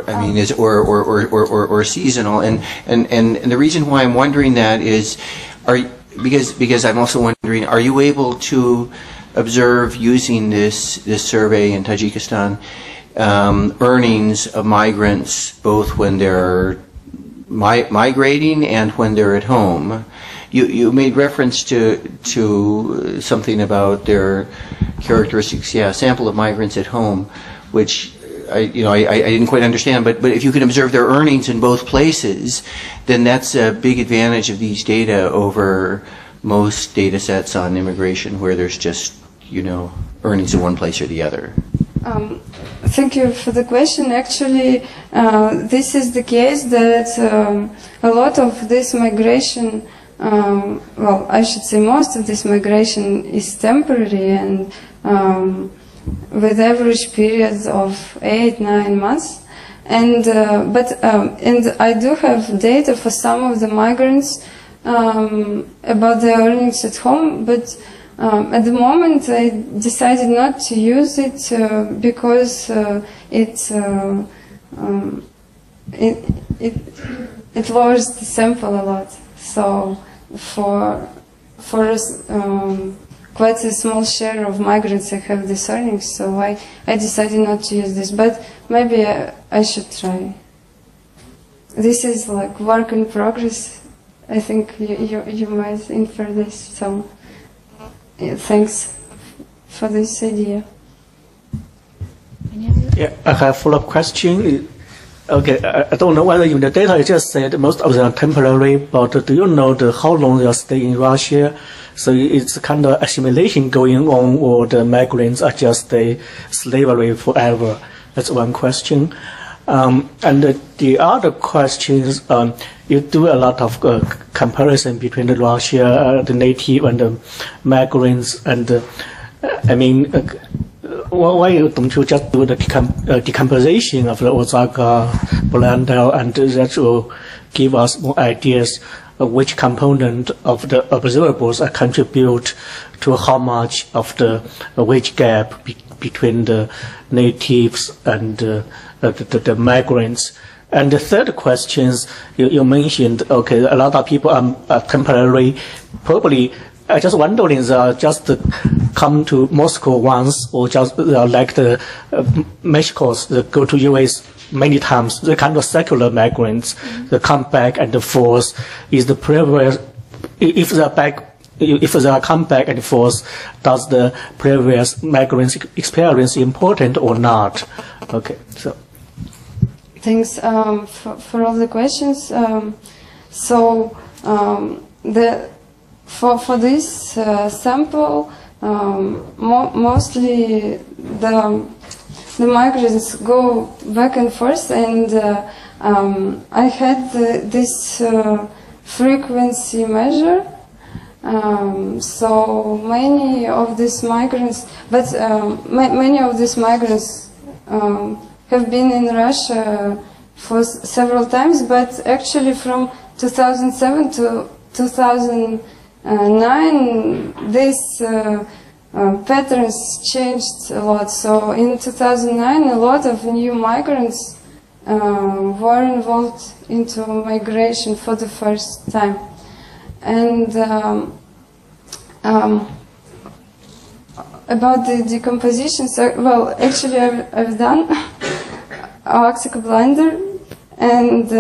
seasonal, and the reason why I'm wondering that is, because I'm also wondering, are you able to observe using this survey in Tajikistan earnings of migrants both when they're migrating and when they're at home? You made reference to something about their characteristics. Yeah, a sample of migrants at home, which I didn't quite understand. But if you can observe their earnings in both places, then that's a big advantage of these data over most data sets on immigration, where there's just earnings in one place or the other? Thank you for the question. Actually, this is the case that a lot of this migration, well, I should say most of this migration is temporary and with average periods of 8-9 months. And and I do have data for some of the migrants about their earnings at home, but at the moment I decided not to use it because it lowers the sample a lot. So for quite a small share of migrants I have this earnings, so I decided not to use this, but maybe I should try. This is like work in progress. I think you might infer this, so yeah, thanks for this idea. Yeah, I have a follow-up question. Okay, I don't know whether in the data you just said most of them are temporary, but do you know how long they'll stay in Russia? So it's kind of assimilation going on, or the migrants are just stay slavery forever? That's one question. And the other question is, you do a lot of comparison between the Russia, the native, and the migrants, and I mean, why don't you just do the decomposition of the Osaka, Blundell, and that will give us more ideas of which component of the observables are contribute to how much of the wage gap between the natives and the migrants. And the third question is, you mentioned, okay, a lot of people are temporary, probably. I just wondering, just come to Moscow once, or just like the Mexicans that go to US many times, the kind of secular migrants that come back and forth. Is the previous, if they come back and forth, does the previous migrants experience important or not? Okay, so. Thanks for all the questions. For this sample, mostly the migrants go back and forth, and I had this frequency measure. So many of these migrants, but many of these migrants have been in Russia for several times, but actually from 2007 to 2009, these patterns changed a lot. So in 2009, a lot of new migrants were involved into migration for the first time. And about the decomposition, so, well, actually I've done Oxic blinder, and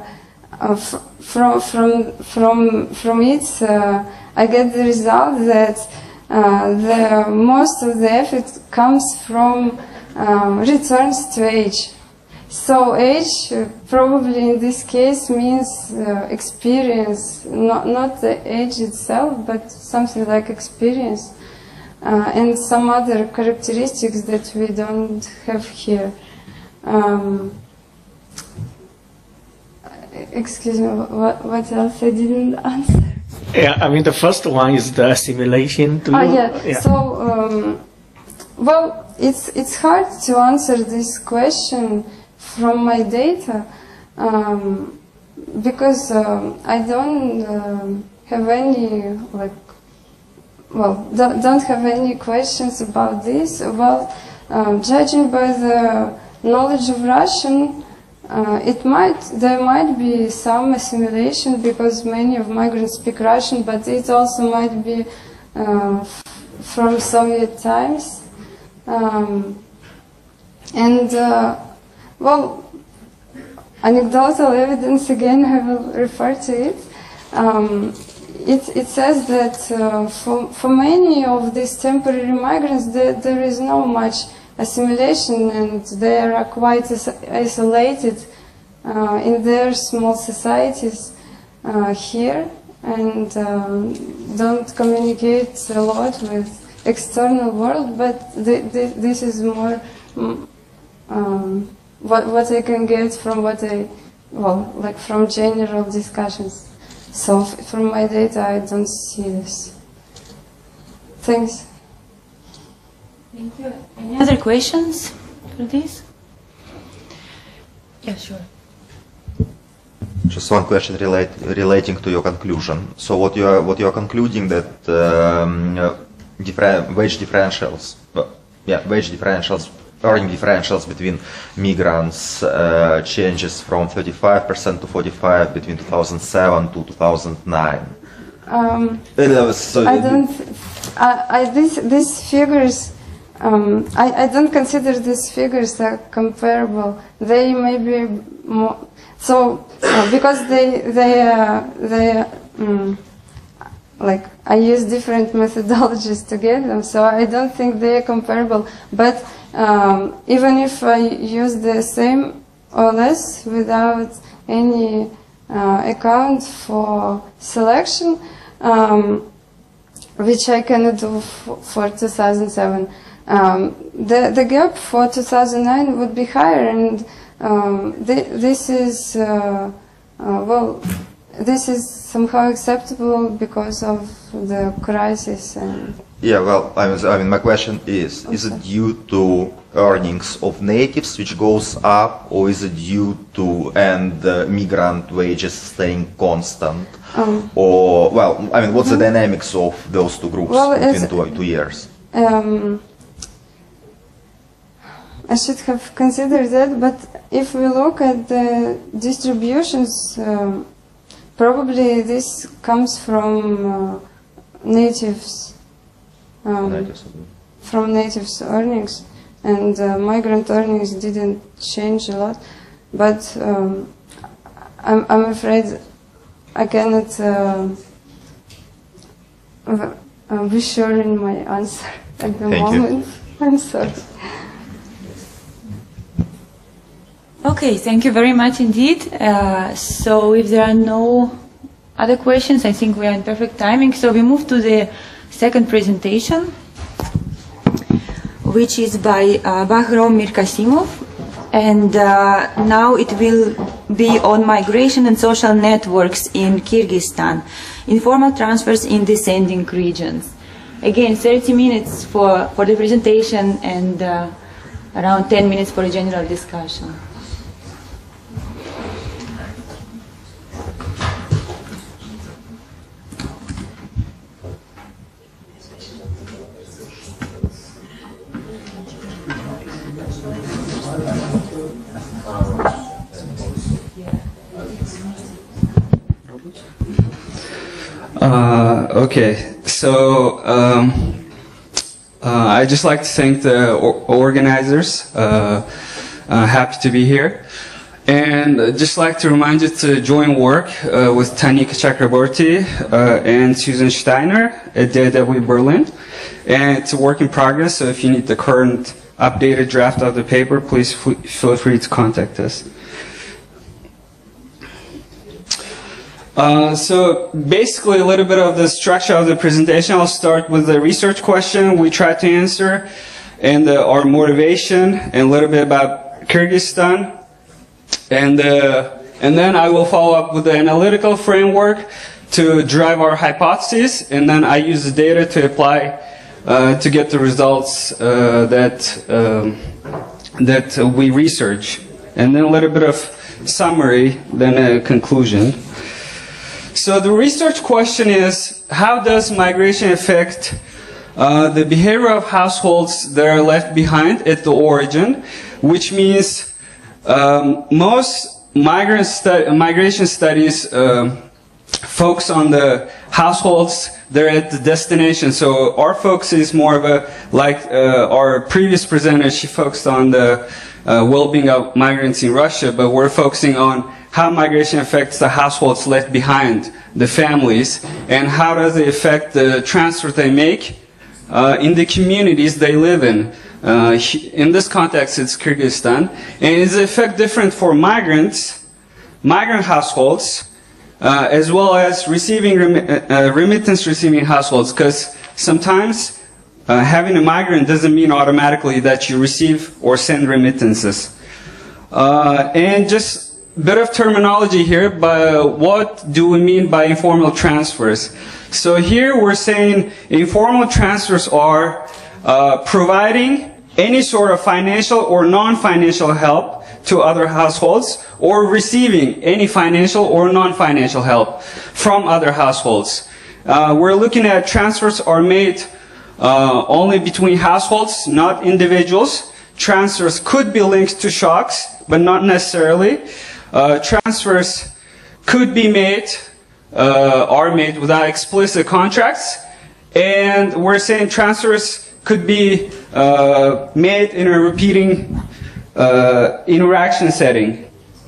from it I get the result that most of the effort comes from returns to age. So age probably in this case means experience, not the age itself, but something like experience and some other characteristics that we don't have here. Excuse me, what else I didn't answer? Yeah, I mean the first one is the assimilation. Yeah. So, well, it's hard to answer this question from my data because I don't have any don't have any questions about this. Well, judging by the knowledge of Russian, there might be some assimilation because many of migrants speak Russian, but it also might be from Soviet times. Well, anecdotal evidence, again, I will refer to it. It says that for many of these temporary migrants, there is not much assimilation, and they are quite isolated in their small societies here, and don't communicate a lot with external world, but this is more what I can get from like from general discussions. So from my data, I don't see this. Thanks. Thank you. Any other questions for this? Yeah, sure. Just one question relating to your conclusion. So what you are concluding that wage differentials, earning differentials between migrants changes from 35% to 45% between 2007 to 2009. These figures, I don't consider these figures comparable. They may be more. So because like I use different methodologies to get them, so I don't think they are comparable. But even if I use the same or less without any account for selection, which I cannot do for 2007, the gap for 2009 would be higher, and this is this is somehow acceptable because of the crisis. And yeah, well, I mean, my question is it due to earnings of natives which goes up, or is it due to migrant wages staying constant? Or, well, I mean, what's the dynamics of those two groups between 2 years? I should have considered that, but if we look at the distributions, probably this comes from natives, from natives' earnings, and migrant earnings didn't change a lot. But I'm afraid I cannot be sure in my answer at the moment. I'm sorry. Okay, thank you very much indeed. So if there are no other questions, I think we are in perfect timing. So we move to the second presentation, which is by Bahrom Mirkasimov. And now it will be on migration and social networks in Kyrgyzstan, informal transfers in descending regions. Again, 30 minutes for the presentation and around 10 minutes for a general discussion. Okay, so I'd just like to thank the organizers. Happy to be here. And I'd just like to remind you to join work with Tanika Chakraborty and Susan Steiner at DAW Berlin. And it's a work in progress, so if you need the current updated draft of the paper, please feel free to contact us. So basically a little bit of the structure of the presentation. I'll start with the research question we try to answer, and our motivation, and a little bit about Kyrgyzstan. And then I will follow up with the analytical framework to drive our hypotheses, and then I use the data to apply to get the results that we research. And then a little bit of summary, then a conclusion. So the research question is, how does migration affect the behavior of households that are left behind at the origin, which means most migration studies focus on the households that are at the destination. So our focus is more of a, like our previous presenter, she focused on the well-being of migrants in Russia, but we're focusing on how migration affects the households left behind, the families, and how does it affect the transfer they make in the communities they live in. In this context, it's Kyrgyzstan. And is the effect different for migrant households, as well as remittance receiving households? Because sometimes having a migrant doesn't mean automatically that you receive or send remittances. And just a bit of terminology here, but what do we mean by informal transfers? So here we're saying informal transfers are providing any sort of financial or non-financial help to other households, or receiving any financial or non-financial help from other households. We're looking at transfers are made only between households, not individuals. Transfers could be linked to shocks, but not necessarily. Transfers could be made, are made without explicit contracts, and we're saying transfers could be made in a repeating interaction setting.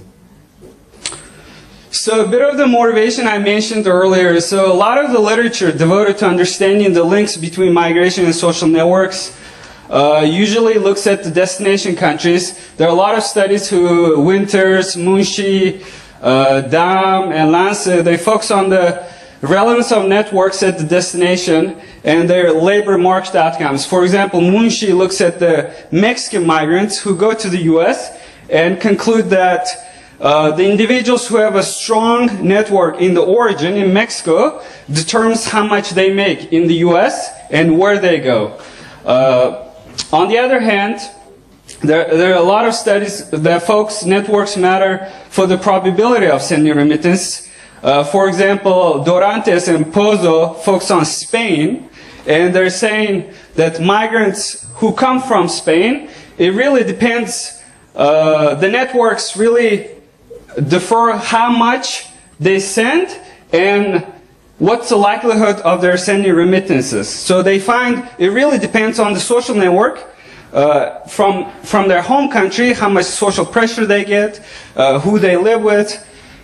So a bit of the motivation I mentioned earlier. So a lot of the literature devoted to understanding the links between migration and social networks usually looks at the destination countries. There are a lot of studies who Winters, Munshi, Dam, and Lance, they focus on the relevance of networks at the destination and their labor market outcomes. For example, Munshi looks at the Mexican migrants who go to the US and conclude that the individuals who have a strong network in the origin in Mexico determines how much they make in the US and where they go. On the other hand, there are a lot of studies that focus networks matter for the probability of sending remittance. For example, Dorantes and Pozo focus on Spain, and they're saying that migrants who come from Spain, it really depends, the networks really defer how much they send and what's the likelihood of their sending remittances. So they find it really depends on the social network from their home country, how much social pressure they get, who they live with.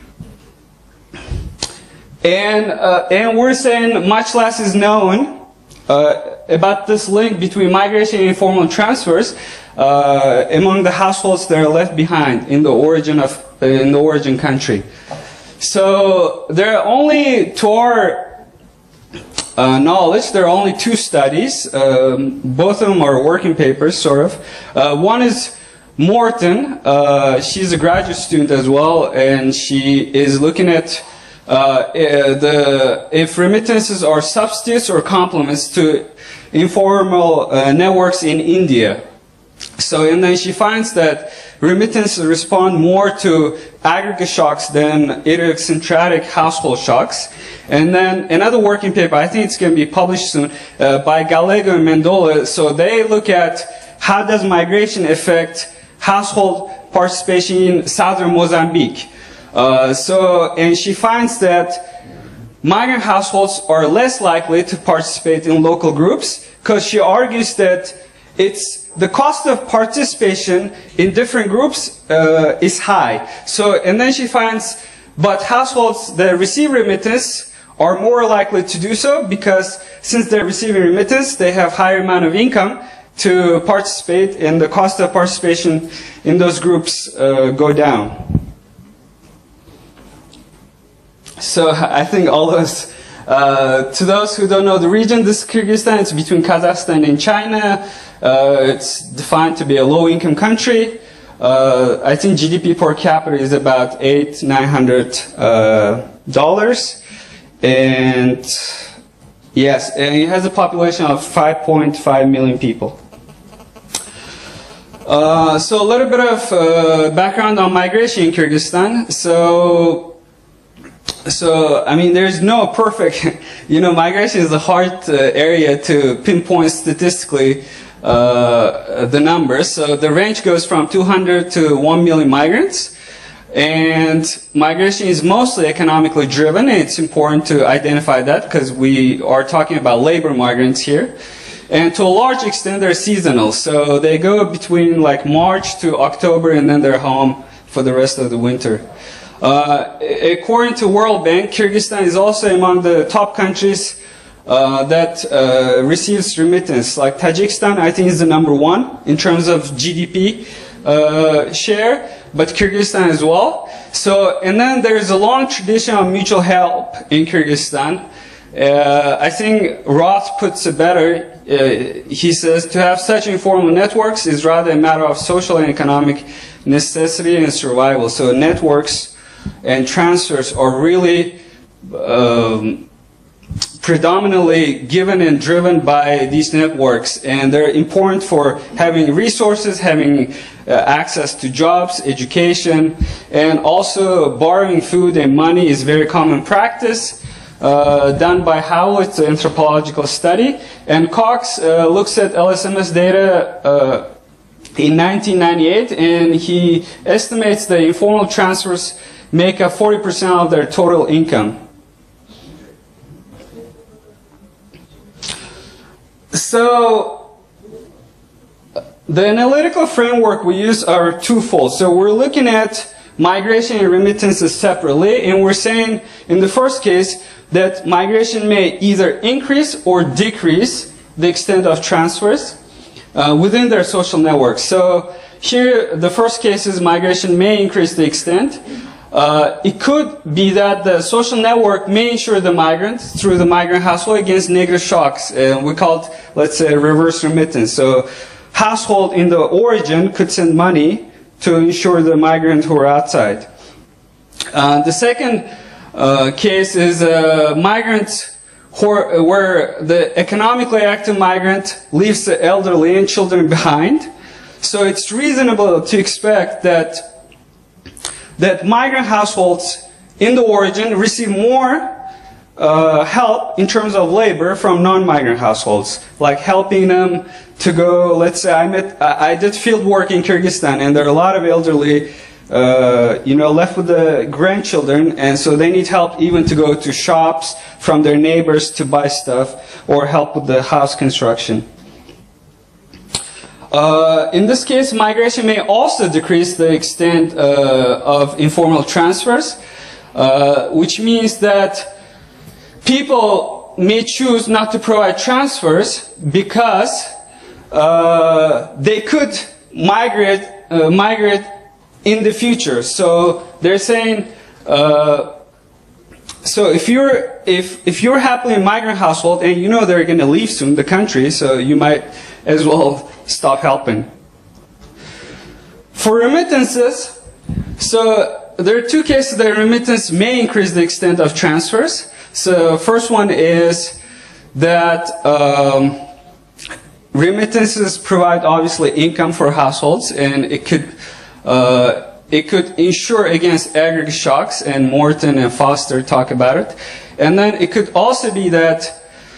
And we're saying much less is known about this link between migration and informal transfers among the households that are left behind in the origin country. So there are only, to our knowledge, there are only 2 studies. Both of them are working papers, sort of. One is Morton. She's a graduate student as well, and she is looking at if remittances are substitutes or complements to informal networks in India. So, and then she finds that remittances respond more to aggregate shocks than idiosyncratic household shocks. And then another working paper, I think it's going to be published soon, by Gallego and Mendola. So they look at how does migration affect household participation in southern Mozambique. And she finds that migrant households are less likely to participate in local groups because she argues that it's the cost of participation in different groups is high. So, and then she finds, but households that receive remittance are more likely to do so because since they're receiving remittance, they have higher amount of income to participate, and the cost of participation in those groups go down. So I think all those, to those who don't know the region, this is Kyrgyzstan. It's between Kazakhstan and China. It's defined to be a low-income country. I think GDP per capita is about $800-900. And yes, and it has a population of 5.5 million people. So a little bit of background on migration in Kyrgyzstan. So, I mean, there's no perfect, migration is a hard area to pinpoint statistically the numbers. So the range goes from 200 to 1 million migrants. And migration is mostly economically driven, and it's important to identify that because we are talking about labor migrants here. And to a large extent, they're seasonal. So they go between like March to October, and then they're home for the rest of the winter. According to World Bank, Kyrgyzstan is also among the top countries that receives remittance. Like Tajikistan, I think is the #1 in terms of GDP share, but Kyrgyzstan as well. So, and then there's a long tradition of mutual help in Kyrgyzstan. I think Roth puts it better. he says, to have such informal networks is rather a matter of social and economic necessity and survival. So networks and transfers are really predominantly given and driven by these networks, and they're important for having resources, having access to jobs, education, and also borrowing food and money is very common practice. Done by Howell, it's an anthropological study, and Cox looks at LSMS data in 1998, and he estimates the informal transfers make up 40% of their total income. So the analytical framework we use are twofold. So we're looking at migration and remittances separately, and we're saying in the first case that migration may either increase or decrease the extent of transfers within their social networks. So here the first case is migration may increase the extent. It could be that the social network may insure the migrant through the migrant household against negative shocks. We call it, let's say, reverse remittance. So household in the origin could send money to insure the migrant who are outside. The second case is migrants where the economically active migrant leaves the elderly and children behind. So it's reasonable to expect that migrant households in the origin receive more help in terms of labor from non-migrant households, like helping them to go. Let's say I did field work in Kyrgyzstan, and there are a lot of elderly, left with the grandchildren, and so they need help even to go to shops from their neighbors to buy stuff or help with the house construction. In this case, migration may also decrease the extent of informal transfers, which means that people may choose not to provide transfers because they could migrate in the future. So they're saying, so if you're happily in a migrant household and you know they're going to leave soon the country, so you might as well stop helping. For remittances, so there are two cases that remittance may increase the extent of transfers. So first one is that remittances provide obviously income for households, and it could insure against aggregate shocks, and Morton and Foster talk about it. And then it could also be that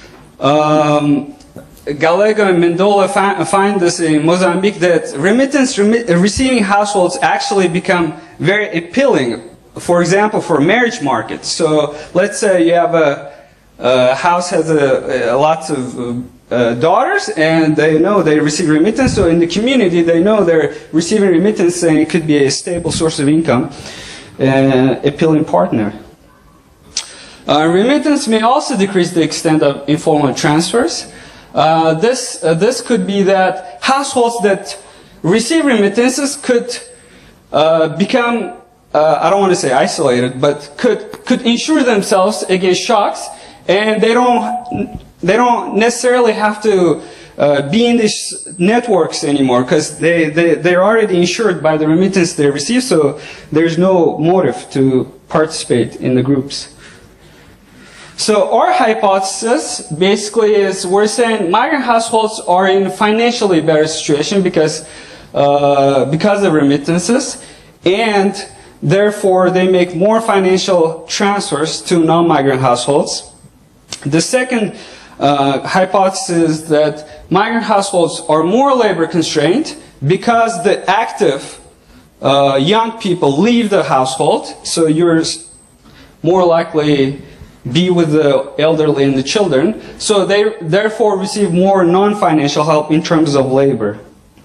Gallego and Mendola find this in Mozambique, that remittance receiving households actually become very appealing, for example, for marriage markets. So let's say you have a house has lots of daughters, and they know they receive remittance, so in the community they know they're receiving remittance, and it could be a stable source of income, appealing partner. Remittance may also decrease the extent of informal transfers. This could be that households that receive remittances could become, I don't want to say isolated, but could insure themselves against shocks, and they don't necessarily have to be in these networks anymore, because they're already insured by the remittance they receive, so there's no motive to participate in the groups. So our hypothesis basically is we're saying migrant households are in financially better situation because of remittances, and therefore they make more financial transfers to non-migrant households. The second hypothesis is that migrant households are more labor constrained because the active young people leave the household, so you're more likely be with the elderly and the children, so they therefore receive more non-financial help in terms of labor.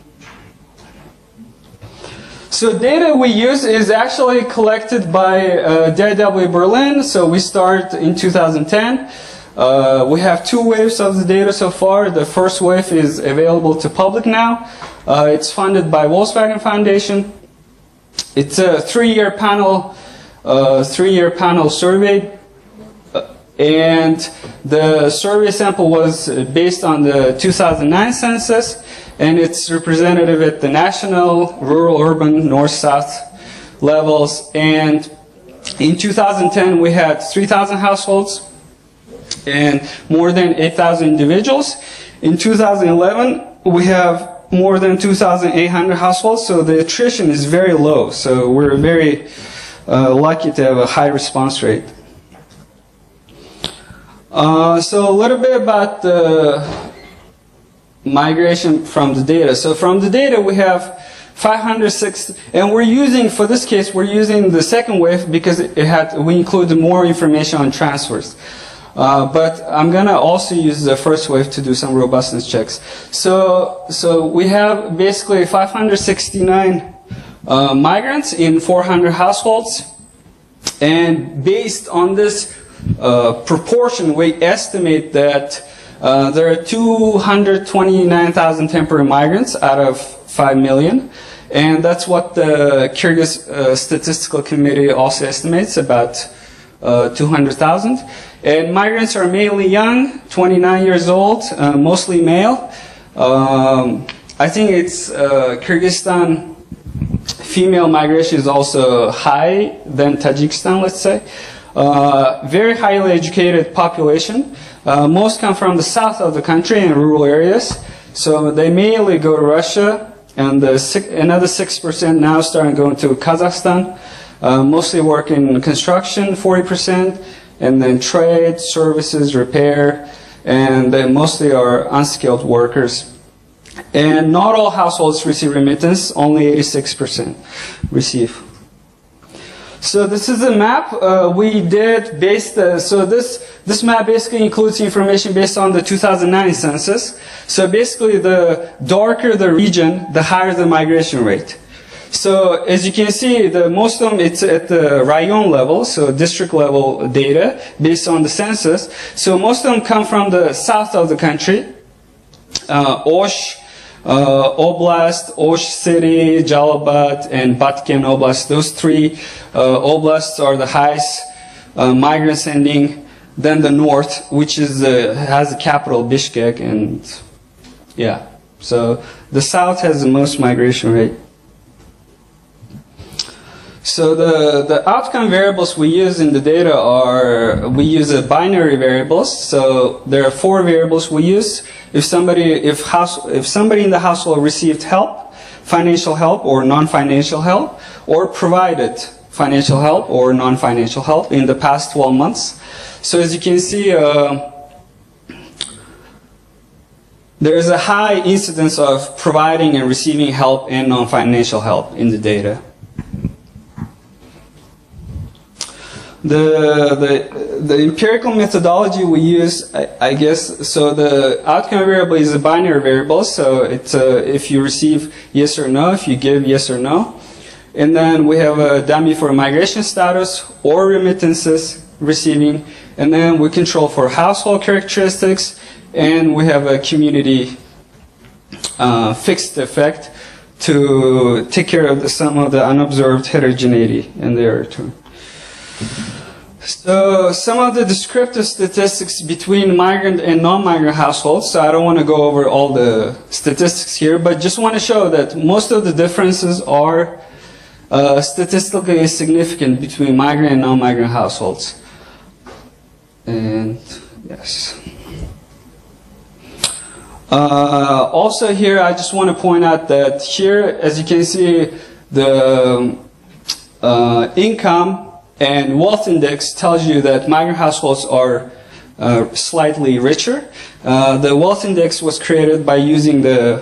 So data we use is actually collected by DIW Berlin, so we start in 2010. We have two waves of the data so far. The first wave is available to public now. It's funded by Volkswagen Foundation. It's a three-year panel survey. And the survey sample was based on the 2009 census, and it's representative at the national, rural, urban, north-south levels. And in 2010, we had 3,000 households and more than 8,000 individuals. In 2011, we have more than 2,800 households, so the attrition is very low. So we're very lucky to have a high response rate. So a little bit about the migration from the data. So from the data, we have 506, and we're using, for this case, we're using the second wave because we included more information on transfers. But I'm going to also use the first wave to do some robustness checks. So we have basically 569 migrants in 400 households. And based on this proportion, we estimate that there are 229,000 temporary migrants out of 5 million. And that's what the Kyrgyz Statistical Committee also estimates, about 200,000. And migrants are mainly young, 29 years old, mostly male. I think it's Kyrgyzstan female migration is also high than Tajikistan, let's say. Very highly educated population. Most come from the south of the country in rural areas. So they mainly go to Russia, and another 6% now starting going to Kazakhstan. Mostly work in construction, 40%, and then trade, services, repair, and they mostly are unskilled workers. And not all households receive remittance, only 86% receive. So this is a map we did based, so this map basically includes information based on the 2009 census. So basically the darker the region, the higher the migration rate. So as you can see, most of them, it's at the rayon level, so district level data based on the census. So most of them come from the south of the country. Osh Oblast, Osh City, Jalabad, and Batken Oblast. Those three oblasts are the highest migrant sending. Then the north, which has the capital Bishkek, and yeah. So the south has the most migration rate. So the outcome variables we use in the data are, we use binary variables. So there are 4 variables we use. If somebody in the household received help, financial help or non-financial help, or provided financial help or non-financial help in the past 12 months. So as you can see, there is a high incidence of providing and receiving help and non-financial help in the data. The empirical methodology we use, I guess, so the outcome variable is a binary variable, so it's if you receive yes or no, if you give yes or no. And then we have a dummy for migration status or remittances receiving, and then we control for household characteristics, and we have a community fixed effect to take care of some of the unobserved heterogeneity in their return. So some of the descriptive statistics between migrant and non-migrant households. So I don't want to go over all the statistics here, but just want to show that most of the differences are statistically significant between migrant and non-migrant households. And yes. Also here, I just want to point out that here, as you can see, the income and wealth index tells you that migrant households are slightly richer. The wealth index was created by using the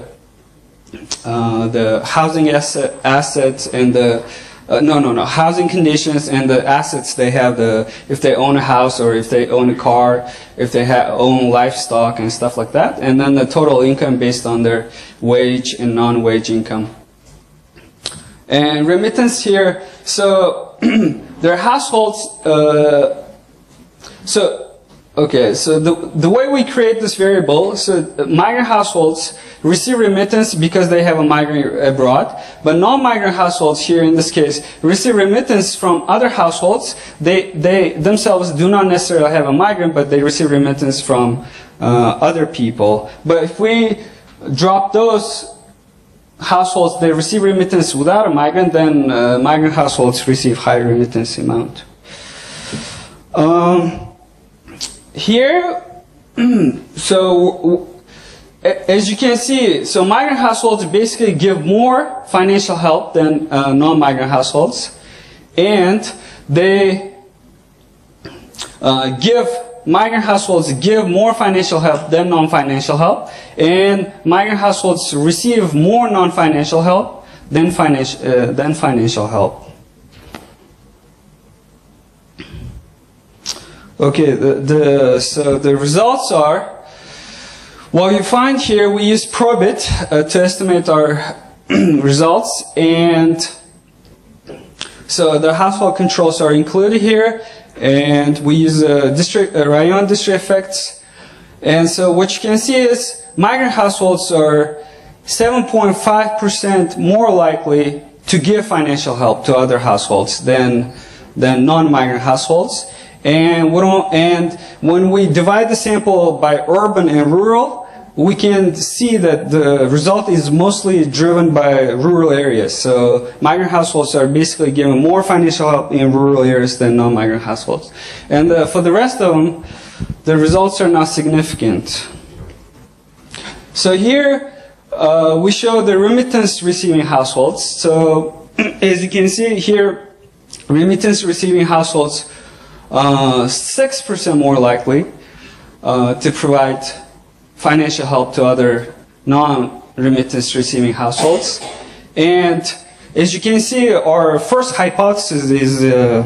housing assets and the housing conditions and the assets they have, if they own a house or if they own a car, if they own livestock and stuff like that, and then the total income based on their wage and non-wage income. And remittance here, so their households, so Okay, so the way we create this variable, so migrant households receive remittance because they have a migrant abroad, but non-migrant households here in this case receive remittance from other households. They themselves do not necessarily have a migrant, but they receive remittance from other people. But if we drop those households, they receive remittance without a migrant, then migrant households receive higher remittance amount. Here, so as you can see, so migrant households basically give more financial help than non-migrant households, and they migrant households give more financial help than non-financial help, and migrant households receive more non-financial help than financial help. Okay, so the results are, what you find here, we use Probit to estimate our results, and so the household controls are included here, and we use Rayon district effects. And so what you can see is migrant households are 7.5% more likely to give financial help to other households than non-migrant households. And when we divide the sample by urban and rural, we can see that the result is mostly driven by rural areas. So migrant households are basically given more financial help in rural areas than non-migrant households. And for the rest of them, the results are not significant. So here we show the remittance receiving households. So as you can see here, remittance receiving households 6% more likely to provide financial help to other non-remittance receiving households. And as you can see, our first hypothesis is,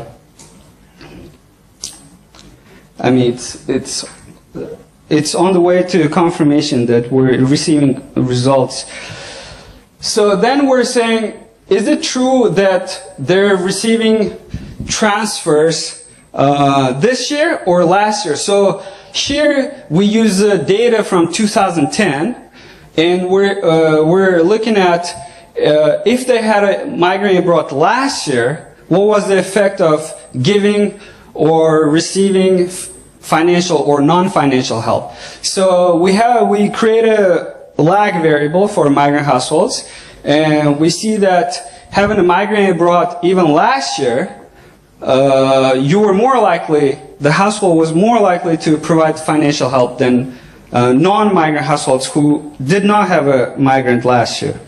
it's on the way to confirmation that we're receiving results. So then we're saying, is it true that they're receiving transfers this year or last year? So here we use data from 2010, and we're looking at if they had a migrant abroad last year, what was the effect of giving or receiving financial or non-financial help. So we create a lag variable for migrant households, and we see that having a migrant abroad even last year, the household was more likely to provide financial help than non-migrant households who did not have a migrant last year.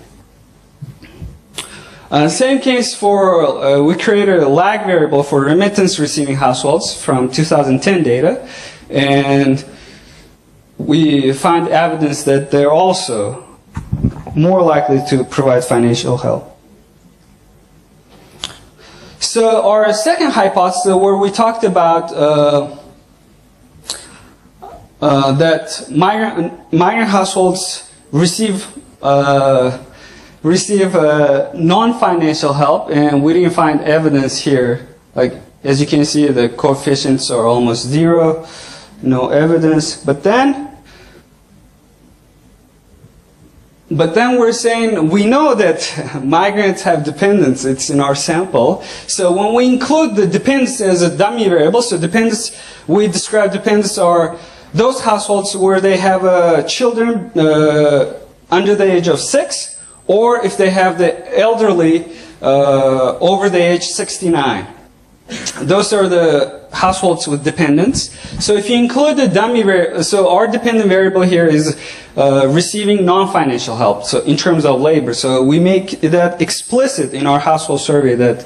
Same case for, we created a lag variable for remittance receiving households from 2010 data, and we find evidence that they're also more likely to provide financial help. So our second hypothesis, where we talked about that migrant households receive non-financial help, and we didn't find evidence here. Like, as you can see, the coefficients are almost zero, no evidence. But then we're saying we know that migrants have dependents. It's in our sample. So when we include the dependents as a dummy variable, so dependents, we describe dependents are those households where they have children under the age of 6, or if they have the elderly over the age 69. Those are the households with dependents. So if you include the dummy variable, so our dependent variable here is receiving non-financial help, so in terms of labor. So we make that explicit in our household survey that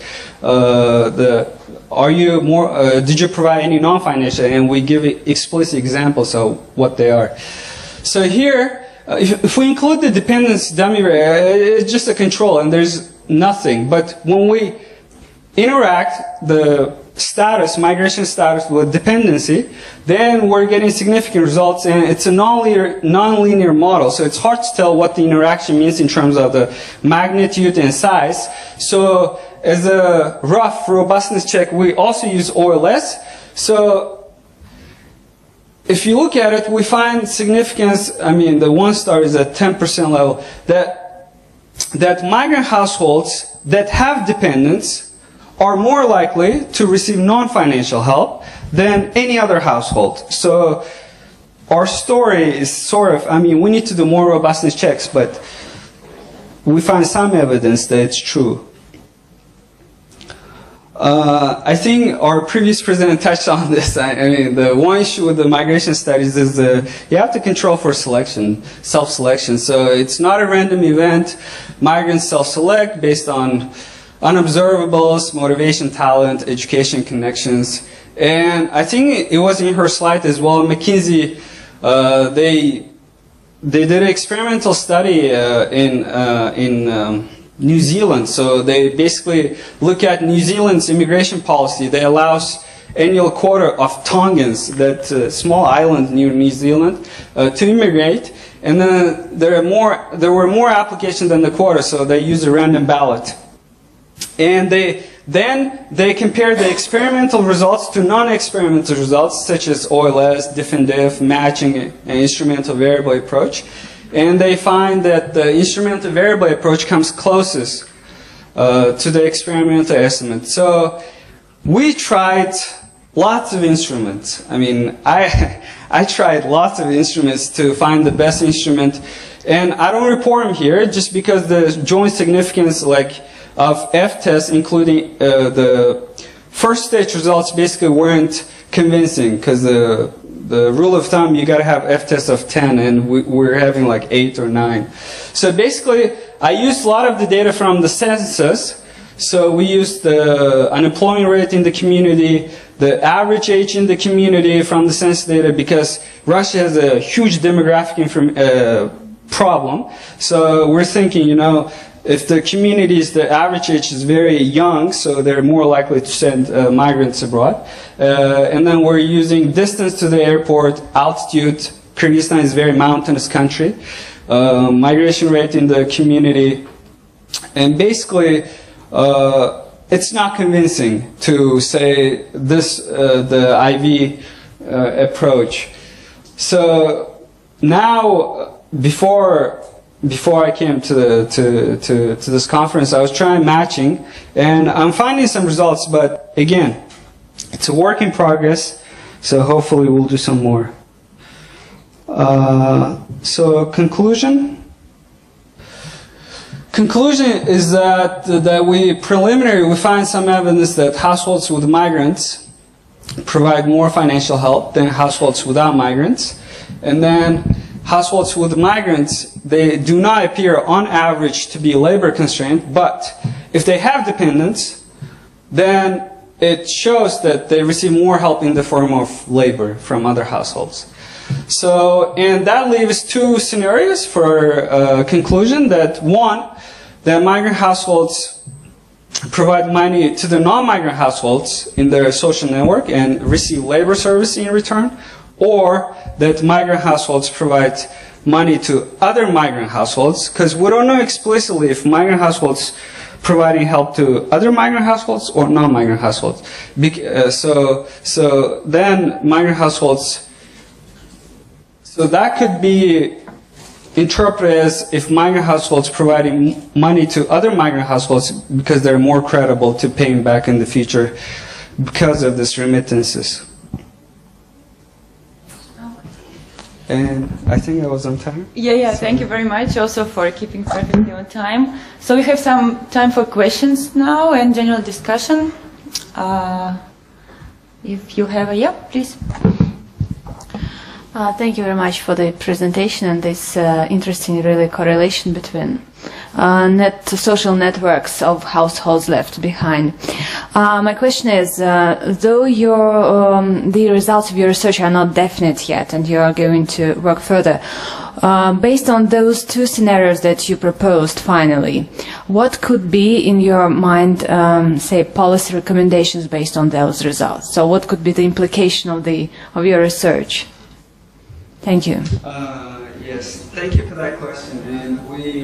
did you provide any non-financial, and we give explicit examples of what they are. So here, if we include the dependence dummy variable, it's just a control and there's nothing. But when we interact the status, migration status with dependency, then we're getting significant results, and it's a non-linear model, so it's hard to tell what the interaction means in terms of the magnitude and size. So as a rough robustness check, we also use OLS. So if you look at it, we find significance. I mean, the 1 star is at 10% level. That migrant households that have dependents are more likely to receive non-financial help than any other household. So our story is sort of, I mean, we need to do more robustness checks, but we find some evidence that it's true. I think our previous president touched on this. I mean, the one issue with the migration studies is you have to control for selection, self-selection. So it's not a random event. Migrants self-select based on unobservables, motivation, talent, education, connections. And I think it was in her slide as well. McKinsey, they did an experimental study in New Zealand. So they basically look at New Zealand's immigration policy. They allows annual quota of Tongans, that small island near New Zealand, to immigrate. And then there were more applications than the quota, so they used a random ballot. And then they compared the experimental results to non-experimental results, such as OLS, diff and diff, matching, and instrumental variable approach. And they find that the instrumental variable approach comes closest to the experimental estimate. So we tried lots of instruments. I mean, I tried lots of instruments to find the best instrument. And I don't report them here just because the joint significance of F-tests, including the first stage results, basically weren't convincing, because the rule of thumb, you got to have F-tests of 10, and we're having like 8 or 9. So basically, I used a lot of the data from the census. So we used the unemployment rate in the community, the average age in the community from the census data, because Russia has a huge demographic problem. So we're thinking, you know, if the communities, the average age is very young, so they're more likely to send migrants abroad. And then we're using distance to the airport, altitude. Kyrgyzstan is a very mountainous country. Migration rate in the community. And basically, it's not convincing to say this, the IV approach. So now, before I came to this conference, I was trying matching, and I'm finding some results, but again, it's a work in progress, so hopefully we'll do some more. So conclusion is that we find some evidence that households with migrants provide more financial help than households without migrants, and then households with migrants, they do not appear on average to be labor constrained, but if they have dependents, then it shows that they receive more help in the form of labor from other households. So, and that leaves two scenarios for conclusion, that one, that migrant households provide money to the non-migrant households in their social network and receive labor service in return, or that migrant households provide money to other migrant households, because we don't know explicitly if migrant households providing help to other migrant households or non-migrant households. So then migrant households, so that could be interpreted as if migrant households providing money to other migrant households because they're more credible to paying back in the future because of these remittances. And I think I was on time. Yeah, thank you very much also for keeping perfectly on time. So we have some time for questions now and general discussion. If you have please. Thank you very much for the presentation and this interesting really correlation between social networks of households left behind. My question is, though the results of your research are not definite yet and you are going to work further, based on those two scenarios that you proposed finally, what could be in your mind, say, policy recommendations based on those results? So what could be the implication of your research? Thank you. Yes, thank you for that question. And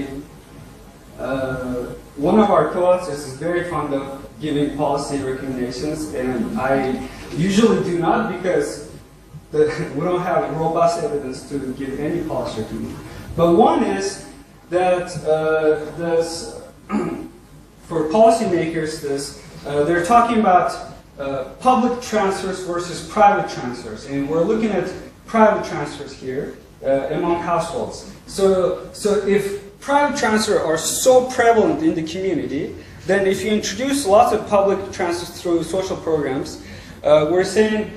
one of our co-authors is very fond of giving policy recommendations, and I usually do not, because we don't have robust evidence to give any policy recommendation. But one is that for policymakers, they're talking about public transfers versus private transfers, and we're looking at private transfers here among households. So if private transfers are so prevalent in the community, then if you introduce lots of public transfers through social programs, we're saying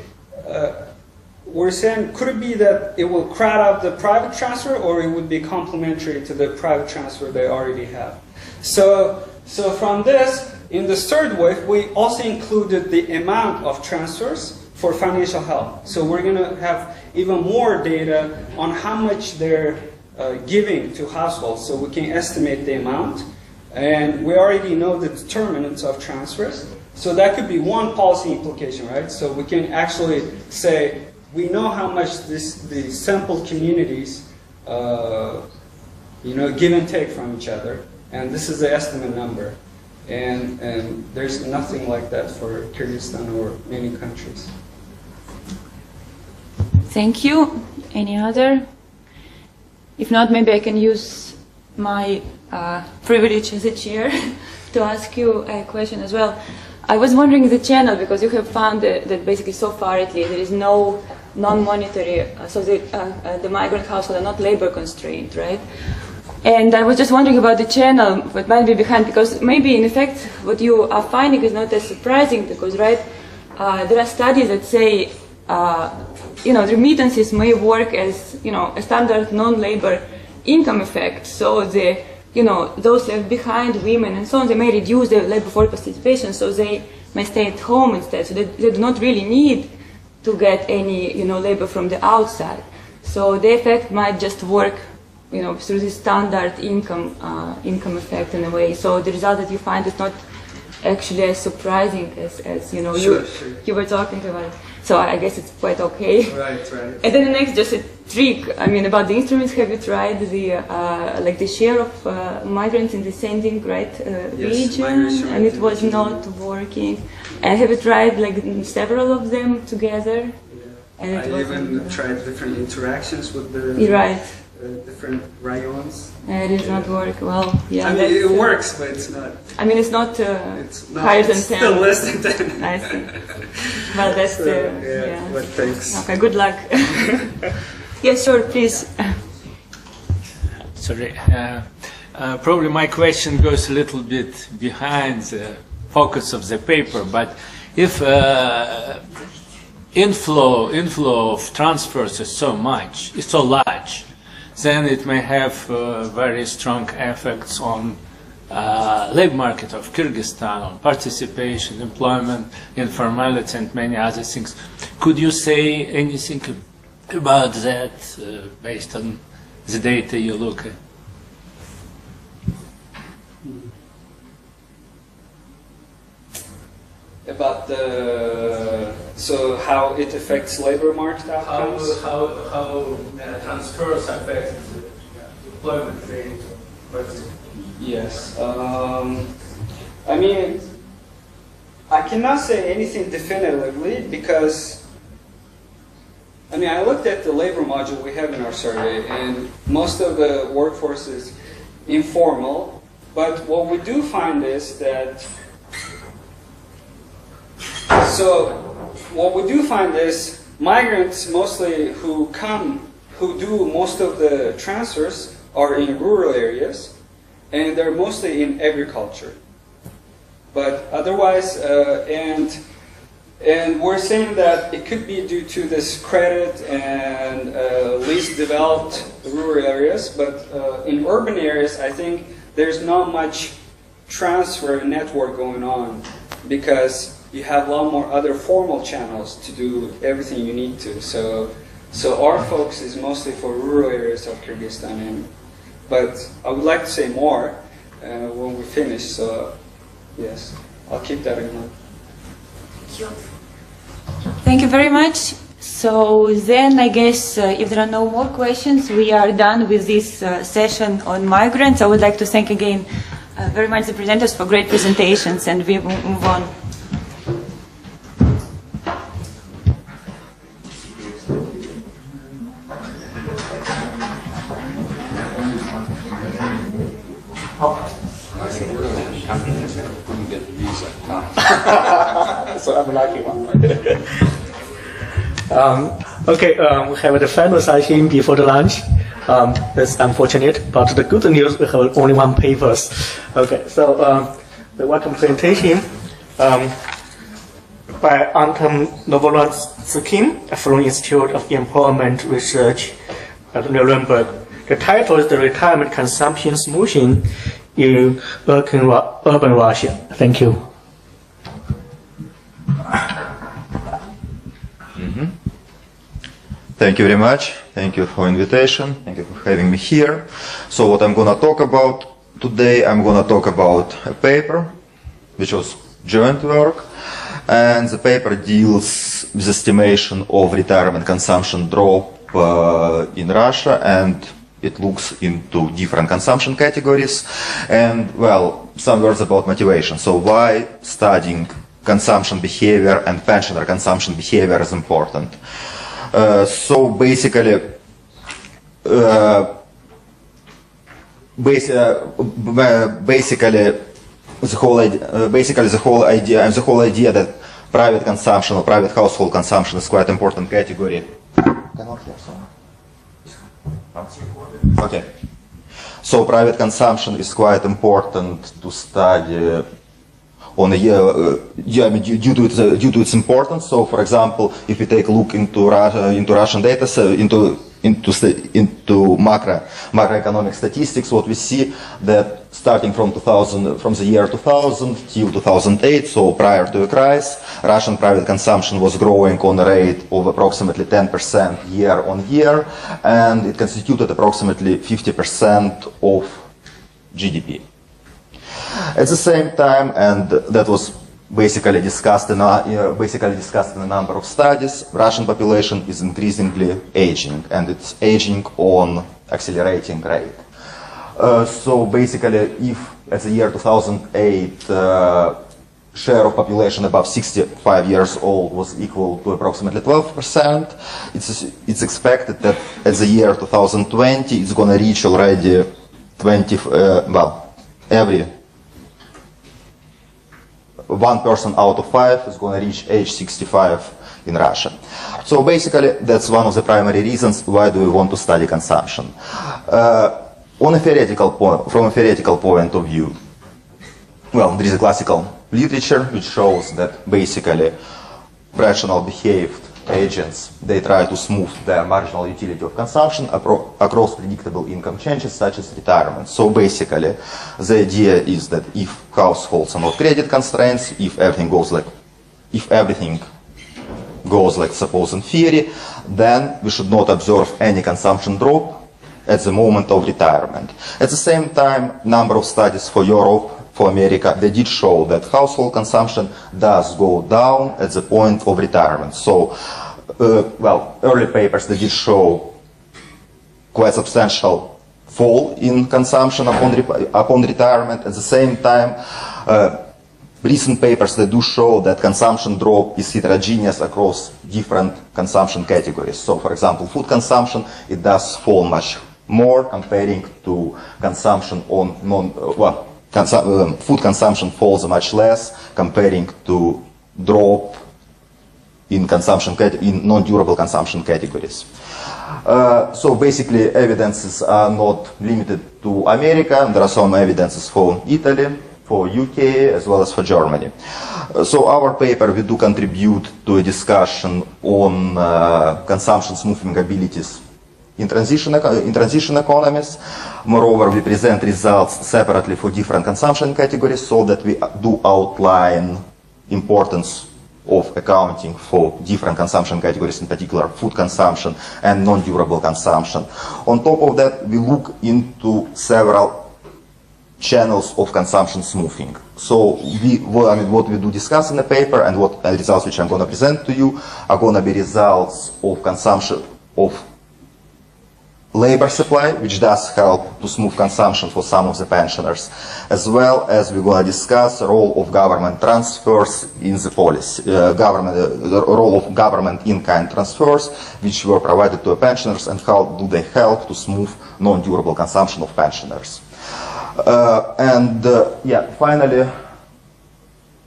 could it be that it will crowd out the private transfer, or it would be complementary to the private transfer they already have? So from this, in the third wave, we also included the amount of transfers for financial help. So we're going to have even more data on how much they're giving to households, so we can estimate the amount. And we already know the determinants of transfers. So that could be one policy implication, right? So we can actually say, we know how much the sample communities give and take from each other. And this is the estimate number. And there's nothing like that for Kyrgyzstan or many countries. Thank you. Any other? If not, maybe I can use my privilege as a chair to ask you a question as well. I was wondering the channel, because you have found that basically so far at least there is no non-monetary, so the migrant households are not labor constrained, right? And I was just wondering about the channel, what might be behind, because maybe in effect what you are finding is not as surprising, because there are studies that say remittances may work as a standard non-labor income effect. So those left behind, women and so on, they may reduce their labor force participation, so they may stay at home instead. So they do not really need to get any labor from the outside. So the effect might just work through the standard income effect in a way. So the result that you find is not actually as surprising as you were talking about. So I guess it's quite okay. Right. And then the next, just a trick. I mean, about the instruments. Have you tried the share of migrants in descending region? And it was not working. And have you tried several of them together? And I even tried different interactions with the different rayons. It does not work well. Yeah, I mean, it works, but it's not. I mean, it's not higher than 10. Still less than 10. I see. Well, that's But thanks. Okay, good luck. Yes, sure, please. Sorry. Probably my question goes a little bit behind the focus of the paper, but if inflow of transfers is so much, it's so large, then it may have very strong effects on labor market of Kyrgyzstan, on participation, employment, informality, and many other things. Could you say anything about that based on the data you look at? About how it affects labor market outcomes? How transfers affect employment rate? Yes. I mean, I cannot say anything definitively because, I mean, I looked at the labor module we have in our survey, and most of the workforce is informal, but what we do find is that migrants mostly who do most of the transfers are in rural areas, and they're mostly in agriculture. But otherwise, and we're saying that it could be due to this credit and least developed rural areas, but in urban areas, I think there's not much transfer network going on because you have a lot more other formal channels to do everything you need to. So our focus is mostly for rural areas of Kyrgyzstan, but I would like to say more when we finish. So yes, I'll keep that in mind. Thank you very much. So then I guess if there are no more questions, we are done with this session on migrants. I would like to thank again very much the presenters for great presentations, and we move on. So I'm a lucky one. Okay, we have the final session before the lunch. That's unfortunate, but the good news, we have only one paper. Okay, so the welcome presentation by Anton Novolovsky from Institute of Employment Research at Nuremberg. The title is The Retirement Consumption Smoothing in Urban Russia. Thank you. Thank you very much. Thank you for invitation. Thank you for having me here. So what I'm going to talk about today, I'm going to talk about a paper which was joint work, and the paper deals with estimation of retirement consumption drop in Russia, and it looks into different consumption categories. And well, some words about motivation. So why studying consumption behavior and pensioner consumption behavior is important. So basically, the whole idea that private consumption or private household consumption is quite an important category. Okay. So private consumption is quite important to study on a due to its importance. So, for example, if we take a look into Russian data, into macroeconomic statistics, what we see that starting from the year 2000 till 2008, so prior to the crisis, Russian private consumption was growing on a rate of approximately 10% year on year, and it constituted approximately 50% of GDP. At the same time, and that was basically discussed in a number of studies, Russian population is increasingly aging, and it's aging on accelerating rate. So basically, if at the year 2008 share of population above 65 years old was equal to approximately 12%, it's expected that at the year 2020 it's going to reach already every one person out of 5 is going to reach age 65 in Russia. So basically, that's one of the primary reasons why do we want to study consumption. From a theoretical point of view, well, there is a classical literature which shows that basically rational behaved agents, they try to smooth their marginal utility of consumption across predictable income changes such as retirement. So basically, the idea is that if households are not credit constraints, if everything goes like suppose in theory, then we should not observe any consumption drop at the moment of retirement. At the same time, number of studies for Europe, for America, they did show that household consumption does go down at the point of retirement. So, early papers, they did show quite substantial fall in consumption upon retirement. At the same time, recent papers, they do show that consumption drop is heterogeneous across different consumption categories. So, for example, food consumption, it does fall much more comparing to consumption on food consumption falls much less comparing to drop in non-durable consumption categories. So basically, evidences are not limited to America. There are some evidences for Italy, for UK, as well as for Germany. So our paper, we do contribute to a discussion on consumption smoothing abilities in transition economies. Moreover, we present results separately for different consumption categories so that we do outline importance of accounting for different consumption categories, in particular food consumption and non-durable consumption. On top of that, we look into several channels of consumption smoothing. So what we do discuss in the paper and what results which I'm going to present to you are going to be results of consumption of labor supply, which does help to smooth consumption for some of the pensioners, as well as we're going to discuss the role of government transfers in the policy, the role of government in-kind transfers, which were provided to pensioners, and how do they help to smooth non-durable consumption of pensioners. Finally,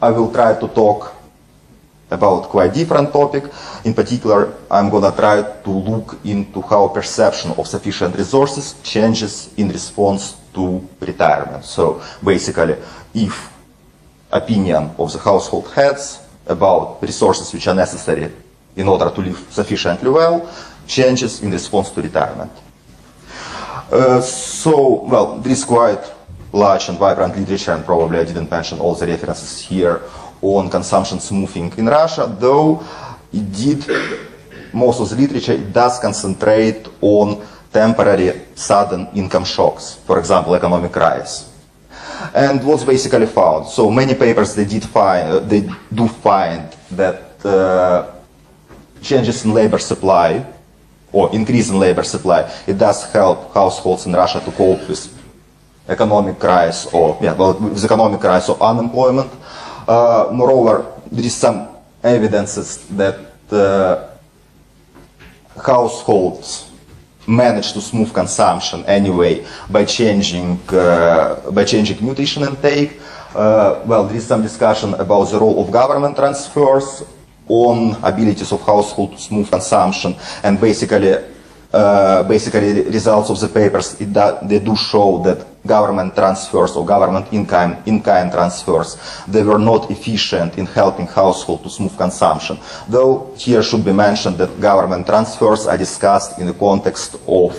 I will try to talk about quite different topic. In particular, I'm gonna try to look into how perception of sufficient resources changes in response to retirement. So basically, if opinion of the household heads about resources which are necessary in order to live sufficiently well changes in response to retirement. Well, there is quite large and vibrant literature, and probably I didn't mention all the references here on consumption smoothing in Russia, though most of the literature it does concentrate on temporary sudden income shocks, for example, economic crisis. And what's basically found? So many papers they do find that changes in labor supply or increase in labor supply, it does help households in Russia to cope with economic crisis or with economic crisis or unemployment. Moreover, there is some evidences that households manage to smooth consumption anyway by changing nutrition intake. Well, there is some discussion about the role of government transfers on abilities of household to smooth consumption, and basically results of the papers they do show that government transfers or government in-kind transfers they were not efficient in helping household to smooth consumption. Though here should be mentioned that government transfers are discussed in the context of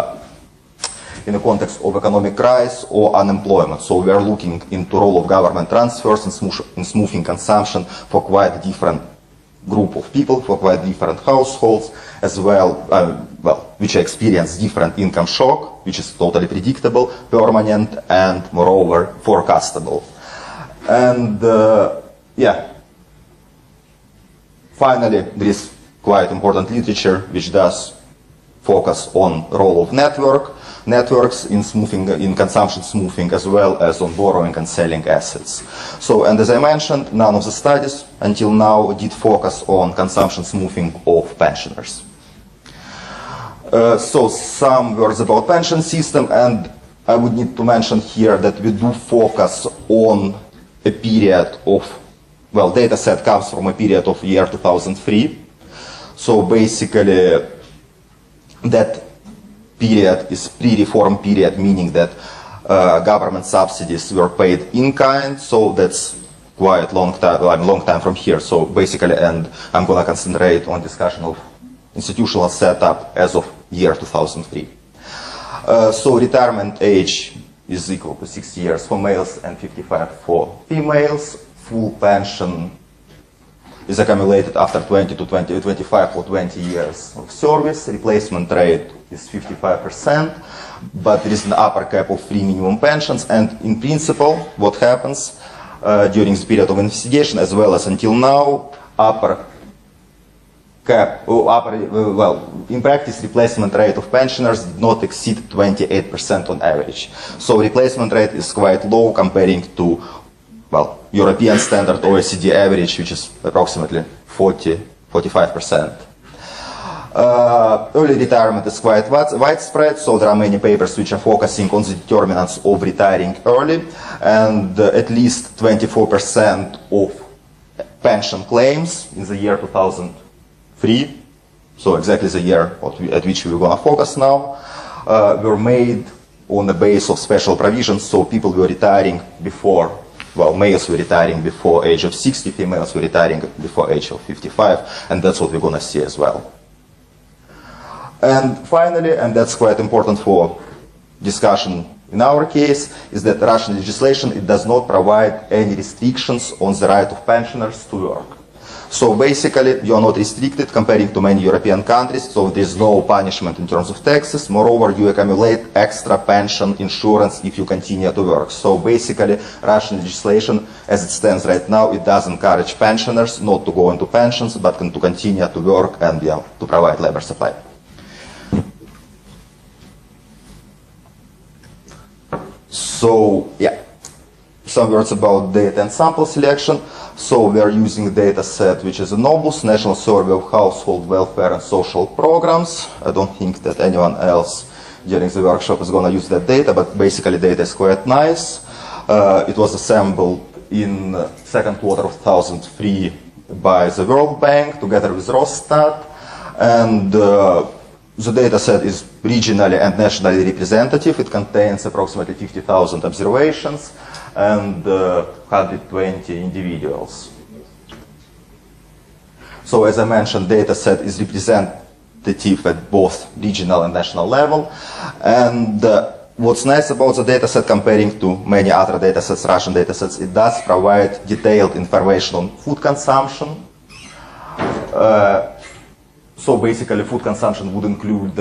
economic crisis or unemployment. So we are looking into role of government transfers in smoothing consumption for quite different group of people, for quite different households as well, which experience different income shock, which is totally predictable, permanent, and moreover forecastable. And finally, there is quite important literature which does focus on role of networks in consumption smoothing, as well as on borrowing and selling assets. So, and as I mentioned, none of the studies until now did focus on consumption smoothing of pensioners. So some words about pension system, and I would need to mention here that we do focus on a period of, well, data set comes from a period of year 2003. So basically, that period is pre-reform period, meaning that government subsidies were paid in kind. So that's quite long time from here. So basically, and I'm going to concentrate on discussion of institutional setup as of year 2003. So retirement age is equal to 60 years for males and 55 for females. Full pension is accumulated after 20 to 25 or 20 years of service. Replacement rate is 55%, but there is an upper cap of 3 minimum pensions. And in principle, what happens during the period of investigation, as well as until now, upper cap, in practice, replacement rate of pensioners did not exceed 28% on average. So replacement rate is quite low comparing to, well, European standard OECD average, which is approximately 40-45%. Early retirement is quite widespread, so there are many papers which are focusing on the determinants of retiring early, and at least 24% of pension claims in the year 2003, so exactly the year at which we're going to focus now, were made on the base of special provisions, so people were retiring before. Well, males were retiring before age of 60, females were retiring before age of 55, and that's what we're going to see as well. And finally, and that's quite important for discussion in our case, is that Russian legislation, it does not provide any restrictions on the right of pensioners to work. So basically, you are not restricted comparing to many European countries, so there is no punishment in terms of taxes. Moreover, you accumulate extra pension insurance if you continue to work. So basically, Russian legislation, as it stands right now, it does encourage pensioners not to go into pensions, but to continue to work and to provide labor supply. So, some words about data and sample selection. So we are using a data set which is a NOBUS, National Survey of Household Welfare and Social Programs. I don't think that anyone else during the workshop is going to use that data, but basically data is quite nice. It was assembled in second quarter of 2003 by the World Bank together with Rosstat, and the data set is regionally and nationally representative. It contains approximately 50,000 observations and 120 individuals. So as I mentioned, data set is representative at both regional and national level. And what's nice about the data set comparing to many other data sets, Russian data sets, it does provide detailed information on food consumption. So basically food consumption would include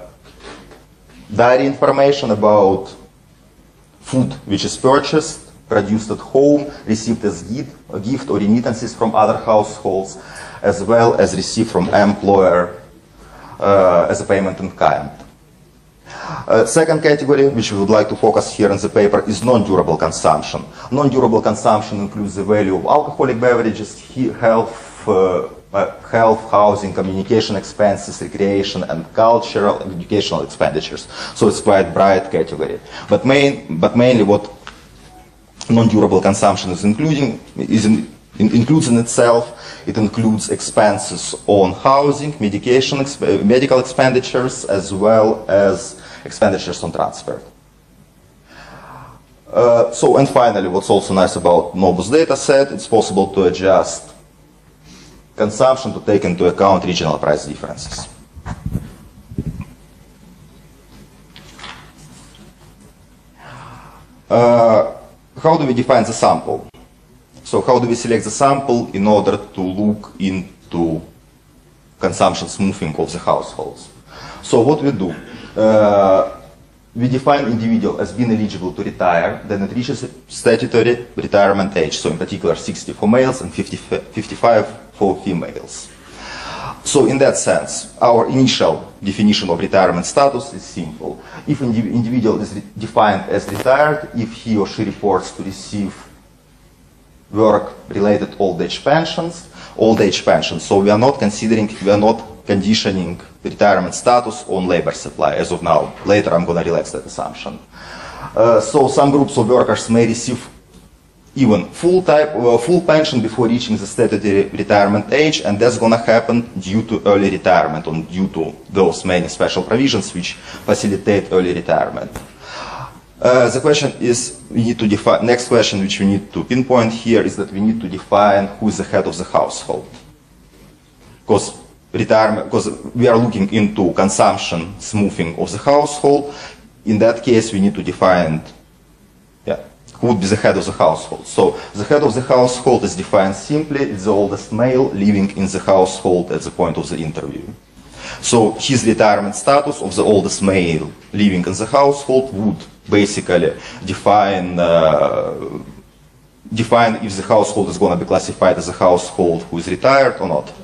diary information about food which is purchased, produced at home, received as a gift or remittances from other households, as well as received from employer as a payment in kind. Second category, which we would like to focus here in the paper, is non-durable consumption. Non-durable consumption includes the value of alcoholic beverages, health, housing, communication expenses, recreation and cultural and educational expenditures. So it's quite a bright category. But mainly what non-durable consumption is includes in itself, it includes expenses on housing, medical expenditures, as well as expenditures on transport. And finally, what's also nice about Nobus data set, it's possible to adjust consumption to take into account regional price differences. How do we define the sample? So how do we select the sample in order to look into consumption smoothing of the households? So what we do, we define individual as being eligible to retire, then it reaches statutory retirement age, so in particular 60 for males and 55 for females. So in that sense, our initial definition of retirement status is simple. If an individual is defined as retired, if he or she reports to receive work-related old age pensions. So we are not conditioning conditioning retirement status on labor supply as of now. Later I'm going to relax that assumption. So some groups of workers may receive even full pension before reaching the statutory retirement age, and that's going to happen due to early retirement or due to those many special provisions which facilitate early retirement. The question is, we need to define, next question which we need to pinpoint here is that we need to define who is the head of the household. Because we are looking into consumption smoothing of the household. In that case, we need to define who would be the head of the household. So the head of the household is defined simply, it's the oldest male living in the household at the point of the interview. So his retirement status of the oldest male living in the household would basically define if the household is going to be classified as a household who is retired or not.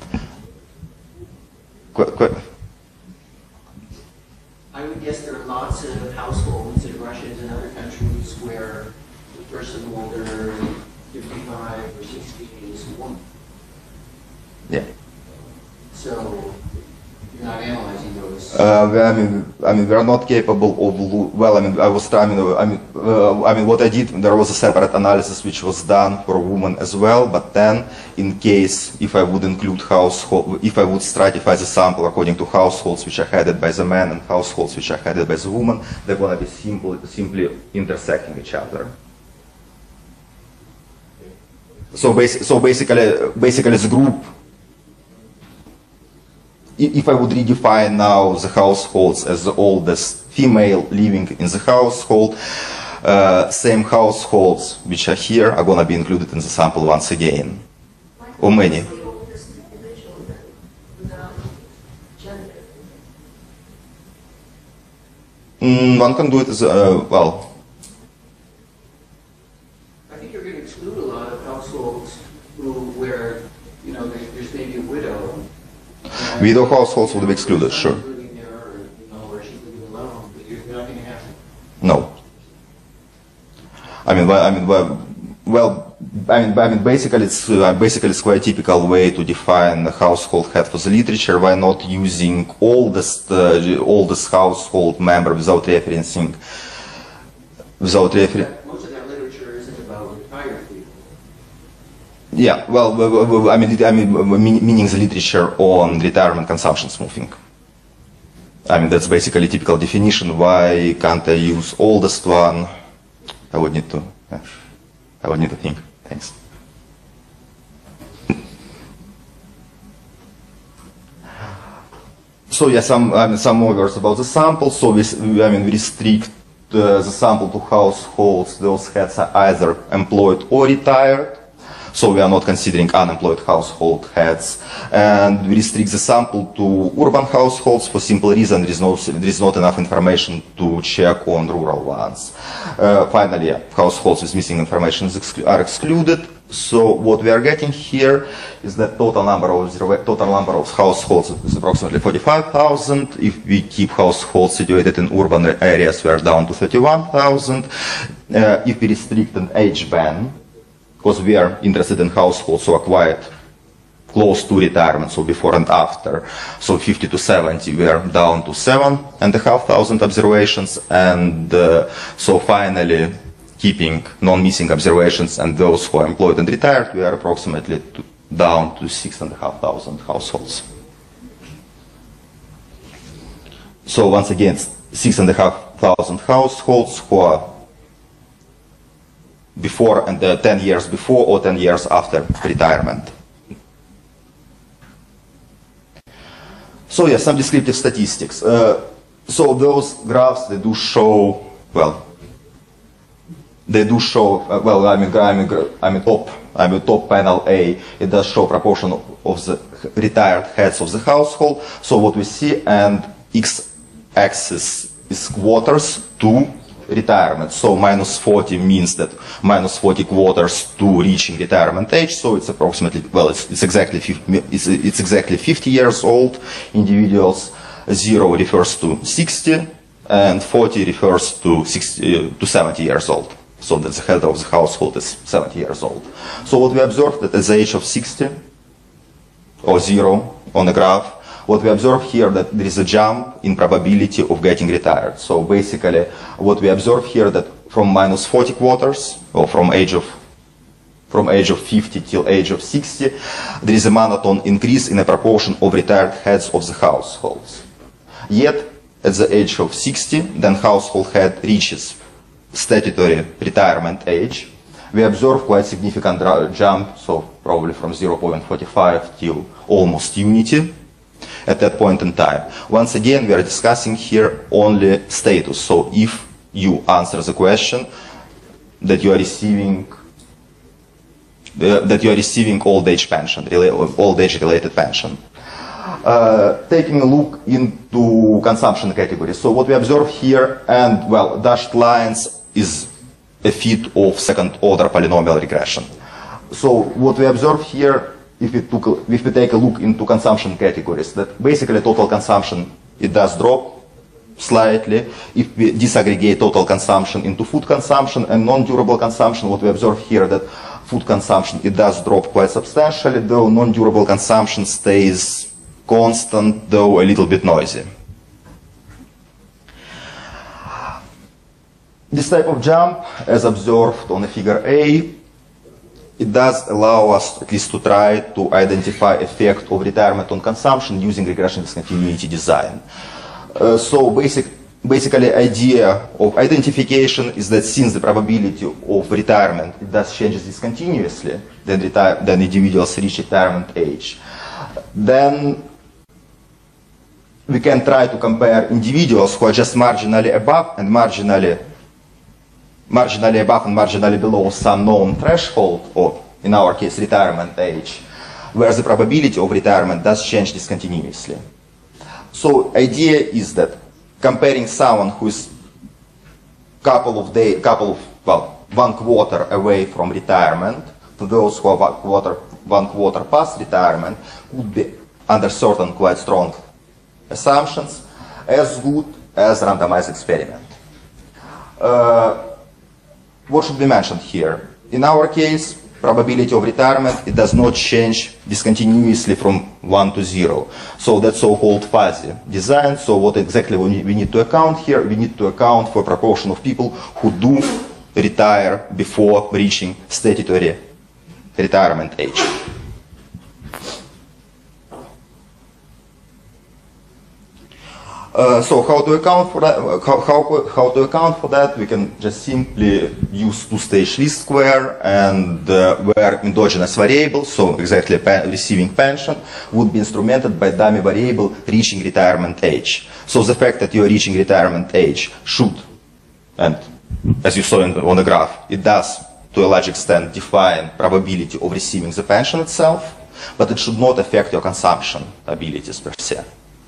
I would guess there are lots of households in Russia and in other countries where the person older 55 or 60 is a woman. Yeah. So you're not analyzing those. I mean, we are not capable of. Well, I was trying. What I did, there was a separate analysis which was done for a woman as well. But then, in case if I would include household, if I would stratify the sample according to households which are headed by the man and households which are headed by the woman, they're going to be simply intersecting each other. So basically, the group. If I would redefine now the households as the oldest female living in the household, same households which are here are going to be included in the sample once again. Or many. One can do it as well. I think you're going to exclude a lot of households where there's maybe a widow. Widow households would be excluded, sure. No. Basically it's quite a typical way to define the household head for the literature. Why not using oldest household member without referencing? Most of that literature isn't about retired Yeah, well, meaning the literature on retirement consumption smoothing. I mean, that's basically a typical definition. Why can't I use oldest one? I would need to think. Thanks. So yeah, some more words about the sample. So we restrict the sample to households. Those heads are either employed or retired. So we are not considering unemployed household heads, and we restrict the sample to urban households for simple reason there is not enough information to check on rural ones. Finally, households with missing information are excluded. So what we are getting here is that total number of households is approximately 45,000. If we keep households situated in urban areas, we are down to 31,000. If we restrict an age band, because we are interested in households who are quite close to retirement, so before and after. So 50 to 70, we are down to 7,500 observations, and so finally, keeping non-missing observations and those who are employed and retired, we are approximately down to 6,500 households. So once again, 6,500 households who are before and 10 years before or 10 years after retirement. So yes, some descriptive statistics. So those graphs, they do show, top panel A, it does show proportion of the retired heads of the household. So what we see, and x-axis is quarters to retirement. So minus 40 means that minus 40 quarters to reaching retirement age. So it's approximately, it's exactly 50 years old individuals. 0 refers to 60, and 40 refers to 70 years old. So that the head of the household is 70 years old. So what we observed that at the age of 60 or 0 on the graph, what we observe here that there is a jump in probability of getting retired. So basically, what we observe here that from minus 40 quarters, or from age of 50 till age of 60, there is a monotone increase in the proportion of retired heads of the households. Yet, at the age of 60, then household head reaches statutory retirement age. We observe quite significant jump, so probably from 0.45 till almost unity at that point in time. Once again, we are discussing here only status. So if you answer the question that you are receiving old age pension, old age related pension. Taking a look into consumption categories. So what we observe here, and dashed lines is a fit of second order polynomial regression. So what we observe here, if we take a look into consumption categories, that basically total consumption, it does drop slightly. If we disaggregate total consumption into food consumption and non-durable consumption, what we observe here that food consumption, it does drop quite substantially, though non-durable consumption stays constant, though a little bit noisy. This type of jump, as observed on the figure A, it does allow us at least to try to identify effect of retirement on consumption using regression discontinuity design. So basically idea of identification is that since the probability of retirement, it does changes discontinuously, then individuals reach retirement age, then we can try to compare individuals who are just marginally above and marginally below some known threshold, or in our case retirement age, where the probability of retirement does change discontinuously. So idea is that comparing someone who is one quarter away from retirement to those who are one quarter past retirement would be under certain quite strong assumptions as good as randomized experiment. What should be mentioned here? In our case, probability of retirement, it does not change discontinuously from 1 to 0. So that's so-called fuzzy design. So what exactly we need to account here? We need to account for proportion of people who do retire before reaching statutory retirement age. So how to account for that? How to account for that? We can just simply use two-stage least square, and where endogenous variable, so exactly receiving pension, would be instrumented by dummy variable reaching retirement age. So the fact that you are reaching retirement age should, and as you saw on the graph, it does to a large extent define probability of receiving the pension itself, but it should not affect your consumption abilities per se.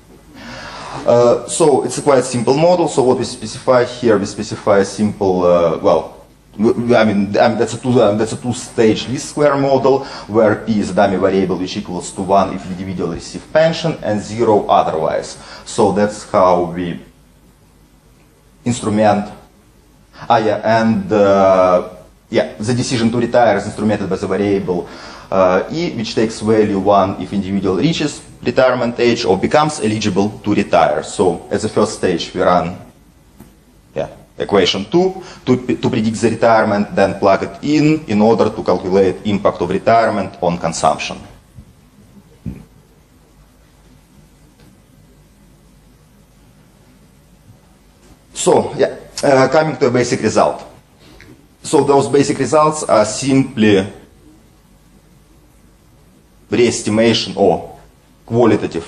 So it's a quite simple model. So what we specify here, we specify a simple, that's a two-stage least square model where P is a dummy variable which equals to 1 if individual receive pension and 0 otherwise. So that's how we instrument. The decision to retire is instrumented by the variable E, which takes value 1 if individual reaches retirement age or becomes eligible to retire. So as a first stage, we run equation 2 to predict the retirement, then plug it in order to calculate impact of retirement on consumption. So coming to a basic result. So those basic results are simply re-estimation or qualitative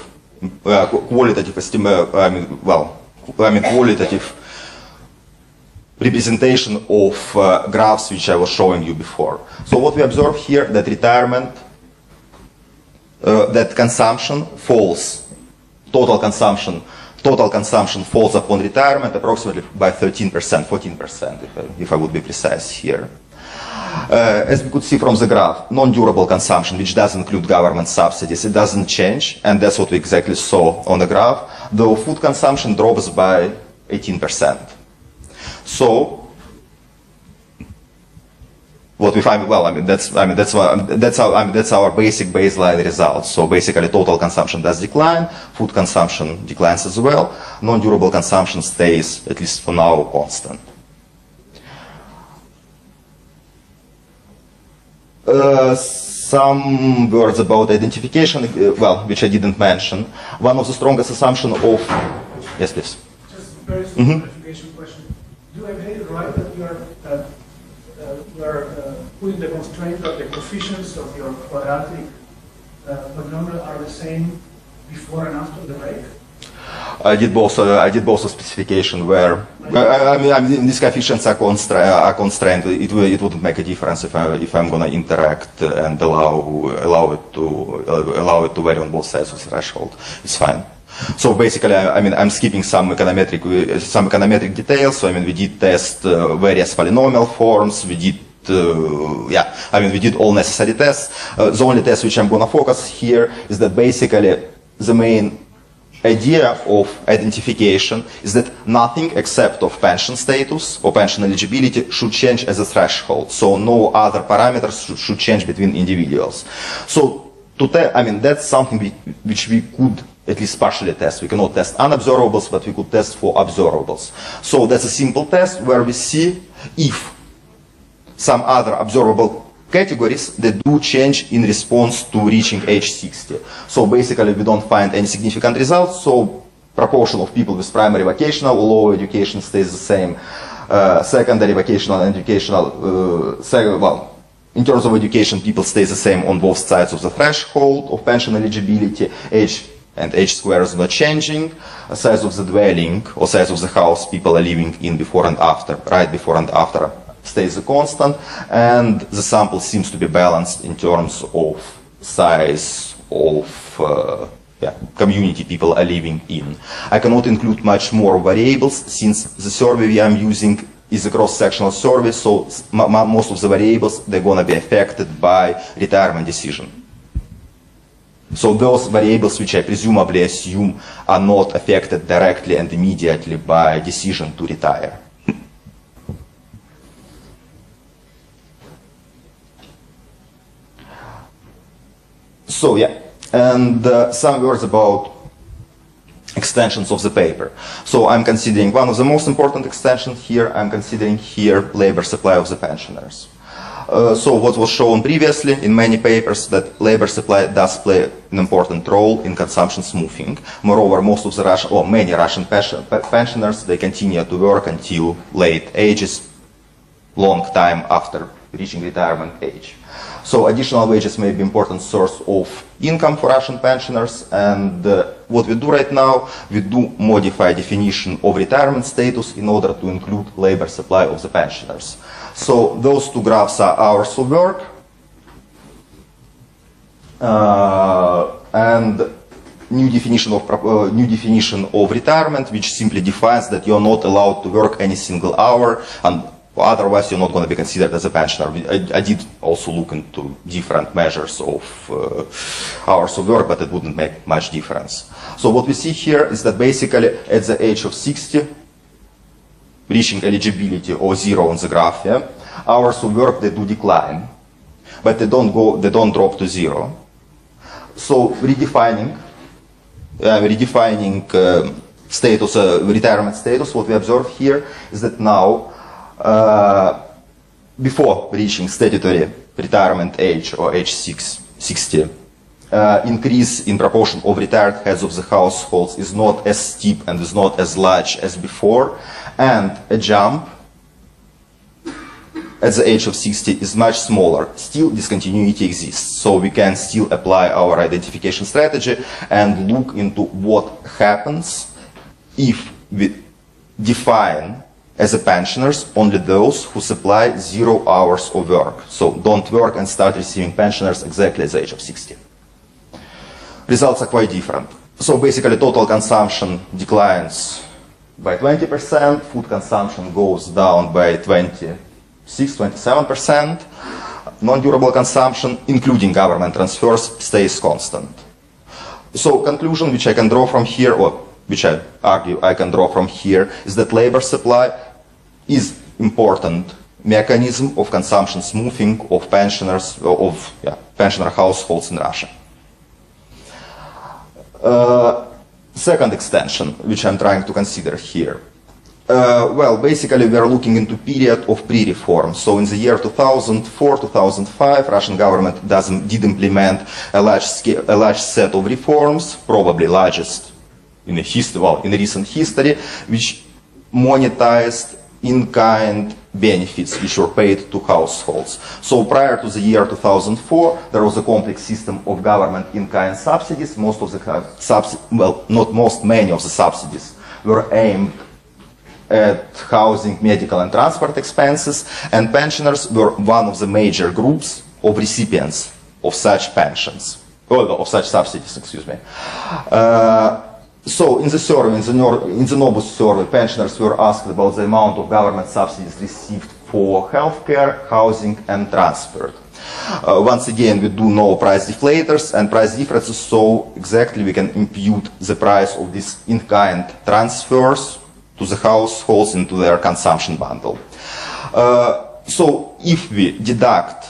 representation of graphs which I was showing you before. So what we observe here, that retirement, that consumption falls, total consumption falls upon retirement approximately by 13%, 14%, if I would be precise here. As we could see from the graph, non-durable consumption, which does include government subsidies, it doesn't change, and that's what we exactly saw on the graph, though food consumption drops by 18%. So what we find, that's our basic baseline results. So basically, total consumption does decline, food consumption declines as well, non-durable consumption stays, at least for now, constant. Some words about identification, which I didn't mention. One of the strongest assumptions of... Yes, please. Just a very simple clarification question. Do I get it right that you are putting the constraint that the coefficients of your quadratic polynomial are the same before and after the break? I did both a specification where these coefficients are constrained. It wouldn't make a difference if I'm going to interact and allow it to vary on both sides of the threshold. It's fine. So basically, I'm skipping some econometric details. So we did test various polynomial forms. We did we did all necessary tests. The only test which I'm going to focus here is that basically the main idea of identification is that nothing except of pension status or pension eligibility should change as a threshold. So no other parameters should change between individuals. So that's something which we could at least partially test. We cannot test unobservables, but we could test for observables. So that's a simple test where we see if some other observable categories that do change in response to reaching age 60. So basically we don't find any significant results, so proportion of people with primary vocational or lower education stays the same. Secondary vocational and educational, in terms of education, people stay the same on both sides of the threshold of pension eligibility. Age and age square is not changing. Size of the dwelling or size of the house people are living in before and after, right before and after, stays a constant, and the sample seems to be balanced in terms of size of community people are living in. I cannot include much more variables since the survey I'm using is a cross-sectional survey, so most of the variables, they're going to be affected by retirement decision. So those variables which I presumably assume are not affected directly and immediately by decision to retire. So and some words about extensions of the paper. So I'm considering one of the most important extensions here, I'm considering here labor supply of the pensioners. So what was shown previously in many papers, that labor supply does play an important role in consumption smoothing. Moreover, most of the Russian, or many Russian pensioners, they continue to work until late ages, long time after reaching retirement age. So additional wages may be an important source of income for Russian pensioners, and what we do right now, we do modify definition of retirement status in order to include labor supply of the pensioners. So those two graphs are hours of work, and new definition of retirement, which simply defines that you are not allowed to work any single hour, and otherwise you're not going to be considered as a pensioner. I did also look into different measures of hours of work, but it wouldn't make much difference. So what we see here is that basically at the age of 60, reaching eligibility or zero on the graph, yeah, hours of work, they do decline, but they don't drop to zero. So redefining status, retirement status, what we observe here is that now, before reaching statutory retirement age or age 60, increase in proportion of retired heads of the households is not as steep and is not as large as before, and a jump at the age of 60 is much smaller. Still, discontinuity exists, so we can still apply our identification strategy and look into what happens if we define as a pensioners only those who supply 0 hours of work. So don't work and start receiving pensioners exactly at the age of 60. Results are quite different. So basically total consumption declines by 20%, food consumption goes down by 27%, non-durable consumption, including government transfers, stays constant. So conclusion which I can draw from here, or which I argue I can draw from here, is that labor supply is important mechanism of consumption smoothing of pensioners, pensioner households in Russia. Second extension, which I'm trying to consider here. Well, basically we are looking into period of pre-reform. So in the year 2004-2005, Russian government did implement a large set of reforms, probably largest in the history, well, in recent history, which monetized in-kind benefits which were paid to households. So prior to the year 2004, there was a complex system of government in-kind subsidies. Most of the many of the subsidies were aimed at housing, medical and transport expenses, and pensioners were one of the major groups of recipients of such pensions, of such subsidies, excuse me. So in the survey, in the Novus survey, pensioners were asked about the amount of government subsidies received for healthcare, housing and transport. Once again, we do know price deflators and price differences, so exactly we can impute the price of these in-kind transfers to the households into their consumption bundle. So if we deduct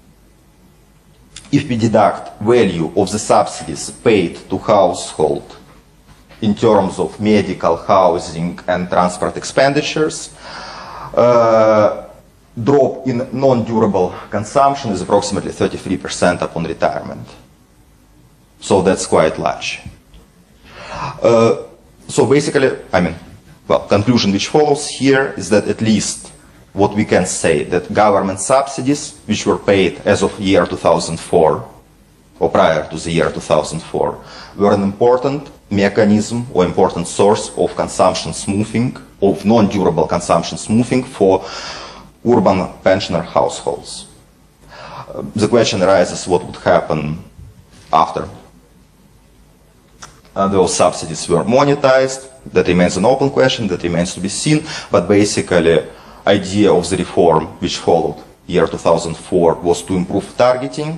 value of the subsidies paid to household in terms of medical, housing and transport expenditures, drop in non-durable consumption is approximately 33% upon retirement. So that's quite large. So basically, conclusion which follows here is that at least what we can say, that government subsidies which were paid as of year 2004 or prior to the year 2004 were an important mechanism or important source of consumption smoothing, of non-durable consumption smoothing for urban pensioner households. The question arises what would happen after those subsidies were monetized. That remains an open question, that remains to be seen, but basically idea of the reform which followed year 2004 was to improve targeting,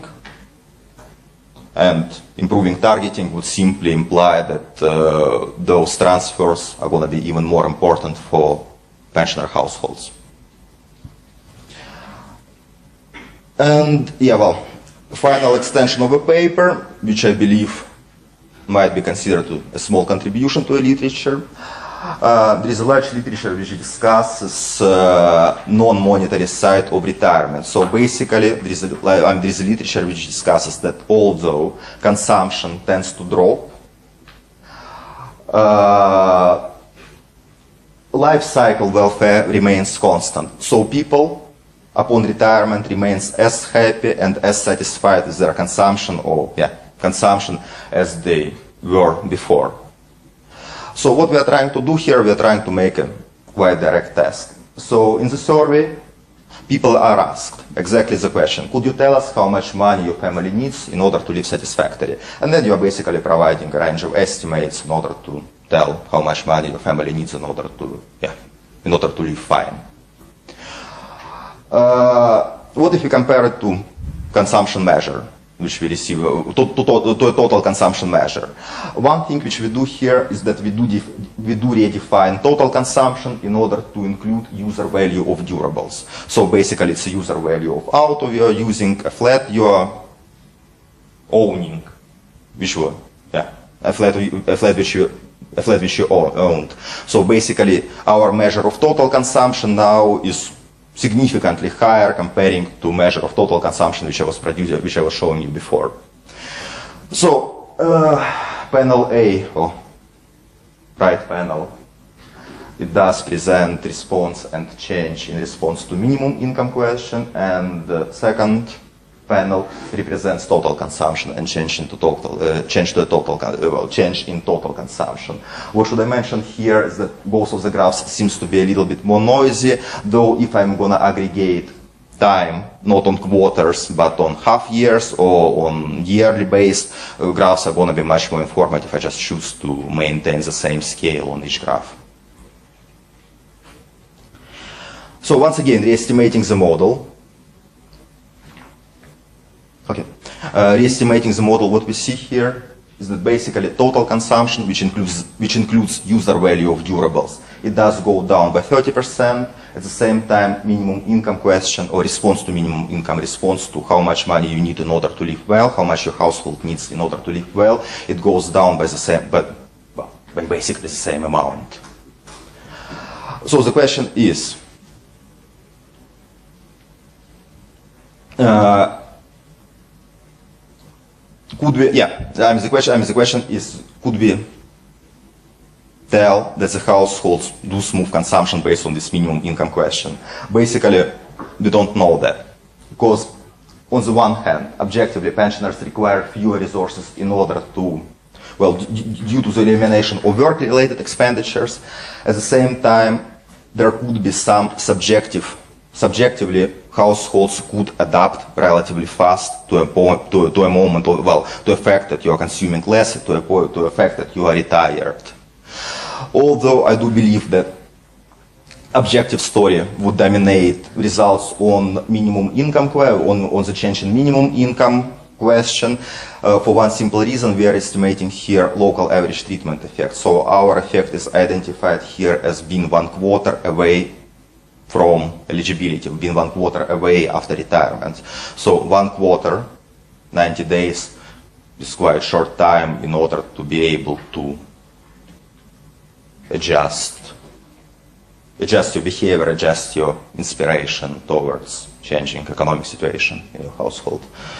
and improving targeting would simply imply that those transfers are going to be even more important for pensioner households. And final extension of a paper, which I believe might be considered a small contribution to a literature. There is a large literature which discusses non-monetary side of retirement. So basically, there is a literature which discusses that although consumption tends to drop, life cycle welfare remains constant. So people, upon retirement, remains as happy and as satisfied with their consumption as they were before. So what we are trying to do here, we are trying to make a quite direct test. So in the survey, people are asked exactly the question: could you tell us how much money your family needs in order to live satisfactorily? And then you are basically providing a range of estimates in order to tell how much money your family needs in order to live fine. What if you compare it to consumption measure, which we receive, to a total consumption measure? One thing which we do here is that we do redefine total consumption in order to include user value of durables. So basically it's a user value of auto you are using, a flat you are owning, which were, a flat which you owned. So basically our measure of total consumption now is significantly higher comparing to measure of total consumption which I was showing you before. So panel A, or right panel, it does present response and change in response to minimum income question, and the second panel represents total consumption and change in total consumption. What should I mention here is that both of the graphs seems to be a little bit more noisy, though if I'm gonna aggregate time not on quarters but on half years or on yearly based graphs are gonna be much more informative. I just choose to maintain the same scale on each graph. So once again, re-estimating the model. Okay, re-estimating the model, what we see here is that basically total consumption, which includes user value of durables, it does go down by 30%. At the same time, minimum income question, or response to minimum income, response to how much money you need in order to live well, how much your household needs in order to live well, it goes down by the same, by basically the same amount. So the question is, could we, the question is, could we tell that the households do smooth consumption based on this minimum income question? Basically, we don't know that. Because on the one hand, objectively, pensioners require fewer resources in order to, well, due to the elimination of work-related expenditures. At the same time, there could be some subjectively, households could adapt relatively fast to a moment, or, well, to a fact that you are consuming less, to a fact that you are retired. Although I do believe that objective story would dominate results on minimum income, on the change in minimum income question, for one simple reason: we are estimating here local average treatment effect. So our effect is identified here as being 1/4 away from eligibility, being 1/4 away after retirement. So 1/4, 90 days, is quite short time in order to be able to adjust your behavior, adjust your inspiration towards changing economic situation in your household.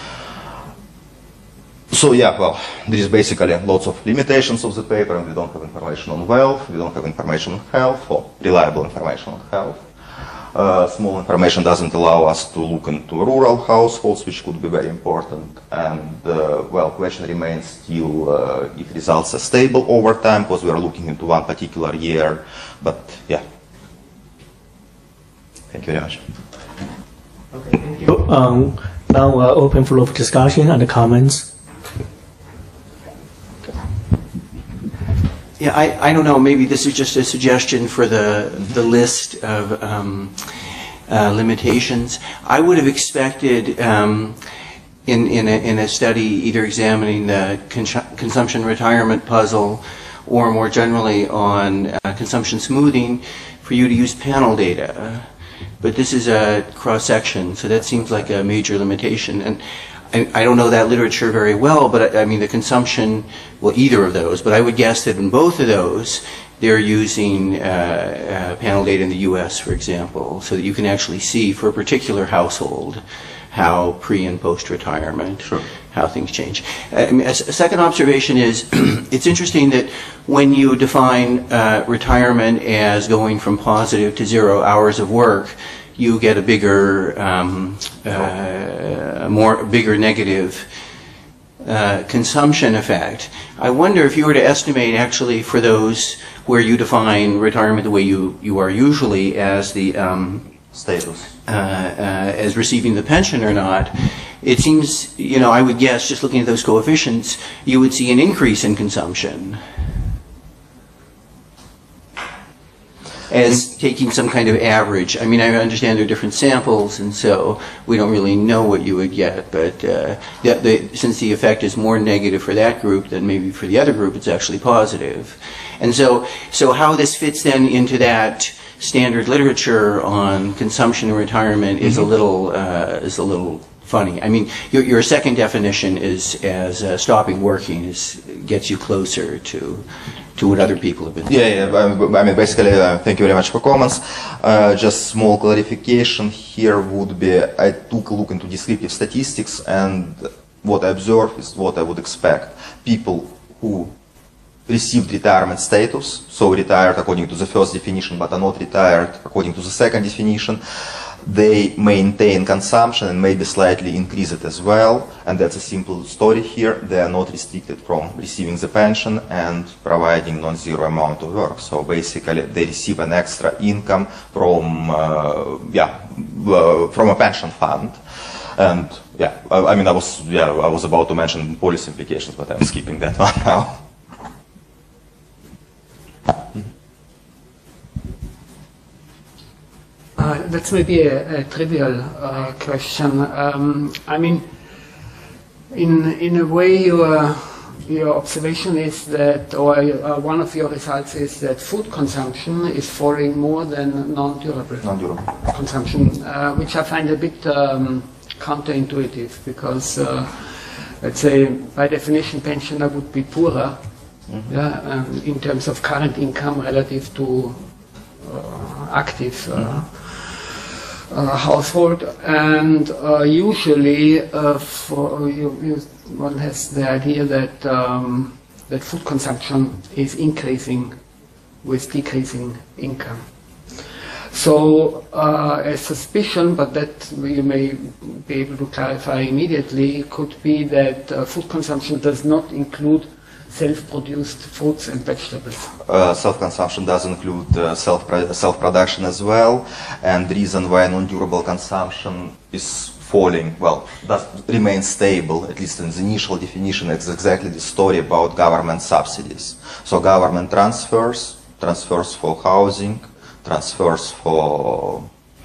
So yeah, well, there is basically lots of limitations of the paper, and we don't have information on wealth, we don't have information on health, or reliable information on health. Small information doesn't allow us to look into rural households, which could be very important. And, well, question remains still if results are stable over time, because we are looking into one particular year. But, yeah. Thank you very much. Okay, thank you. Now we're open for discussion and comments. Yeah, I don't know, maybe this is just a suggestion for the list of limitations. I would have expected in a study either examining the consumption retirement puzzle or more generally on consumption smoothing for you to use panel data. But this is a cross-section, so that seems like a major limitation. And I don't know that literature very well, but I mean the consumption, well, either of those, but I would guess that in both of those, they're using panel data in the U.S., for example, so that you can actually see for a particular household how pre- and post-retirement, how things change. A second observation is, it's interesting that when you define retirement as going from positive to 0 hours of work, you get a bigger, bigger negative consumption effect. I wonder if you were to estimate actually for those where you define retirement the way you are usually as the status, as receiving the pension or not, it seems, you know, I would guess just looking at those coefficients, you would see an increase in consumption as taking some kind of average. I mean, I understand there are different samples, and so we don't really know what you would get, but since the effect is more negative for that group than maybe for the other group, it's actually positive. And so how this fits then into that standard literature on consumption and retirement is a little funny. I mean, your second definition is as stopping working gets you closer to what other people have been doing. Yeah. I mean, basically, thank you very much for comments. Just small clarification here would be, I took a look into descriptive statistics, and what I observed is what I would expect. People who received retirement status, so retired according to the first definition, but are not retired according to the second definition, they maintain consumption and maybe slightly increase it as well, and that's a simple story here. They are not restricted from receiving the pension and providing non-zero amount of work. So basically, they receive an extra income from from a pension fund. And I mean, I was about to mention policy implications, but I'm skipping that one now. That's maybe a trivial question. I mean, in a way, your observation is that, or one of your results is that food consumption is falling more than non-durable consumption, which I find a bit counterintuitive, because let's say by definition pensioner would be poorer, in terms of current income relative to active household, and usually one has the idea that that food consumption is increasing with decreasing income. So a suspicion, but that you may be able to clarify immediately, could be that food consumption does not include self-produced fruits and vegetables. Self-consumption does include self-production as well, and the reason why non-durable consumption is falling, well, does remain stable, at least in the initial definition, it's exactly the story about government subsidies. So government transfers for housing, transfers for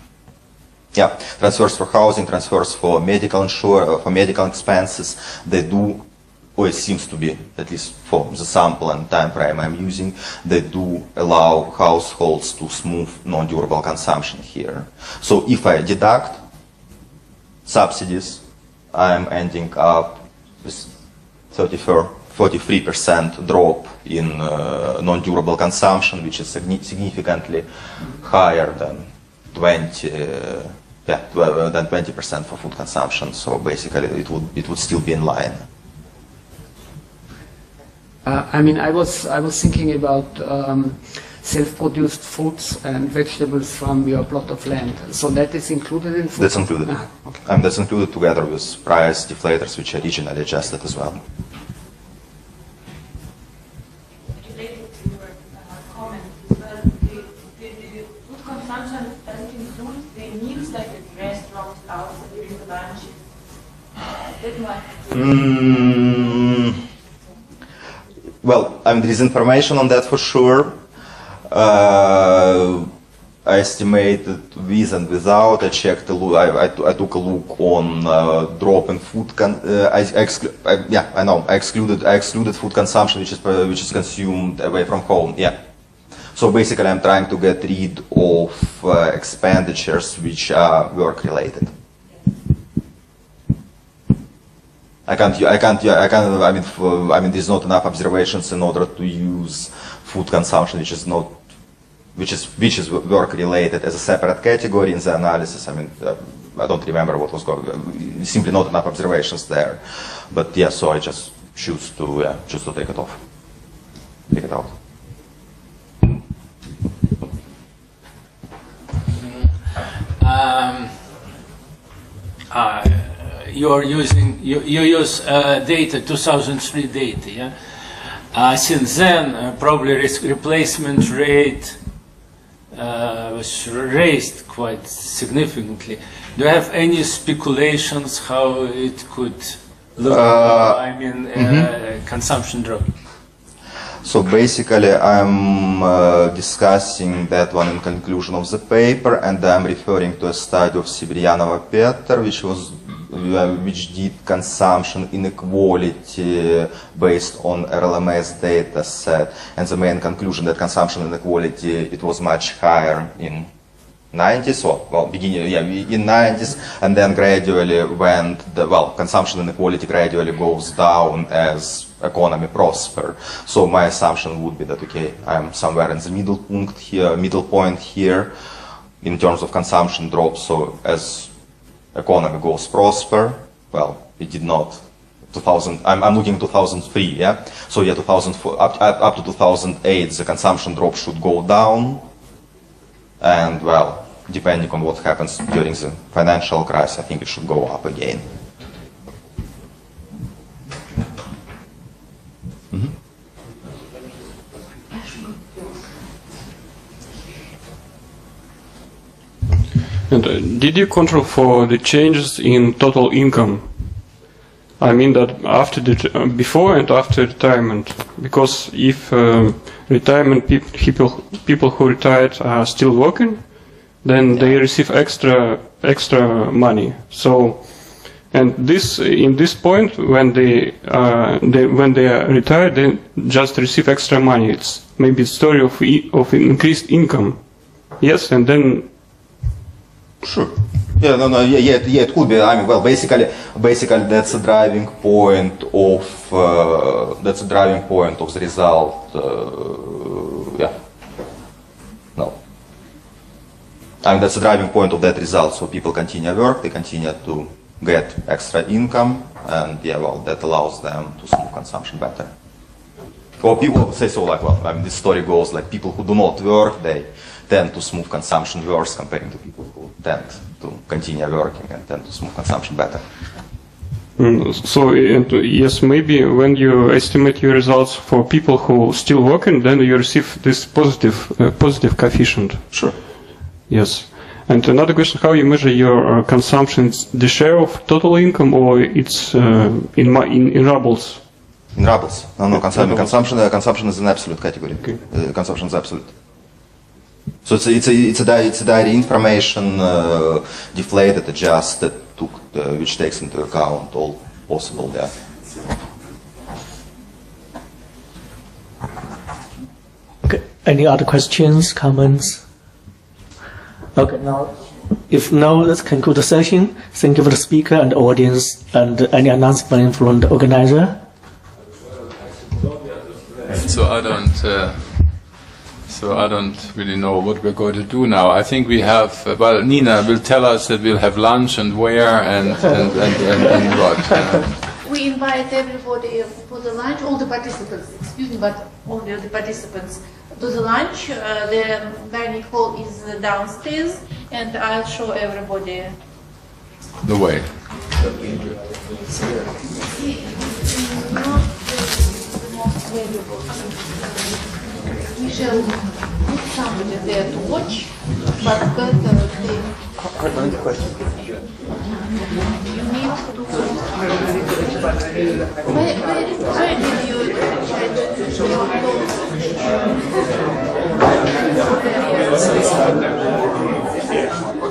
housing, transfers for medical for medical expenses. They do, or it seems to be, at least for the sample and time frame I'm using, they do allow households to smooth non-durable consumption here. So if I deduct subsidies, I'm ending up with 43% drop in non-durable consumption, which is significantly higher than 20% for food consumption. So basically, it would still be in line. I mean, I was thinking about self-produced fruits and vegetables from your plot of land. So that is included in food? That's included. Okay. And that's included together with price deflators, which are regionally adjusted as well. Related to your comment as well, the food consumption doesn't include the meals like at restaurants, out during the lunch. That might Well, I mean, there is information on that for sure. I estimated with and without. I checked. I took a look on drop in food. I excluded food consumption, which is consumed away from home. Yeah. So basically, I'm trying to get rid of expenditures which are work related. I mean, there's not enough observations in order to use food consumption, which is not, which is work related as a separate category in the analysis. I mean, I don't remember what was going. Simply not enough observations there, but yeah. So I just choose to take it off, take it out. You use data 2003 data, yeah. Since then, probably replacement rate was raised quite significantly. Do you have any speculations how it could look? I mean, consumption drop. So basically, I'm discussing that one in conclusion of the paper, and I'm referring to a study of Sibiryanova-Petter, which did consumption inequality based on RLMS data set, and the main conclusion that consumption inequality, it was much higher in 90s, well, beginning, yeah, in 90s, and then gradually went, consumption inequality gradually goes down as economy prosper. So my assumption would be that, okay, I'm somewhere in the middle point here in terms of consumption drop. So as economy goes prosper, well, it did not. 2000, I'm looking 2003, yeah. So yeah, 2004 up to 2008, the consumption drop should go down, and well, depending on what happens during the financial crisis, I think it should go up again. And did you control for the changes in total income? I mean that after before and after retirement, because if retirement people who retired are still working, then they receive extra money. So, and this in this point when they are retired, they just receive extra money. It's maybe a story of increased income, yes, and then. Sure. Yeah, it could be. I mean, well, basically, that's a driving point of the result. Yeah. No. I mean, that's the driving point of that result. So people continue work, they continue to get extra income, and yeah, well, that allows them to smooth consumption better. Or people say so, like, well, I mean, this story goes like people who do not work, they tend to smooth consumption worse compared to people who tend to continue working and tend to smooth consumption better. So, yes, maybe when you estimate your results for people who still working, then you receive this positive coefficient. Sure. Yes. And another question: how you measure your consumption? The share of total income, or it's in rubles? In rubles. No. Consumption is an absolute category. Okay. Consumption is absolute. So it's a diary information, deflated, adjusted, which takes into account all possible data. Okay. Any other questions, comments? Okay. Now, if no, let's conclude the session. Thank you for the speaker and the audience, and any announcement from the organizer. So I don't really know what we're going to do now. I think we have, well, Nina will tell us that we'll have lunch and where and what. We invite everybody for the lunch, all the participants, excuse me, but only the participants to the lunch. The dining hall is downstairs, and I'll show everybody the way. We shall put somebody there to watch, but better they... You need to... Where did you change your clothes?